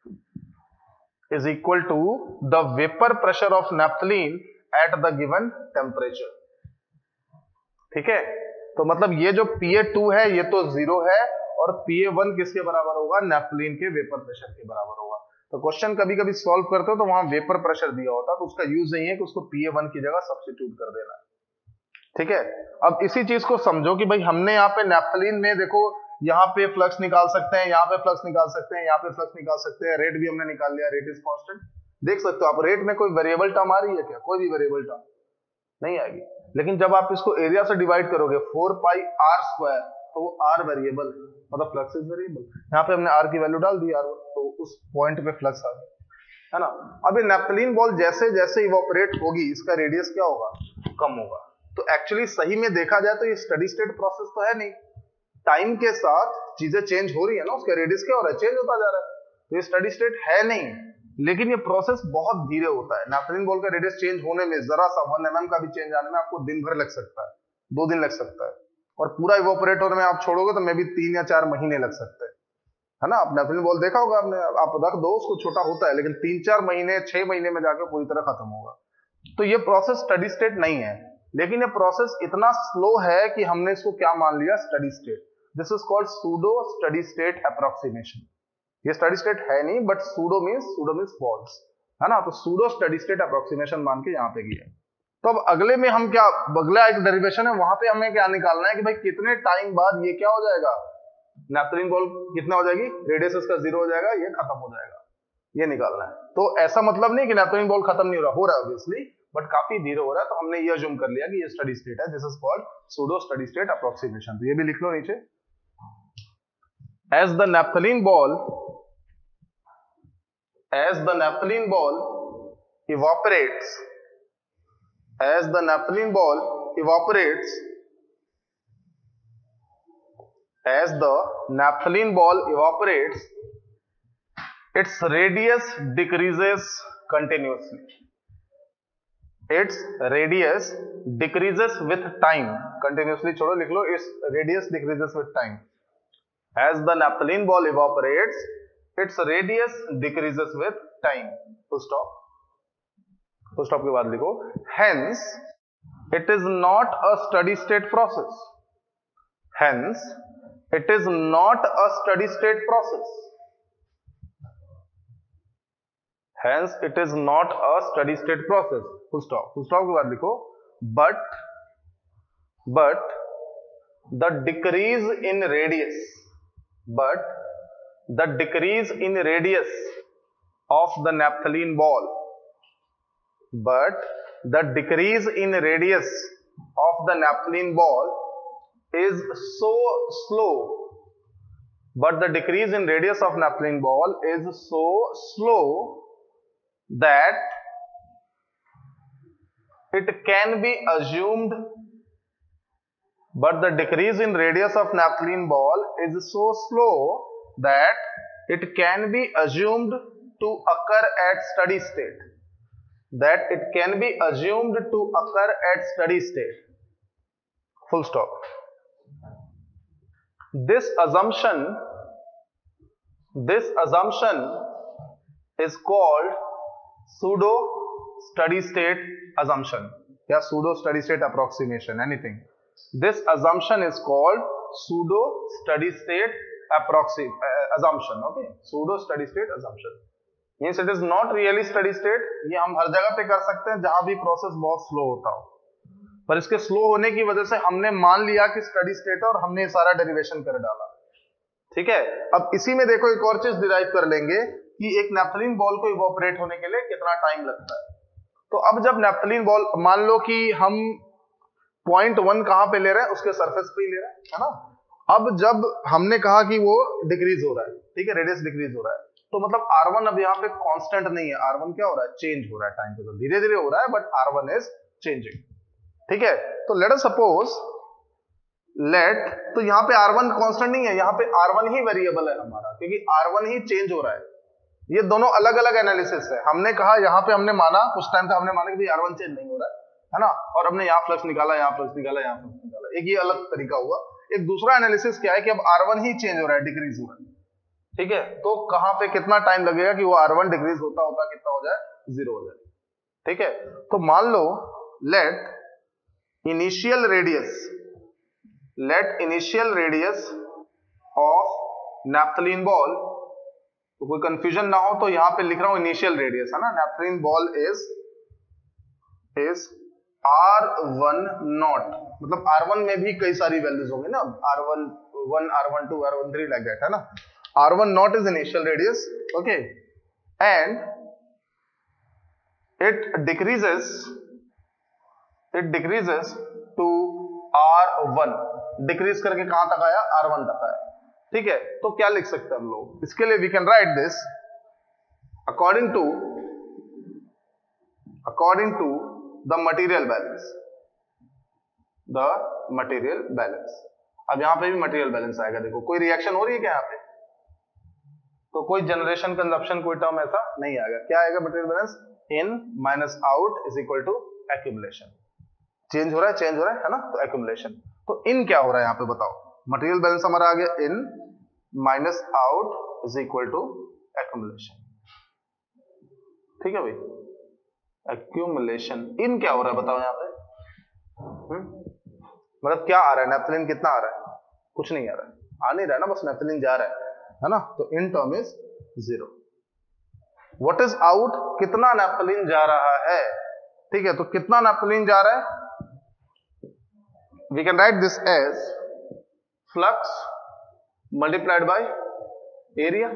A: is equal to the vapor pressure of naphthalene at the given temperature, ठीक है। तो मतलब ये जो P A to है ये तो zero है, और पी ए वन किसके बराबर होगा, नैप्थलीन के वेपर प्रेशर के बराबर होगा। तो क्वेश्चन कभी कभी सॉल्व करते हो तो वहां वेपर प्रेशर दिया होता है, तो उसका यूज नहीं है कि उसको पी ए वन की जगह सब्स्टिट्यूट कर देना, ठीक है। अब इसी चीज को समझो कि भाई हमने यहाँ पे नैप्थलीन में देखो, यहाँ पे फ्लक्स निकाल सकते हैं, यहाँ पे फ्लक्स निकाल सकते हैं, यहाँ पे फ्लक्स निकाल सकते हैं, रेट भी हमने निकाल लिया, रेट इज कांस्टेंट। देख सकते हो आप, रेट में कोई वेरिएबल टर्म आ रही है क्या, कोई भी वेरिएबल टर्म नहीं आएगी। लेकिन जब आप इसको एरिया से डिवाइड करोगे फोर पाई आर स्क्वायर, तो वो आर वेरिएबल है, मतलब फ्लक्स इज वेरिएबल। यहाँ पे हमने आर की वैल्यू डाल दी आर वन, तो उस पॉइंट पे फ्लक्स आ गया, है ना। अब ये नैप्थलीन बॉल जैसे जैसे इवोपरेट होगी, इसका रेडियस क्या होगा, कम होगा। तो एक्चुअली सही में देखा जाए तो ये स्टडी स्टेट प्रोसेस तो है नहीं, टाइम के साथ चीजें चेंज हो रही है ना, उसका रेडियस क्या हो रहा है, चेंज होता जा रहा है। तो ये स्टडी स्टेट है नहीं, लेकिन ये प्रोसेस बहुत धीरे होता है। नैप्थलीन बॉल का रेडियस चेंज होने में जरा सा वन एम एम का भी चेंज आने में आपको दिन भर लग सकता है, दो दिन लग सकता है, और पूरा इवोपरेट होने में आप छोड़ोगे तो मे भी तीन या चार महीने लग सकते हैं, है ना। आप नैप्थलीन बॉल देखा होगा आपने, आप रख दो उसको, छोटा होता है, लेकिन तीन चार महीने छह महीने में जाकर पूरी तरह खत्म होगा। तो ये प्रोसेस स्टडी स्टेट नहीं है, लेकिन ये प्रोसेस इतना स्लो है कि हमने इसको क्या मान लिया, steady state. This is called pseudo steady state approximation. ये स्टडी स्टेट है नहीं, but pseudo means pseudo means false, है ना। तो सूडो स्टडी स्टेट अप्रोक्सीमेशन मान के यहाँ पे किया है। तो अब अगले में हम क्या, अगला एक डेरिवेशन है, वहां पे हमें क्या निकालना है कि भाई कितने टाइम बाद ये क्या हो जाएगा, नैप्थलीन बॉल कितना हो जाएगी, रेडियस इसका जीरो हो जाएगा, ये खत्म हो जाएगा, ये निकालना है। तो ऐसा मतलब नहीं कि नैप्थलीन बॉल खत्म नहीं हो रहा, हो रहा है ऑब्वियसली, बट काफी धीरे हो रहा है। तो हमने ये अज्यूम कर लिया कि ये स्टडी स्टेट है, this is called pseudo steady state approximation. तो ये भी लिख लो नीचे, as the naphthalene ball as the naphthalene ball evaporates as the naphthalene ball evaporates as the naphthalene ball evaporates its radius decreases continuously, its radius decreases with time continuously, छोड़ो लिख लो, its radius decreases with time। as the naphthalene ball evaporates its radius decreases with time, full stop। full stop के बाद लिखो, hence it is not a steady state process, hence it is not a steady state process, hence it is not a steady state process, full stop। full stop के बाद लिखो, but but the decrease in radius but the decrease in radius of the naphthalene ball but the decrease in radius of the naphthalene ball is so slow, but the decrease in radius of naphthalene ball is so slow that it can be assumed but the decrease in radius of naphthalene ball is so slow that it can be assumed to occur at steady state. That it can be assumed to occur at steady state. Full stop. This assumption, this assumption is called pseudo steady state assumption. Yeah, pseudo steady state approximation, anything. This assumption is called pseudo steady state approxim uh, assumption. Okay, pseudo steady state assumption means it is not really steady state. ये हम हर जगह पे कर सकते हैं जहां भी process बहुत स्लो होता हो, पर इसके स्लो होने की वजह से हमने मान लिया कि स्टेडी स्टेट है और हमने ये सारा डेरिवेशन कर डाला. ठीक है, अब इसी में देखो एक और चीज डिराइव कर लेंगे कि एक नैप्थलीन बॉल को इवोपरेट होने के लिए कितना टाइम लगता है. तो अब जब नैप्थलीन बॉल, मान लो कि हम पॉइंट वन कहां पे ले रहे हैं, उसके सरफेस पे ही ले रहे हैं, है ना. अब जब हमने कहा कि वो डिक्रीज हो रहा है, ठीक है, रेडियस डिक्रीज हो रहा है, तो मतलब आर वन अब यहाँ पे कांस्टेंट नहीं है. आर वन क्या हो रहा है, चेंज हो रहा है टाइम के साथ, धीरे धीरे हो रहा है, but R one is changing. ठीक है, तो लेट अस सपोज लेट, तो यहाँ पे आर वन कांस्टेंट नहीं है, यहाँ पे आर वन ही वेरिएबल है हमारा, क्योंकि आर वन ही चेंज हो रहा है. ये दोनों अलग अलग एनालिसिस है. हमने कहा यहाँ पे हमने माना कुछ टाइम तक हमने माना कि आर वन चेंज नहीं हो रहा है, है ना, और हमने यहाँ फ्लक्स निकाला, यहाँ फ्लक्स निकाला, यहाँ फ्लक्स निकाला. एक ये अलग तरीका हुआ. एक दूसरा एनालिसिस क्या है कि अब आर वन ही चेंज हो रहा है, डिक्रीज हो रहा है. ठीक है, तो कहां पे कितना टाइम लगेगा कि वो आर वन डिक्रीज होता होता कितना हो जाए, जीरो हो जाए. ठीक है, तो मान लो let initial radius, let initial radius of naphthalene ball, तो कोई कंफ्यूजन ना हो तो यहां पे लिख रहा हूं इनिशियल रेडियस, है ना. Naphthalene ball is is R one not, मतलब आर वन में भी कई सारी वैल्यूज होंगी ना, R one one, R one two, R one three, like that, है ना. R one nought is initial radius, okay, and it decreases, it decreases to R one, decrease करके कहां तक आया, आर वन तक आया. ठीक है, तो क्या लिख सकते हैं हम लोग इसके लिए, we can write this according to according to the material balance, the material balance. अब यहां पे भी material balance आएगा. देखो कोई रिएक्शन हो रही है क्या यहाँ पे, तो कोई जनरेशन कंजप्शन कोई टर्म ऐसा नहीं आएगा. क्या आएगा, material balance, in minus out is equal to accumulation. Change हो रहा है, चेंज हो रहा है, है ना, तो एक्यूमुलेशन. तो इन क्या हो रहा है यहाँ पे बताओ, मटेरियल बैलेंस हमारा आ गया in minus out is equal to accumulation. ठीक है भाई, एक्यूमुलेशन. इन क्या हो रहा है बताओ यहाँ पे, हुँ? मतलब क्या आ रहा है, नैप्थलीन कितना आ रहा है, कुछ नहीं आ रहा है, आ नहीं रहा है ना, बस नैप्थलीन जा रहा है, है ना. तो in term is zero. What is out, कितना नैप्थलीन जा रहा है. ठीक है, तो कितना नैप्थलीन जा रहा है, we can write this as flux multiplied by area.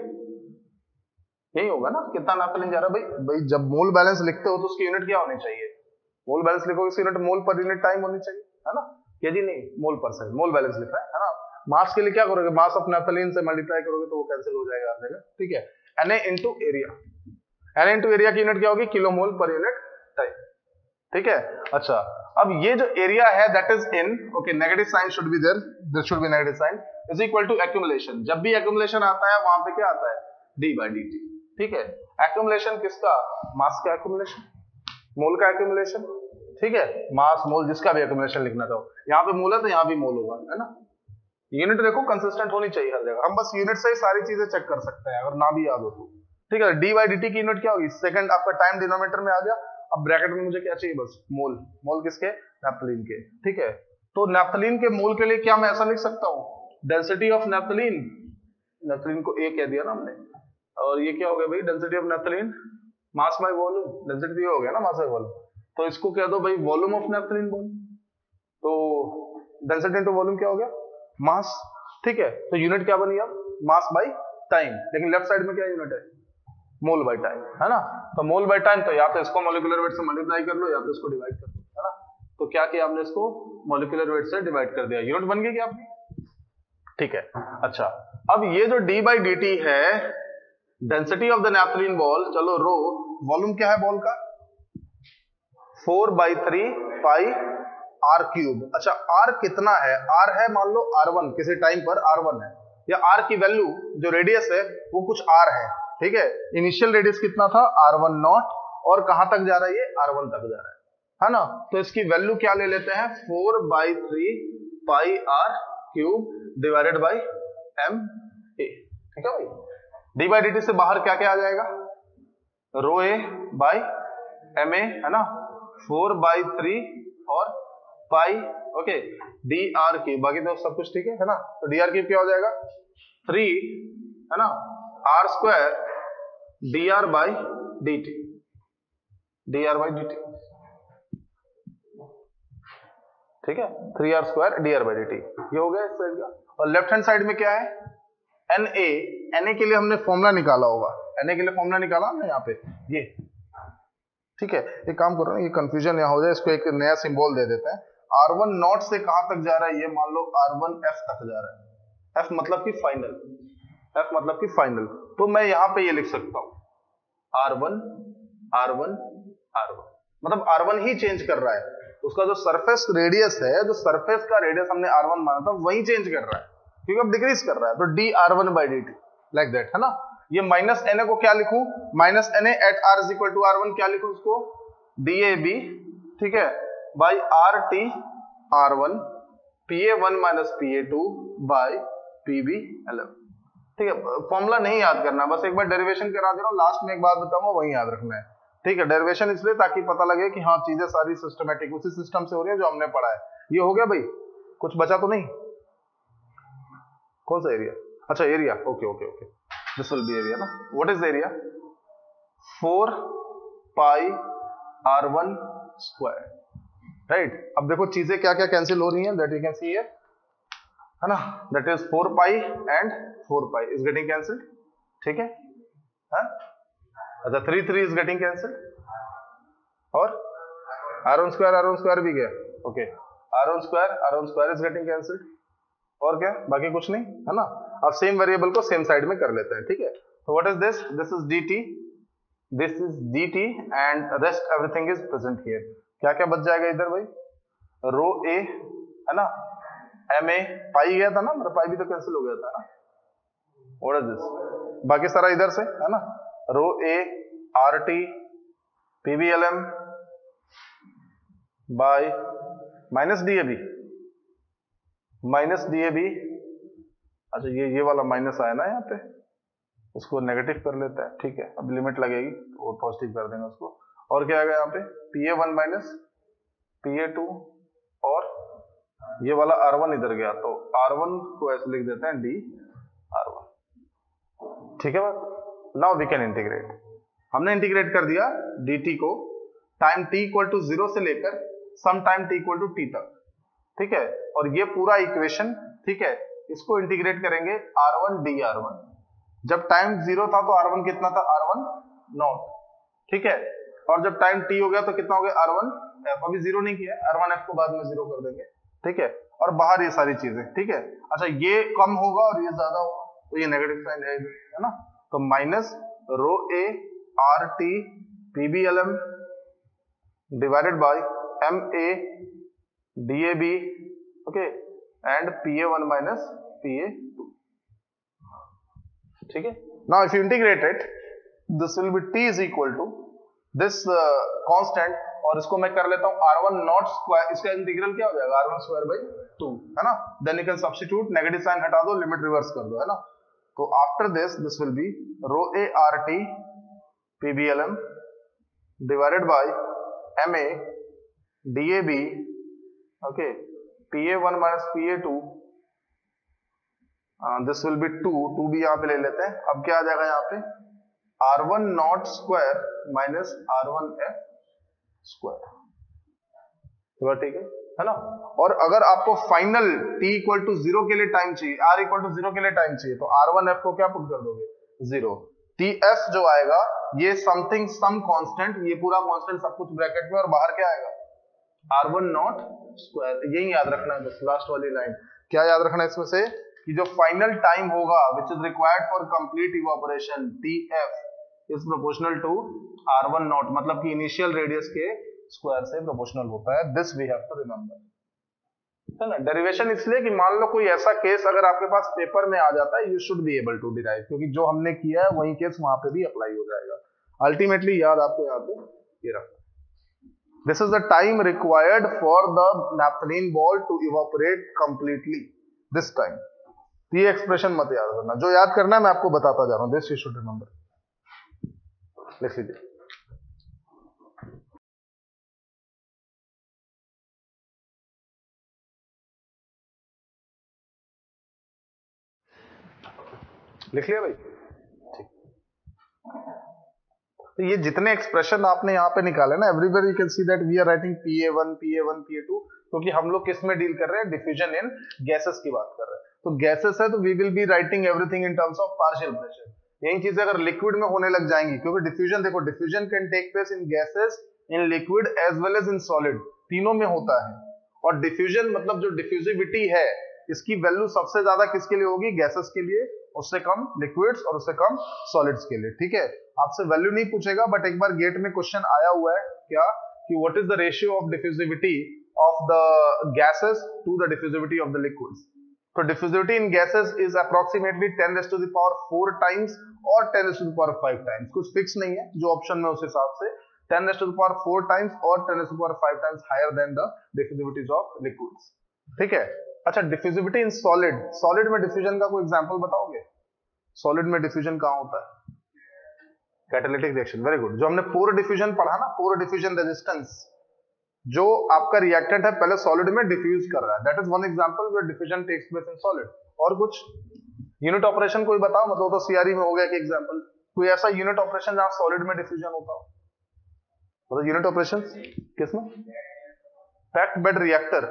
A: यही होगा ना, कितना नैप्थलीन जा रहा है. भाई भाई जब मोल बैलेंस लिखते हो तो उसकी यूनिट क्या होनी चाहिए, मोल बैलेंस लिखोगे उसकी unit mole per unit time होनी चाहिए, है ना. ये जी नहीं, मोल पर सेकंड, मोल बैलेंस लिख रहा है, है ना. मास के लिए क्या करोगे, मास ऑफ नैप्थलीन से मल्टीप्लाई करोगे तो वो कैंसिल हो जाएगा, आ जाएगा. ठीक है, Na into area, Na into area की यूनिट क्या होगी, kilo mole per unit time. ठीक है, अच्छा, अब ये जो एरिया है that is in, okay, negative sign should be there, there should be negative sign, is equal to accumulation. जब भी एक्यूमुलेशन आता है वहां पे क्या आता है, डी बाई डी टी. ठीक है, एक्यूमुलेशन किसका, मास का एक्यूमुलेशन, मोल का एक्यूमुलेशन. ठीक है, मास मोल जिसका भी एक्यूमुलेशन लिखना चाहो, यहाँ पे मोल है तो यहाँ भी मोल होगा, है ना. यूनिट देखो कंसिस्टेंट होनी चाहिए हर जगह, हम बस यूनिट से ही सारी चीजें चेक कर सकते हैं अगर ना भी याद हो तो. ठीक है, डी बाई डी टी की यूनिट क्या होगी, सेकंड आपका टाइम डिनोमिनेटर में आ गया. अब ब्रैकेट में मुझे क्या चाहिए, बस मोल, मोल किसके, नैप्थलीन के. ठीक है, तो नैप्थलीन के मोल के लिए क्या मैं ऐसा लिख सकता हूँ, डेंसिटी ऑफ नैप्थलीन, नैप्थलीन को ए कह दिया ना हमने, और ये क्या हो गया भाई, density of naphthalene mass by volume, density हो गया ना मास बाय वॉल्यूम, तो इसको कह दो भाई वॉल्यूम ऑफ नैप्थलीन बॉल. तो डेंसिटी इनटू वॉल्यूम क्या हो गया, मास. ठीक है, तो यूनिट क्या बनी अब, मास बाय टाइम, लेकिन लेफ्ट साइड में क्या यूनिट है, मोल बाय टाइम, है ना. तो मोल बाय टाइम, तो या तो इसको मॉलिक्यूलर वेट से मल्टीप्लाई कर लो या तो इसको डिवाइड कर लो, है ना. तो क्या किया आपने, इसको मॉलिक्यूलर वेट से डिवाइड कर दिया, यूनिट बन गई क्या आपकी? ठीक है। अच्छा, अब ये जो d बाई डी टी है, density of the naphthalene ball, चलो रो, वॉल्यूम क्या है बॉल का? Four by three pi R cube. अच्छा, आर कितना है? आर है मान लो आर वन, किसी टाइम पर आर वन है, या आर की वैल्यू जो रेडियस है वो कुछ आर है, ठीक है। इनिशियल रेडियस कितना था? आर वन नॉट, और कहां तक जा रहा है ये? आर वन तक जा रहा है, है ना। तो इसकी वैल्यू क्या ले लेते हैं? Four by three pi R cube divided by M A, ठीक है भाई। डी बाई डी टी से बाहर क्या क्या आ जाएगा? रो ए बाई एम ए, है ना, फोर बाई थ्री और pi, okay, D R cube, बाकी तो सब कुछ ठीक है, है ना। तो डी आर क्यूब क्या हो जाएगा? थ्री, है ना, R square D R by D T, D R by D T, ठीक है, three R square D R by D T, ये हो गया इस साइड का। और लेफ्ट हैंड साइड में क्या है? एन ए, एन ए के लिए हमने फॉर्मूला निकाला होगा, एन ए के लिए फॉर्मूला निकाला ना यहाँ पे, ये, ठीक है। एक काम करो ना, ये कंफ्यूजन यहाँ हो जाए, इसको एक नया सिंबल दे देते हैं। आर वन नॉट से कहां तक जा रहा है? ये मान लो आर वन एफ तक जा रहा है, एफ मतलब कि फाइनल, एफ मतलब कि फाइनल। तो मैं यहाँ पे ये लिख सकता हूं R one R one R one, मतलब आर वन ही चेंज कर रहा है, उसका जो सरफेस रेडियस है, जो सरफेस का रेडियस हमने आर वन माना था वही चेंज कर रहा है, क्योंकि अब डिक्रीज कर रहा है। तो D R one by D T, like that, है ना। ये माइनस एन ए को क्या लिखूं? Minus N A at R is equal to R one, क्या लिखूं उसको? डी ए बी, ठीक है, by R T R one, P A one minus P A two by P B L M, ठीक है। फॉर्मूला नहीं याद करना, बस एक बार डेरिवेशन करा दे रहा हूं, लास्ट में एक बात बताऊंगा वही याद रखना है, ठीक है। डेरिवेशन इसलिए ताकि पता लगे कि हाँ चीजें सारी सिस्टमेटिक उसी सिस्टम से हो रही है जो हमने पढ़ा है। ये हो गया भाई, कुछ बचा तो नहीं? कौन सा एरिया? अच्छा area, okay okay okay, this will be area ना। What is area? Four pi R one square, right. अब देखो चीजें क्या क्या कैंसिल हो रही हैं, that you can see here, है ना, that is four pi and four pi is getting cancelled, ठीक है, हाँ? अच्छा, three three is getting cancelled, और R one square R one square भी गया, okay, R one square R one square is getting cancelled, और क्या, बाकी कुछ नहीं, है ना। अब सेम वेरिएबल को सेम साइड में कर लेते हैं, ठीक है। तो what is this? This is D T, this is D T and rest everything is present here. क्या क्या बच जाएगा इधर भाई? रो ए, है ना, एम ए, पाई गया था ना, मेरा पाई भी तो कैंसिल हो गया था ना। What is this? बाकी सारा इधर से, है ना, rho A R T P B L M by minus D A B, minus D A B, अच्छा ये ये वाला माइनस आया ना यहाँ पे, उसको नेगेटिव कर लेता है, ठीक है। अब लिमिट लगेगी तो पॉजिटिव कर देंगे उसको। और क्या आएगा यहाँ पे? P A one minus P A two, और ये वाला आर वन इधर गया, तो आर वन को ऐसे लिख देते हैं डी आर वन, ठीक है बात। नाउ वी कैन इंटीग्रेट, हमने इंटीग्रेट कर दिया dt को time t equal to zero से लेकर some time t equal to t तक, ठीक है। और ये पूरा इक्वेशन, ठीक है, इसको इंटीग्रेट करेंगे R one D R one. जब टाइम जीरो था तो आर वन कितना था? आर वन नॉट, ठीक है। और जब टाइम t हो गया तो कितना हो गया? आर वन एफ, अभी जीरो नहीं किया, आर वन एफ को बाद में जीरो कर देंगे, ठीक है। और बाहर ये सारी चीजें, ठीक है। अच्छा ये कम होगा और ये ज्यादा होगा, तो ये नेगेटिव साइन है, है ना। तो minus rho A R T P B L M divided by M A D A B, okay, and P A one minus P A two, ठीक है। Now if you integrate it, this will be t is equal to this constant, और इसको मैं कर लेता हूं R one not square, इसका integral क्या हो जाएगा? R one square by two, है ना। Then you can substitute, negative sign हटा दो, लिमिट रिवर्स कर दो, है ना। तो after this this will be rho A R T P B L M divided by M A D A B, okay, P A one minus P A two, this will be two, two भी यहाँ पे ले लेते हैं। अब क्या आ जाएगा यहाँ पे? R one not square minus R one F square, ठीक है, है ना। और अगर आपको final t equal to zero के लिए टाइम चाहिए, r इक्वल टू जीरो के लिए टाइम चाहिए, तो आर वन एफ को क्या पुट कर दोगे? जीरो। tf जो आएगा ये समथिंग सम कांस्टेंट, ये पूरा कांस्टेंट सब कुछ ब्रैकेट में, और बाहर क्या आएगा? आर वन नॉट स्क्वायर, यही याद रखना है बस, लास्ट वाली लाइन। क्या याद रखना है इसमें से कि जो फाइनल टाइम होगा which is required for complete evaporation T F is proportional to R one not, मतलब कि इनिशियल रेडियस के स्क्वायर से प्रोपोर्शनल होता है। This we have to remember, है ना। डेरिवेशन इसलिए कि मान लो कोई ऐसा केस अगर आपके पास पेपर में आ जाता है, you should be able to derive, क्योंकि जो हमने किया है वही केस वहां पे भी अप्लाई हो जाएगा। अल्टीमेटली याद आपको याद है ये रखना, this is the time required for the naphthalene ball to evaporate completely this time. ये एक्सप्रेशन मत याद करना, जो याद करना है मैं आपको बताता जा रहा हूं, दिस यू शुड रिमेंबर। लिख लीजिए, लिख लिया भाई, ठीक। तो ये जितने एक्सप्रेशन आपने यहाँ पे निकाले ना, everywhere you can see that we are writing P A one, P A one, P A two, क्योंकि हम लोग किस में डील कर रहे हैं, डिफ्यूजन इन गैसेस की बात कर रहे हैं। तो गैसेस है तो we will be writing everything in terms of partial pressure. यही चीजें अगर लिक्विड में होने लग जाएंगी, क्योंकि डिफ्यूजन देखो, diffusion can take place in gases, in liquid as well as in solid, तीनों में होता है। और डिफ्यूजन मतलब जो डिफ्यूजिविटी है, इसकी वैल्यू सबसे ज्यादा किसके लिए होगी, गैसेस के लिए, उससे कम लिक्विड्स और उससे कम सॉलिड्स के लिए। ठीक है, आपसे वैल्यू नहीं पूछेगा, बट एक बार गेट में क्वेश्चन आया हुआ है क्या, कि what is the ratio of diffusivity of the gases to the diffusivity of the liquids. तो diffusivity in gases is approximately ten raise to the power four times और ten raise to the power five times, कुछ fix नहीं है, जो option में उस हिसाब से ten raise to the power four times और ten raise to the power five times higher than the diffusivities of liquids. ठीक है, अच्छा डिफ्यूजिविटी इन सॉलिड, सॉलिड में डिफ्यूजन का कोई एग्जांपल बताओगे, सॉलिड में डिफ्यूजन कहां होता है, कैटालिटिक रिएक्शन, वेरी गुड। जो हमने पोर डिफ्यूजन पढ़ा ना, पोर डिफ्यूजन रेजिस्टेंस, जो आपका रिएक्टेंट है पहले सॉलिड में डिफ्यूज कर रहा है, that is one example where diffusion takes place in solid. और कुछ यूनिट ऑपरेशन कोई बताओ, मतलब तो सीआरई में हो गया कि एग्जांपल, कोई ऐसा यूनिट ऑपरेशन जहां सॉलिड में डिफ्यूजन होता हो, मतलब यूनिट ऑपरेशन किसमें, packed bed reactor.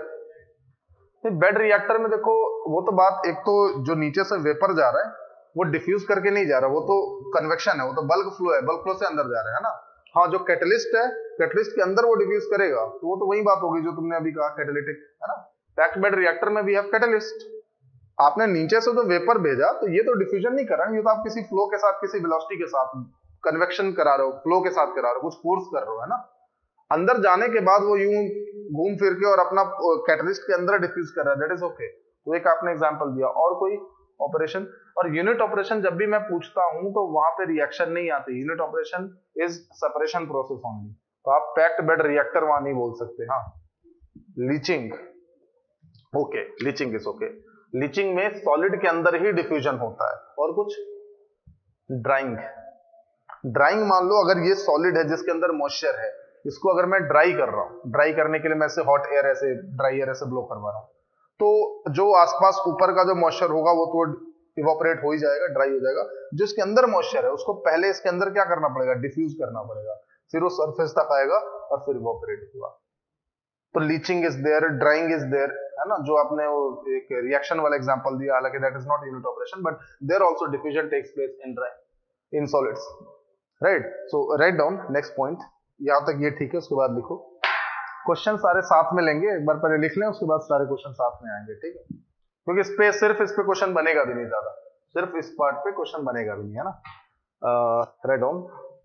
A: Bed reactor में देखो, वो तो बात, एक तो जो नीचे से वेपर जा रहा है वो डिफ्यूज करके नहीं जा रहा, वो तो कन्वेक्शन है, वो तो बल्क फ्लो है, बल्क फ्लो से अंदर जा रहा है ना। हाँ, जो कैटलिस्ट है, कैटलिस्ट के अंदर वो डिफ्यूज करेगा, तो वो तो वही बात होगी जो तुमने अभी कहा, कैटालिटिक, है ना। पैक्ड बेड रिएक्टर में भी है कैटलिस्ट, आपने नीचे से तो वेपर भेजा, तो ये तो डिफ्यूजन नहीं कर रहा है, ये तो आप किसी फ्लो के साथ, किसी वेलोसिटी के साथ कन्वेक्शन करा रहे हो, फ्लो के साथ करा रहे हो, कुछ फोर्स कर रहे हो, है ना। अंदर जाने के बाद वो यूं घूम फिर के और अपना कैटलिस्ट के अंदर डिफ्यूज कर रहा है, दैट इज ओके। तो एक आपने एग्जांपल दिया। और कोई ऑपरेशन, और यूनिट ऑपरेशन जब भी मैं पूछता हूं तो वहां पे रिएक्शन नहीं आती, unit operation is separation process only, तो आप पैक्ड बेड रिएक्टर वहां नहीं बोल सकते। हाँ, leaching, okay, leaching is okay, leaching में सॉलिड के अंदर ही डिफ्यूजन होता है। और कुछ, ड्राइंग, ड्राइंग मान लो अगर ये सॉलिड है जिसके अंदर मॉइस्चर है, इसको अगर मैं ड्राई कर रहा हूं, ड्राई करने के लिए मैं ऐसे हॉट एयर ऐसे ड्राई एयर ऐसे ब्लो करवा रहा हूं, तो जो आसपास ऊपर का जो मॉइस्चर होगा वो तो इवापोरेट हो ही जाएगा, ड्राई हो जाएगा। जो इसके अंदर मॉइस्चर है उसको पहले इसके अंदर क्या करना पड़ेगा, डिफ्यूज करना पड़ेगा, फिर वो सरफेस तक आएगा और फिर इवापोरेट होगा। तो leaching is there, drying is there, है ना। जो आपने वो एक रिएक्शन वाला एग्जांपल दिया, हालांकि that is not unit operation, but there also diffusion takes place in dry in solids, right. So write down next point, यहां तक ये ठीक है, उसके बाद लिखो। क्वेश्चन सारे साथ में लेंगे, एक बार पहले लिख लें, उसके बाद सारे क्वेश्चन साथ में आएंगे, ठीक है, क्योंकि इस पे सिर्फ इस पे क्वेश्चन बनेगा भी नहीं ज्यादा, सिर्फ इस पार्ट पे क्वेश्चन बनेगा भी नहीं, है ना। Write down,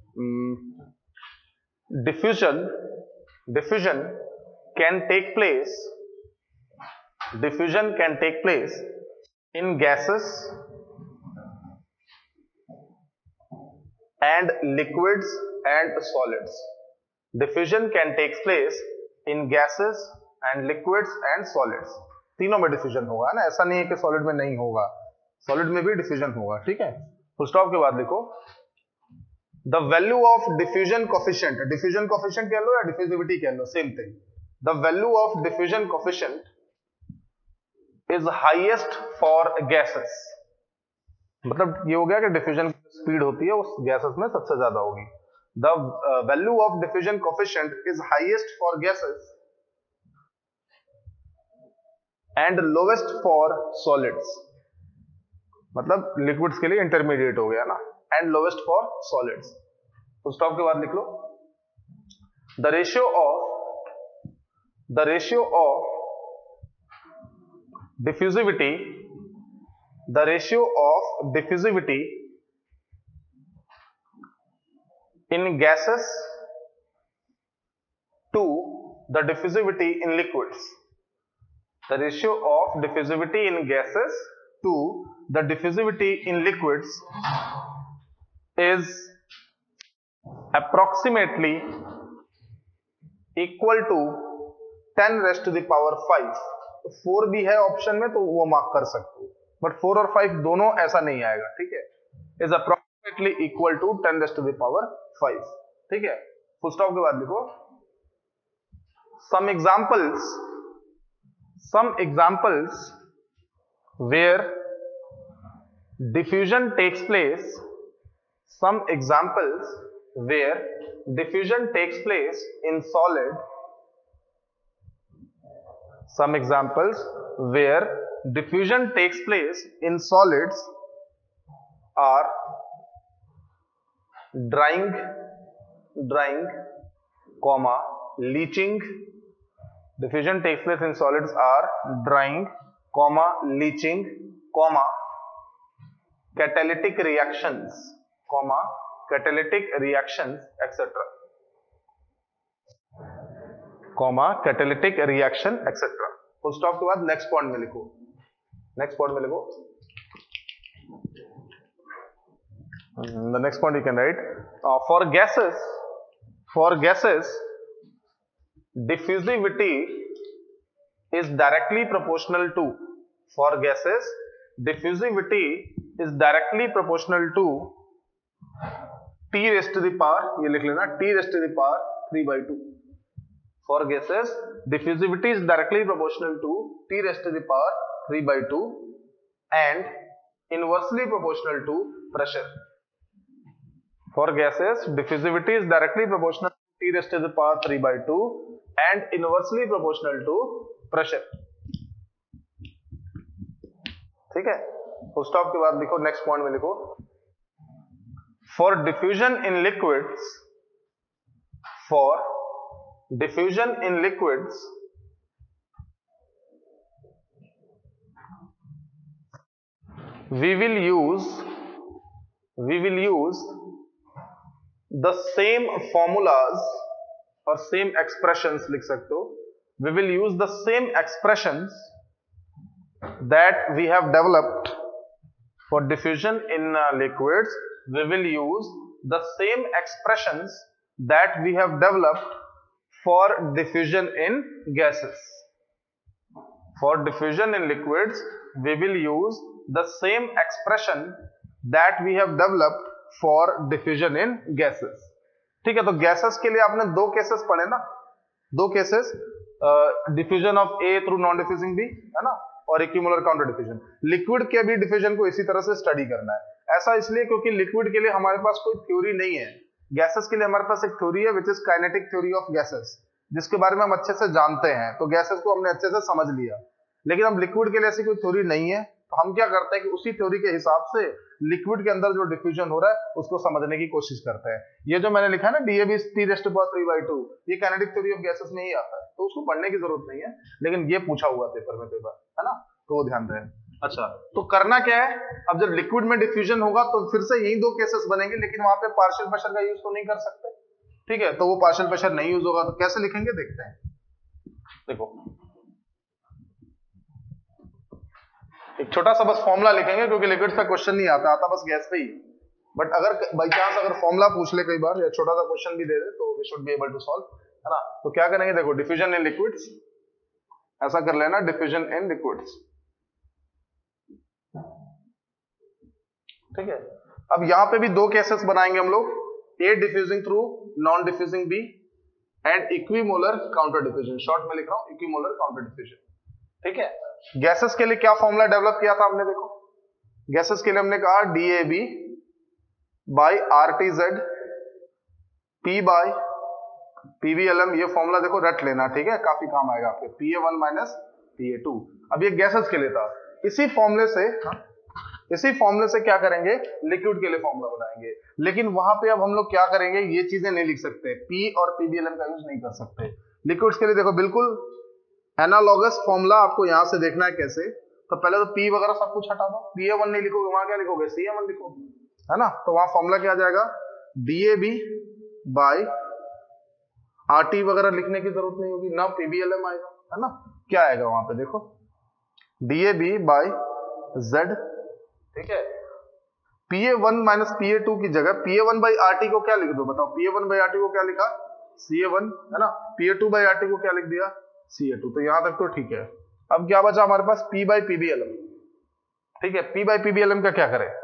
A: diffusion, diffusion can take place, diffusion can take place in gases and liquids and solids. Diffusion can take place in gases and liquids and solids. तीनों में डिफ्यूजन होगा, ना, ऐसा नहीं है कि सॉलिड में नहीं होगा, सॉलिड में भी डिफ्यूजन होगा, ठीक है। फुल स्टॉप के बाद लिखो, the value of diffusion coefficient, diffusion coefficient कह लो या डिफ्यूजिविटी कह लो, same thing. The value of diffusion coefficient is highest for gases, मतलब ये हो गया कि डिफ्यूजन स्पीड होती है उस गैसेस में सबसे ज्यादा होगी। The value of diffusion coefficient is highest for gases and lowest for solids, मतलब लिक्विड्स के लिए इंटरमीडिएट हो गया ना, एंड लोवेस्ट फॉर सॉलिड्स। तो स्टॉप के बाद लिख लो, the ratio of the ratio of diffusivity, the ratio of diffusivity in gases to the diffusivity in liquids. The ratio of diffusivity in gases to the diffusivity in liquids is approximately equal to ten raised to the power five. तो four भी है option में तो वो mark कर सकते हो, but four और फाइव दोनों ऐसा नहीं आएगा, ठीक है. Is approximately equal to ten raise to the power five, ठीक है. फुल स्टॉप के बाद लिखो some examples, some examples where diffusion takes place, some examples where diffusion takes place in solid, some examples where diffusion takes place in solids are drying, drying, comma, leaching. Diffusion takes place in solids are drying, comma, leaching, comma, catalytic reactions, comma, catalytic reactions, et cetera. Comma catalytic reaction et cetera. Full stop के बाद next point में लिखो, next point में लिखो the next point you can write for gases, for gases diffusivity is directly proportional to, for gases diffusivity is directly proportional to T raise to the power, ये लिख लेना, T raise to the power three by two. For gases, diffusivity is directly proportional to T raised to the power three by two and inversely proportional to pressure. For gases, diffusivity is directly proportional to T raised to the power three by two and inversely proportional to pressure. ठीक है. Full stop के बाद लिखो, next point में लिखो for diffusion in liquids, for diffusion in liquids we will use we will use the same formulas or same expressions, लिख सकते हो. We will use the same expressions that we have developed for diffusion in uh, liquids. We will use the same expressions that we have developed for diffusion in gases. For diffusion in liquids, we will use the same expression that we have developed for diffusion in gases. ठीक है. तो gases के लिए आपने दो cases पढ़े ना, दो cases, diffusion of A through non diffusing B, है ना, और इक्विमोलर काउंटर डिफ्यूजन. लिक्विड के भी डिफ्यूजन को इसी तरह से स्टडी करना है. ऐसा इसलिए क्योंकि लिक्विड के लिए हमारे पास कोई थ्योरी नहीं है. गैसेस के लिए हमारे पास एक थ्योरी है which is kinetic theory of gases, जिसके बारे में हम अच्छे से जानते हैं. तो गैसेस को हमने अच्छे से समझ लिया, लेकिन अब लिक्विड के लिए ऐसी कोई थ्योरी नहीं है. तो हम क्या करते हैं कि उसी थ्योरी के हिसाब से लिक्विड के अंदर जो डिफ्यूजन हो रहा है उसको समझने की कोशिश करते हैं. ये जो मैंने लिखा है ना D A B T raised to power three by two, ये काइनेटिक थ्योरी ऑफ गैसेस में ही आता है, तो उसको पढ़ने की जरूरत नहीं है, लेकिन ये पूछा हुआ पेपर में कई बार, है ना, तो वो ध्यान रहे. अच्छा, तो करना क्या है, अब जब लिक्विड में डिफ्यूजन होगा तो फिर से यही दो केसेस बनेंगे, लेकिन वहां पे पार्शियल प्रेशर का यूज तो नहीं कर सकते. ठीक है, तो वो पार्शियल प्रेशर नहीं यूज होगा, तो कैसे लिखेंगे देखते हैं. देखो एक छोटा सा बस फॉर्मूला लिखेंगे, क्योंकि लिक्विड पे क्वेश्चन नहीं आता, आता बस गैस पे ही. बट अगर बाई चांस अगर फॉर्मूला पूछ ले कई बार या छोटा सा क्वेश्चन भी दे दे तो we should be able to solve, है ना. तो क्या करेंगे, देखो डिफ्यूजन इन लिक्विड्स, ऐसा कर लेना, डिफ्यूजन इन लिक्विड्स. ठीक है, अब यहां पे भी दो केसेस बनाएंगे हम लोग, A diffusing through non diffusing B and equimolar counter diffusion. Short में लिख रहा हूं इक्विमोलर काउंटर डिफ्यूजन. ठीक है, गैसेस के लिए क्या फॉर्मूला डेवलप किया था हमने, देखो गैसेस के लिए हमने कहा D A B by R T Z P by P V L M. ये फॉर्मूला देखो रट लेना, ठीक है, काफी काम आएगा आपके. P A one minus P A two. अब ये गैसेस के लिए था. इसी फॉर्मूले से इसी फॉर्मूले से क्या करेंगे, लिक्विड के लिए फॉर्मूला बनाएंगे. लेकिन वहां पे अब हम लोग क्या करेंगे, ये चीजें नहीं लिख सकते, पी और पीबीएलएम का यूज नहीं कर सकते. लिक्विड्स के लिए देखो बिल्कुल एनालॉगस फॉर्मूला आपको यहां से देखना है कैसे। तो पहले तो पी वगैरह सब कुछ हटा दो, पी ए वन नहीं लिखोगे, वहां क्या लिखोगे, सी ए वन लिखोगे, है ना। तो वहां फॉर्मूला क्या आ जाएगा, D A B by R T वगैरह लिखने की जरूरत नहीं होगी ना, पीबीएलएम आएगा, है ना। क्या आएगा वहां पे देखो, D A B by Z, ठीक है। P A one minus P A two की जगह P A one by R T को क्या लिख दो, बताओ, P A one by R T को क्या लिखा, सी ए वन, है ना। P A two by R T को क्या लिख दिया, सी ए टू। तो यहां तक तो ठीक है। अब क्या बचा हमारे पास, P बाई पीबीएलएम, ठीक है। P बाई पीबीएलएम का क्या करें,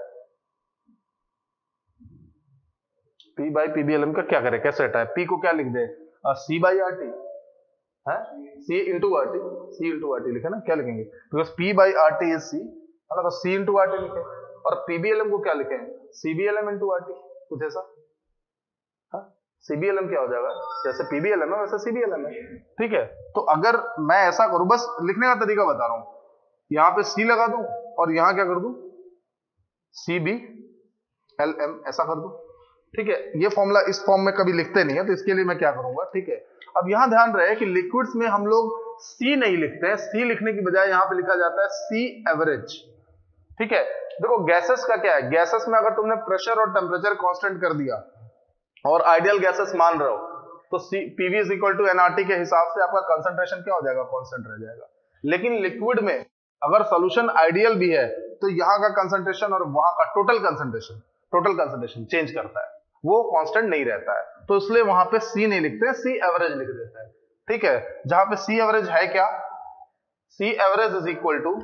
A: P बाई पीबीएलएम का क्या करें, कैसे हटाए, P को क्या लिख दे, C बाई आर टी, है C into R T, C into R T लिखे ना, क्या लिखेंगे, because P by R T is C, है ना, तो C इंटू आर टी लिखे। और पीबीएलएम को क्या लिखे, सीबीएलएम इंटू आर टी, कुछ ऐसा, हाँ। सीबीएलएम क्या हो जाएगा, जैसे पीबीएलएम है वैसे सीबीएलएम है, ठीक है। तो अगर मैं ऐसा करूं, बस लिखने का तरीका बता रहा हूं, यहां पे C लगा दूं और यहां क्या कर दूं, सी बी एल एम ऐसा कर दूं, ठीक है। ये फॉर्मूला इस फॉर्म में कभी लिखते नहीं है, तो इसके लिए मैं क्या करूंगा, ठीक है। अब यहां ध्यान रहे कि लिक्विड्स में हम लोग C नहीं लिखते हैं, C लिखने की बजाय यहां पे लिखा जाता है C एवरेज, ठीक है। देखो गैसेस का क्या है, गैसेस में अगर तुमने प्रेशर और टेम्परेचर कांस्टेंट कर दिया और आइडियल गैसेस मान रहे हो, तो PV is equal to nRT के हिसाब से आपका कंसंट्रेशन क्या हो जाएगा, कांस्टेंट रह जाएगा। लेकिन लिक्विड में अगर सॉल्यूशन आइडियल भी है, तो यहाँ का कंसंट्रेशन और वहां का total concentration total concentration change करता है, वो कांस्टेंट नहीं रहता है। तो इसलिए वहां पे सी नहीं लिखते, सी एवरेज लिख देते हैं, ठीक है। जहां पे सी एवरेज है क्या, C average is equal to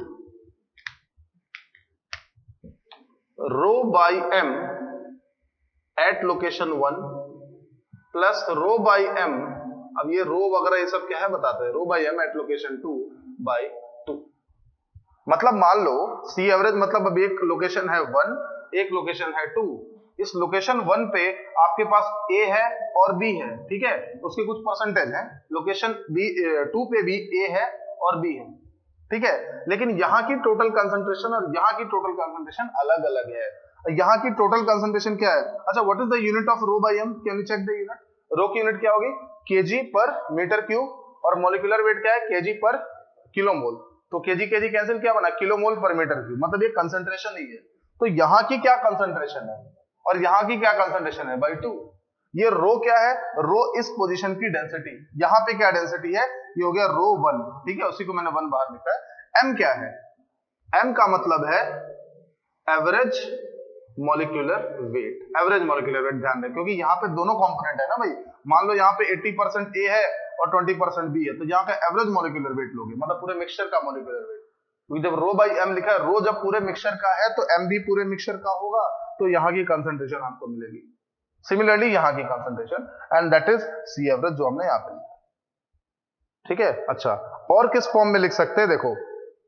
A: rho by M at location one plus rho by M, अब ये रो वगैरह ये सब क्या है बताते हैं, rho by M at location two by two. मतलब मान लो सी एवरेज मतलब अब एक लोकेशन है वन, एक लोकेशन है टू, इस लोकेशन वन पे आपके पास ए है और बी है, ठीक है, उसके कुछ परसेंटेज है, लोकेशन बी टू पे भी ए है और बी है, ठीक है। लेकिन यहाँ की टोटल कंसंट्रेशन और यहाँ की टोटल कंसंट्रेशन अलग अलग है। यहाँ की टोटल कंसंट्रेशन क्या है, अच्छा what is the unit of rho by M, can you check the unit, rho की यूनिट क्या होगी, केजी पर मीटर क्यूब, और मॉलिक्यूलर वेट क्या है, केजी पर किलोमोल। तो केजी केजी कैंसिल, क्या बना, किलोमोल पर मीटर क्यूब, मतलब ये कंसंट्रेशन ही है। तो यहाँ की क्या कंसंट्रेशन है और यहाँ की क्या कंसंट्रेशन है, बाई टू। ये रो क्या है, रो इस पोजीशन की डेंसिटी, यहाँ पे क्या डेंसिटी है, ये हो गया रो वन, ठीक है, उसी को मैंने वन बाहर लिखा है। एम क्या है, एम का मतलब है average molecular weight, average molecular weight ध्यान रखें, क्योंकि यहाँ पे दोनों कंपोनेंट है ना भाई। मान लो यहाँ पे अस्सी परसेंट ए है और बीस परसेंट बी है, तो यहाँ का एवरेज मॉलिक्यूलर वेट लोगे, मतलब पूरे मिक्सचर का मॉलिक्यूलर वेट। क्योंकि जब रो बाई एम लिखा है, रो जब पूरे मिक्सचर का है तो एम भी पूरे मिक्सचर का होगा, तो यहाँ की कंसंट्रेशन आपको मिलेगी। सिमिलरली यहाँ की concentration, and that is C average, जो हमने यहाँ पे लिखा, ठीक है। अच्छा, और किस फॉर्म में लिख सकते हैं, देखो,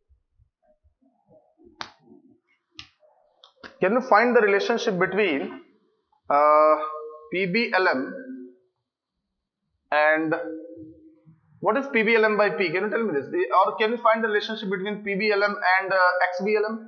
A: can you find the relationship between uh, P B L M and what is P B L M by P? Can you tell me this? Or can you find the relationship between P B L M and uh, X B L M?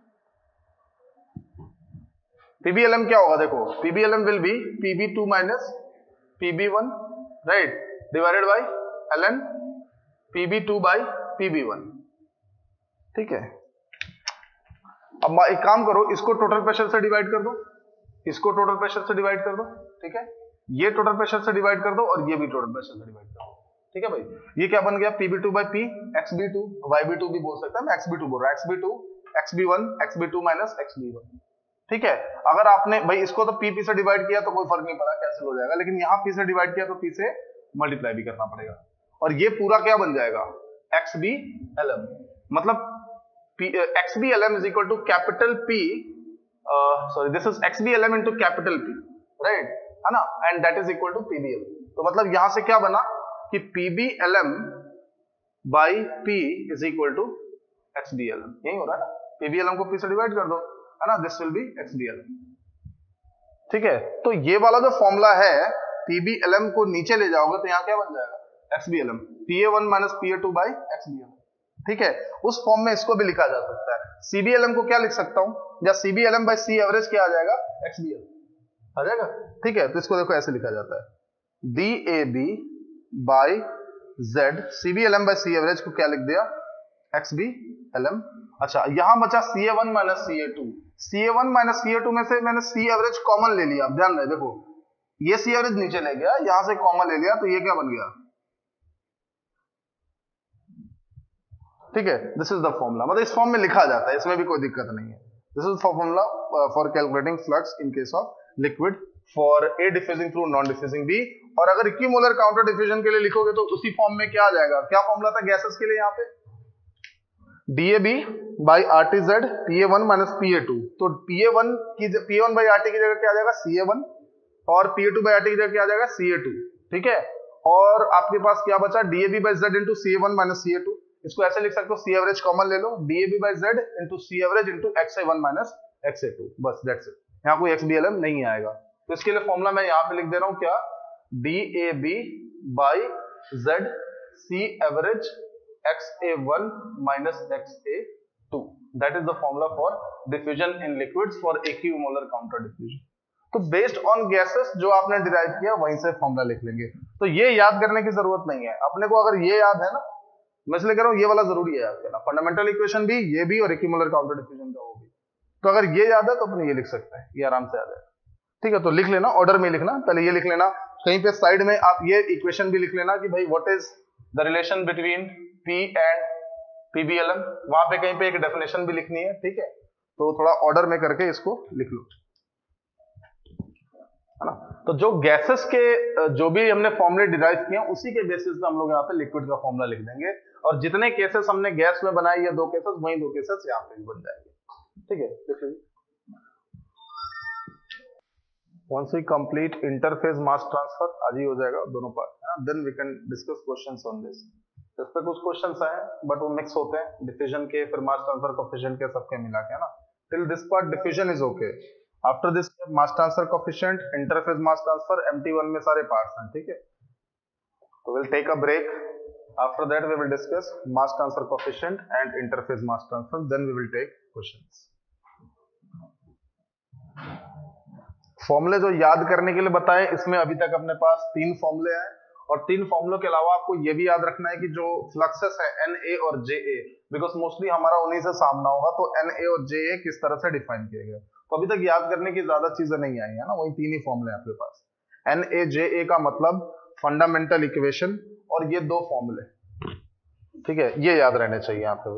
A: P B L M क्या होगा, देखो, P B L M will be P B two minus P B one, right, divided by ln P B two by P B one, ठीक है। अब एक काम करो, इसको टोटल प्रेशर से डिवाइड कर दो, इसको टोटल प्रेशर से डिवाइड कर दो, ठीक है, ये टोटल प्रेशर से डिवाइड कर दो और ये भी टोटल प्रेशर से डिवाइड कर दो, ठीक है भाई। ये क्या बन गया, P B two by P, X B two, Y B two भी बोल सकता है, मैं X B two बोल रहा हूं, X B two, X B one, X B two minus X B one, ठीक है। अगर आपने भाई इसको तो P P से डिवाइड किया तो कोई फर्क नहीं पड़ा, कैंसिल हो जाएगा, लेकिन यहाँ P से डिवाइड किया तो P से मल्टीप्लाई भी करना पड़ेगा, और ये पूरा क्या बन जाएगा, X B L M, मतलब X B L M is equal to capital P, uh, sorry, this is X B L M into capital P, right, है ना, and that is equal to P B L. तो मतलब यहां से क्या बना कि P B L M by P is equal to X B L M, यही हो रहा है ना, P B L M को P से डिवाइड कर दो, है ना, this will be X B L M, ठीक है। तो ये वाला जो फॉर्मूला है, P B L M को नीचे ले जाओगे तो यहाँ क्या बन जाएगा, X B L M, P A one minus P A two by X B L M, ठीक है। उस फॉर्म में इसको भी लिखा जा सकता है। C B L M को क्या लिख सकता हूं, या C B L M by C average क्या आ जाएगा, X B L आ जाएगा, ठीक है। तो इसको देखो ऐसे लिखा जाता है, D A B by Z C B L M by C average को क्या लिख दिया, X B L M। अच्छा यहां बचा C A one minus C A two, C A one minus C A two में से मैंने C एवरेज कॉमन ले लिया। अब ध्यान रहे, देखो ये C एवरेज नीचे ले गया, यहां से कॉमन ले लिया, तो ये क्या बन गया, ठीक है। दिस इज द फॉर्मूला, मतलब इस फॉर्म में लिखा जाता है, इसमें भी कोई दिक्कत नहीं है। This is formula for calculating flux in case of liquid for A diffusing through non diffusing B. और अगर इक्विमोलर काउंटर डिफ्यूजन के लिए लिखोगे तो उसी फॉर्म में क्या आ जाएगा, क्या फॉर्मूला था गैसेस के लिए यहाँ पे, D A B by R T Z P A one minus P A two. तो P A वन की P A one by R T की जगह क्या आ जाएगा C A वन, और P A two by R T की जगह क्या आ जाएगा C A टू, ठीक है। और आपके पास क्या बचा, D A B by Z into C A one minus C A two. इसको ऐसे लिख सकते हो, C एवरेज कॉमन ले लो, D A B by Z into C average into X A one minus X A two, बस that's it. यहाँ कोई X B L M नहीं आएगा, तो इसके लिए फॉर्मूला मैं यहाँ पे लिख दे रहा हूँ क्या, D A B by Z C average X A one minus X A two, that is the formula for diffusion in liquids for equimolar counter diffusion। तो based on gases जो आपने डिराइव किया वहीं से फॉर्मूला लिख लेंगे। तो ये याद करने की जरूरत नहीं है अपने को, अगर ये याद है ना, मैं इसलिए कह रहा हूँ ये वाला जरूरी है याद करना, फंडामेंटल इक्वेशन भी, ये भी, और इक्विमोलर काउंटर डिफ्यूजन का वो भी। तो अगर ये याद है तो अपने ये लिख सकते हैं, ये आराम से याद है, ठीक है। तो लिख लेना, ऑर्डर में लिखना, पहले ये लिख लेना, कहीं पे साइड में आप ये इक्वेशन भी लिख लेना कि भाई what is the relation between P and P B L M, वहां पे कहीं पे एक डेफिनेशन भी लिखनी है, ठीक है। तो थोड़ा ऑर्डर में करके इसको लिख लो, है ना। तो जो गैसेस के जो भी हमने फॉर्मूले डिराइव किए उसी के बेसिस पे हम लोग यहाँ पे लिक्विड का फॉर्मूला लिख देंगे, और जितने केसेस हमने गैस में बनाए, ये दो केसेस, वही दो केसेस यहाँ पे भी बन जाएंगे, ठीक है। लिख लीजिए। Once we complete interface mass transfer, आज ही हो जाएगा दोनों पार्ट, है ना, then we can discuss questions on this। इस पे कुछ क्वेश्चंस आए बट वो मिक्स होते हैं, डिफ्यूजन के, फिर मास ट्रांसफर कोएफिशिएंट के, सबके मिला के, है ना। Till this part diffusion is okay, after this mass transfer coefficient, interface mass transfer, M T one में सारे पार्ट्स हैं, ठीक है। तो will take a break, after that we will discuss mass transfer coefficient and interface mass transfer, then we will take questions. फॉर्मूले जो याद करने के लिए बताए, इसमें अभी तक अपने पास तीन फॉर्मूले हैं, और तीन फॉर्मूलों के अलावा आपको ये भी याद रखना है कि जो फ्लक्सेस है N A और J A, बिकॉज मोस्टली हमारा उन्हीं से सामना होगा, तो N A और J A किस तरह से डिफाइन किए गए। तो अभी तक याद करने की ज्यादा चीजें नहीं आई है ना, वही तीन ही फॉर्मूले आपके पास। N A J A का मतलब फंडामेंटल इक्वेशन, और ये दो फॉर्मूले, ठीक है, ये याद रहने चाहिए आपको।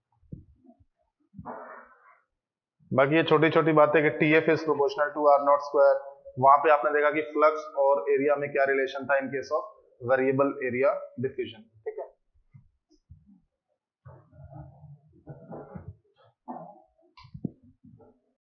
A: बाकी ये छोटी छोटी बातें कि T F is proportional to R not square, वहां पे आपने देखा कि फ्लक्स और एरिया में क्या रिलेशन था in case of variable area diffusion.